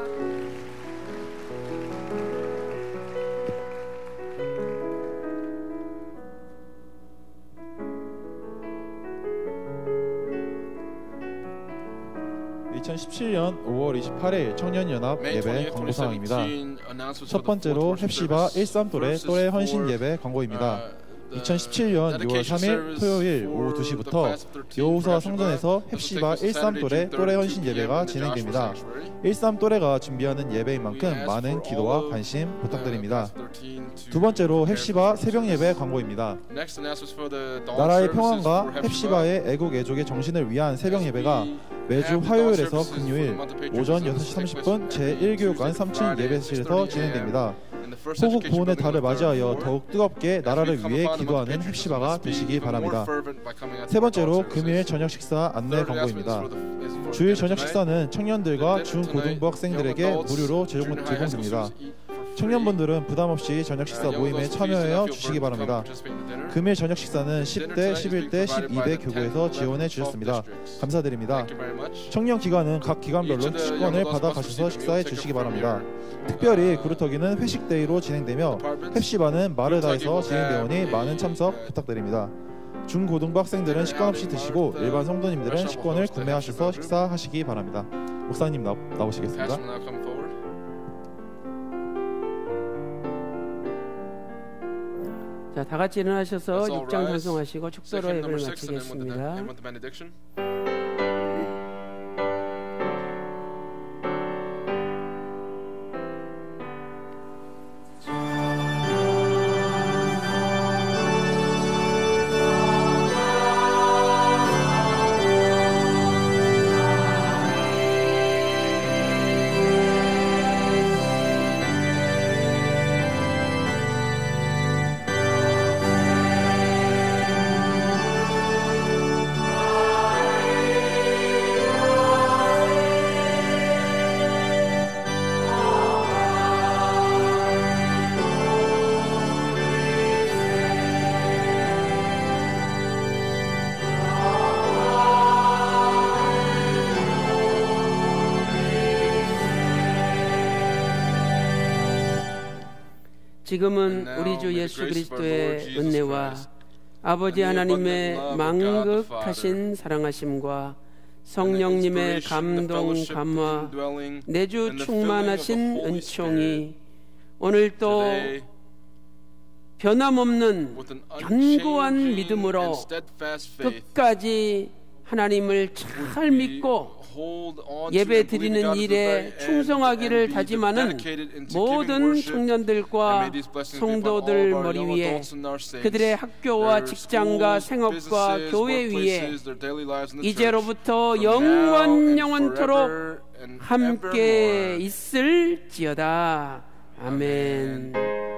I: (2017년 5월 28일) 청년연합 예배 광고사항입니다. 첫 번째로 헵시바 13 또래 헌신 예배 광고입니다. 2017년 6월 3일 토요일 오후 2시부터 여호수아 성전에서 헵시바 13 또래 헌신 예배가 진행됩니다. 13 또래가 준비하는 예배인 만큼 많은 기도와 관심 부탁드립니다. 두 번째로 헵시바 새벽 예배 광고입니다. 나라의 평안과 헵시바의 애국 애족의 정신을 위한 새벽 예배가 매주 화요일에서 금요일 오전 6시 30분 제1교육관 3층 예배실에서 진행됩니다. 호국 보훈의 달을 맞이하여 더욱 뜨겁게 나라를 위해 기도하는 헵시바가 되시기 바랍니다. 세 번째로 금요일 저녁 식사 안내 광고입니다. 주일 저녁 식사는 청년들과 중고등부 학생들에게 무료로 제공됩니다. 청년분들은 부담없이 저녁 식사 모임에 참여하여 주시기 바랍니다. 금일 저녁 식사는 10대, 11대, 12대 교구에서 지원해 주셨습니다. 감사드립니다. 청년 기관은 각 기관별로 식권을 받아 가셔서 식사해 주시기 바랍니다. 특별히 구루터기는 회식데이로 진행되며 헵시바는 마르다에서 진행되오니 많은 참석 부탁드립니다. 중고등부 학생들은 식권 없이 드시고 일반 성도님들은 식권을 구매하셔서 식사하시기 바랍니다. 목사님 나오시겠습니다.
E: 자, 다 같이 일어나셔서 6장 찬송하시고 축도로 예배를 마치겠습니다. 지금은 우리 주 예수 그리스도의 은혜와 아버지 하나님의 만극하신 사랑하심과 성령님의 감동 감화 내주 충만하신 은총이 오늘도 변함없는 견고한 믿음으로 끝까지 하나님을 잘 믿고 예배 드리는 일에 충성하기를 다짐하는 모든 청년들과 성도들 머리 위에 그들의 학교와 직장과 생업과 교회 위에 이제로부터 영원토록 함께 있을지어다. 아멘.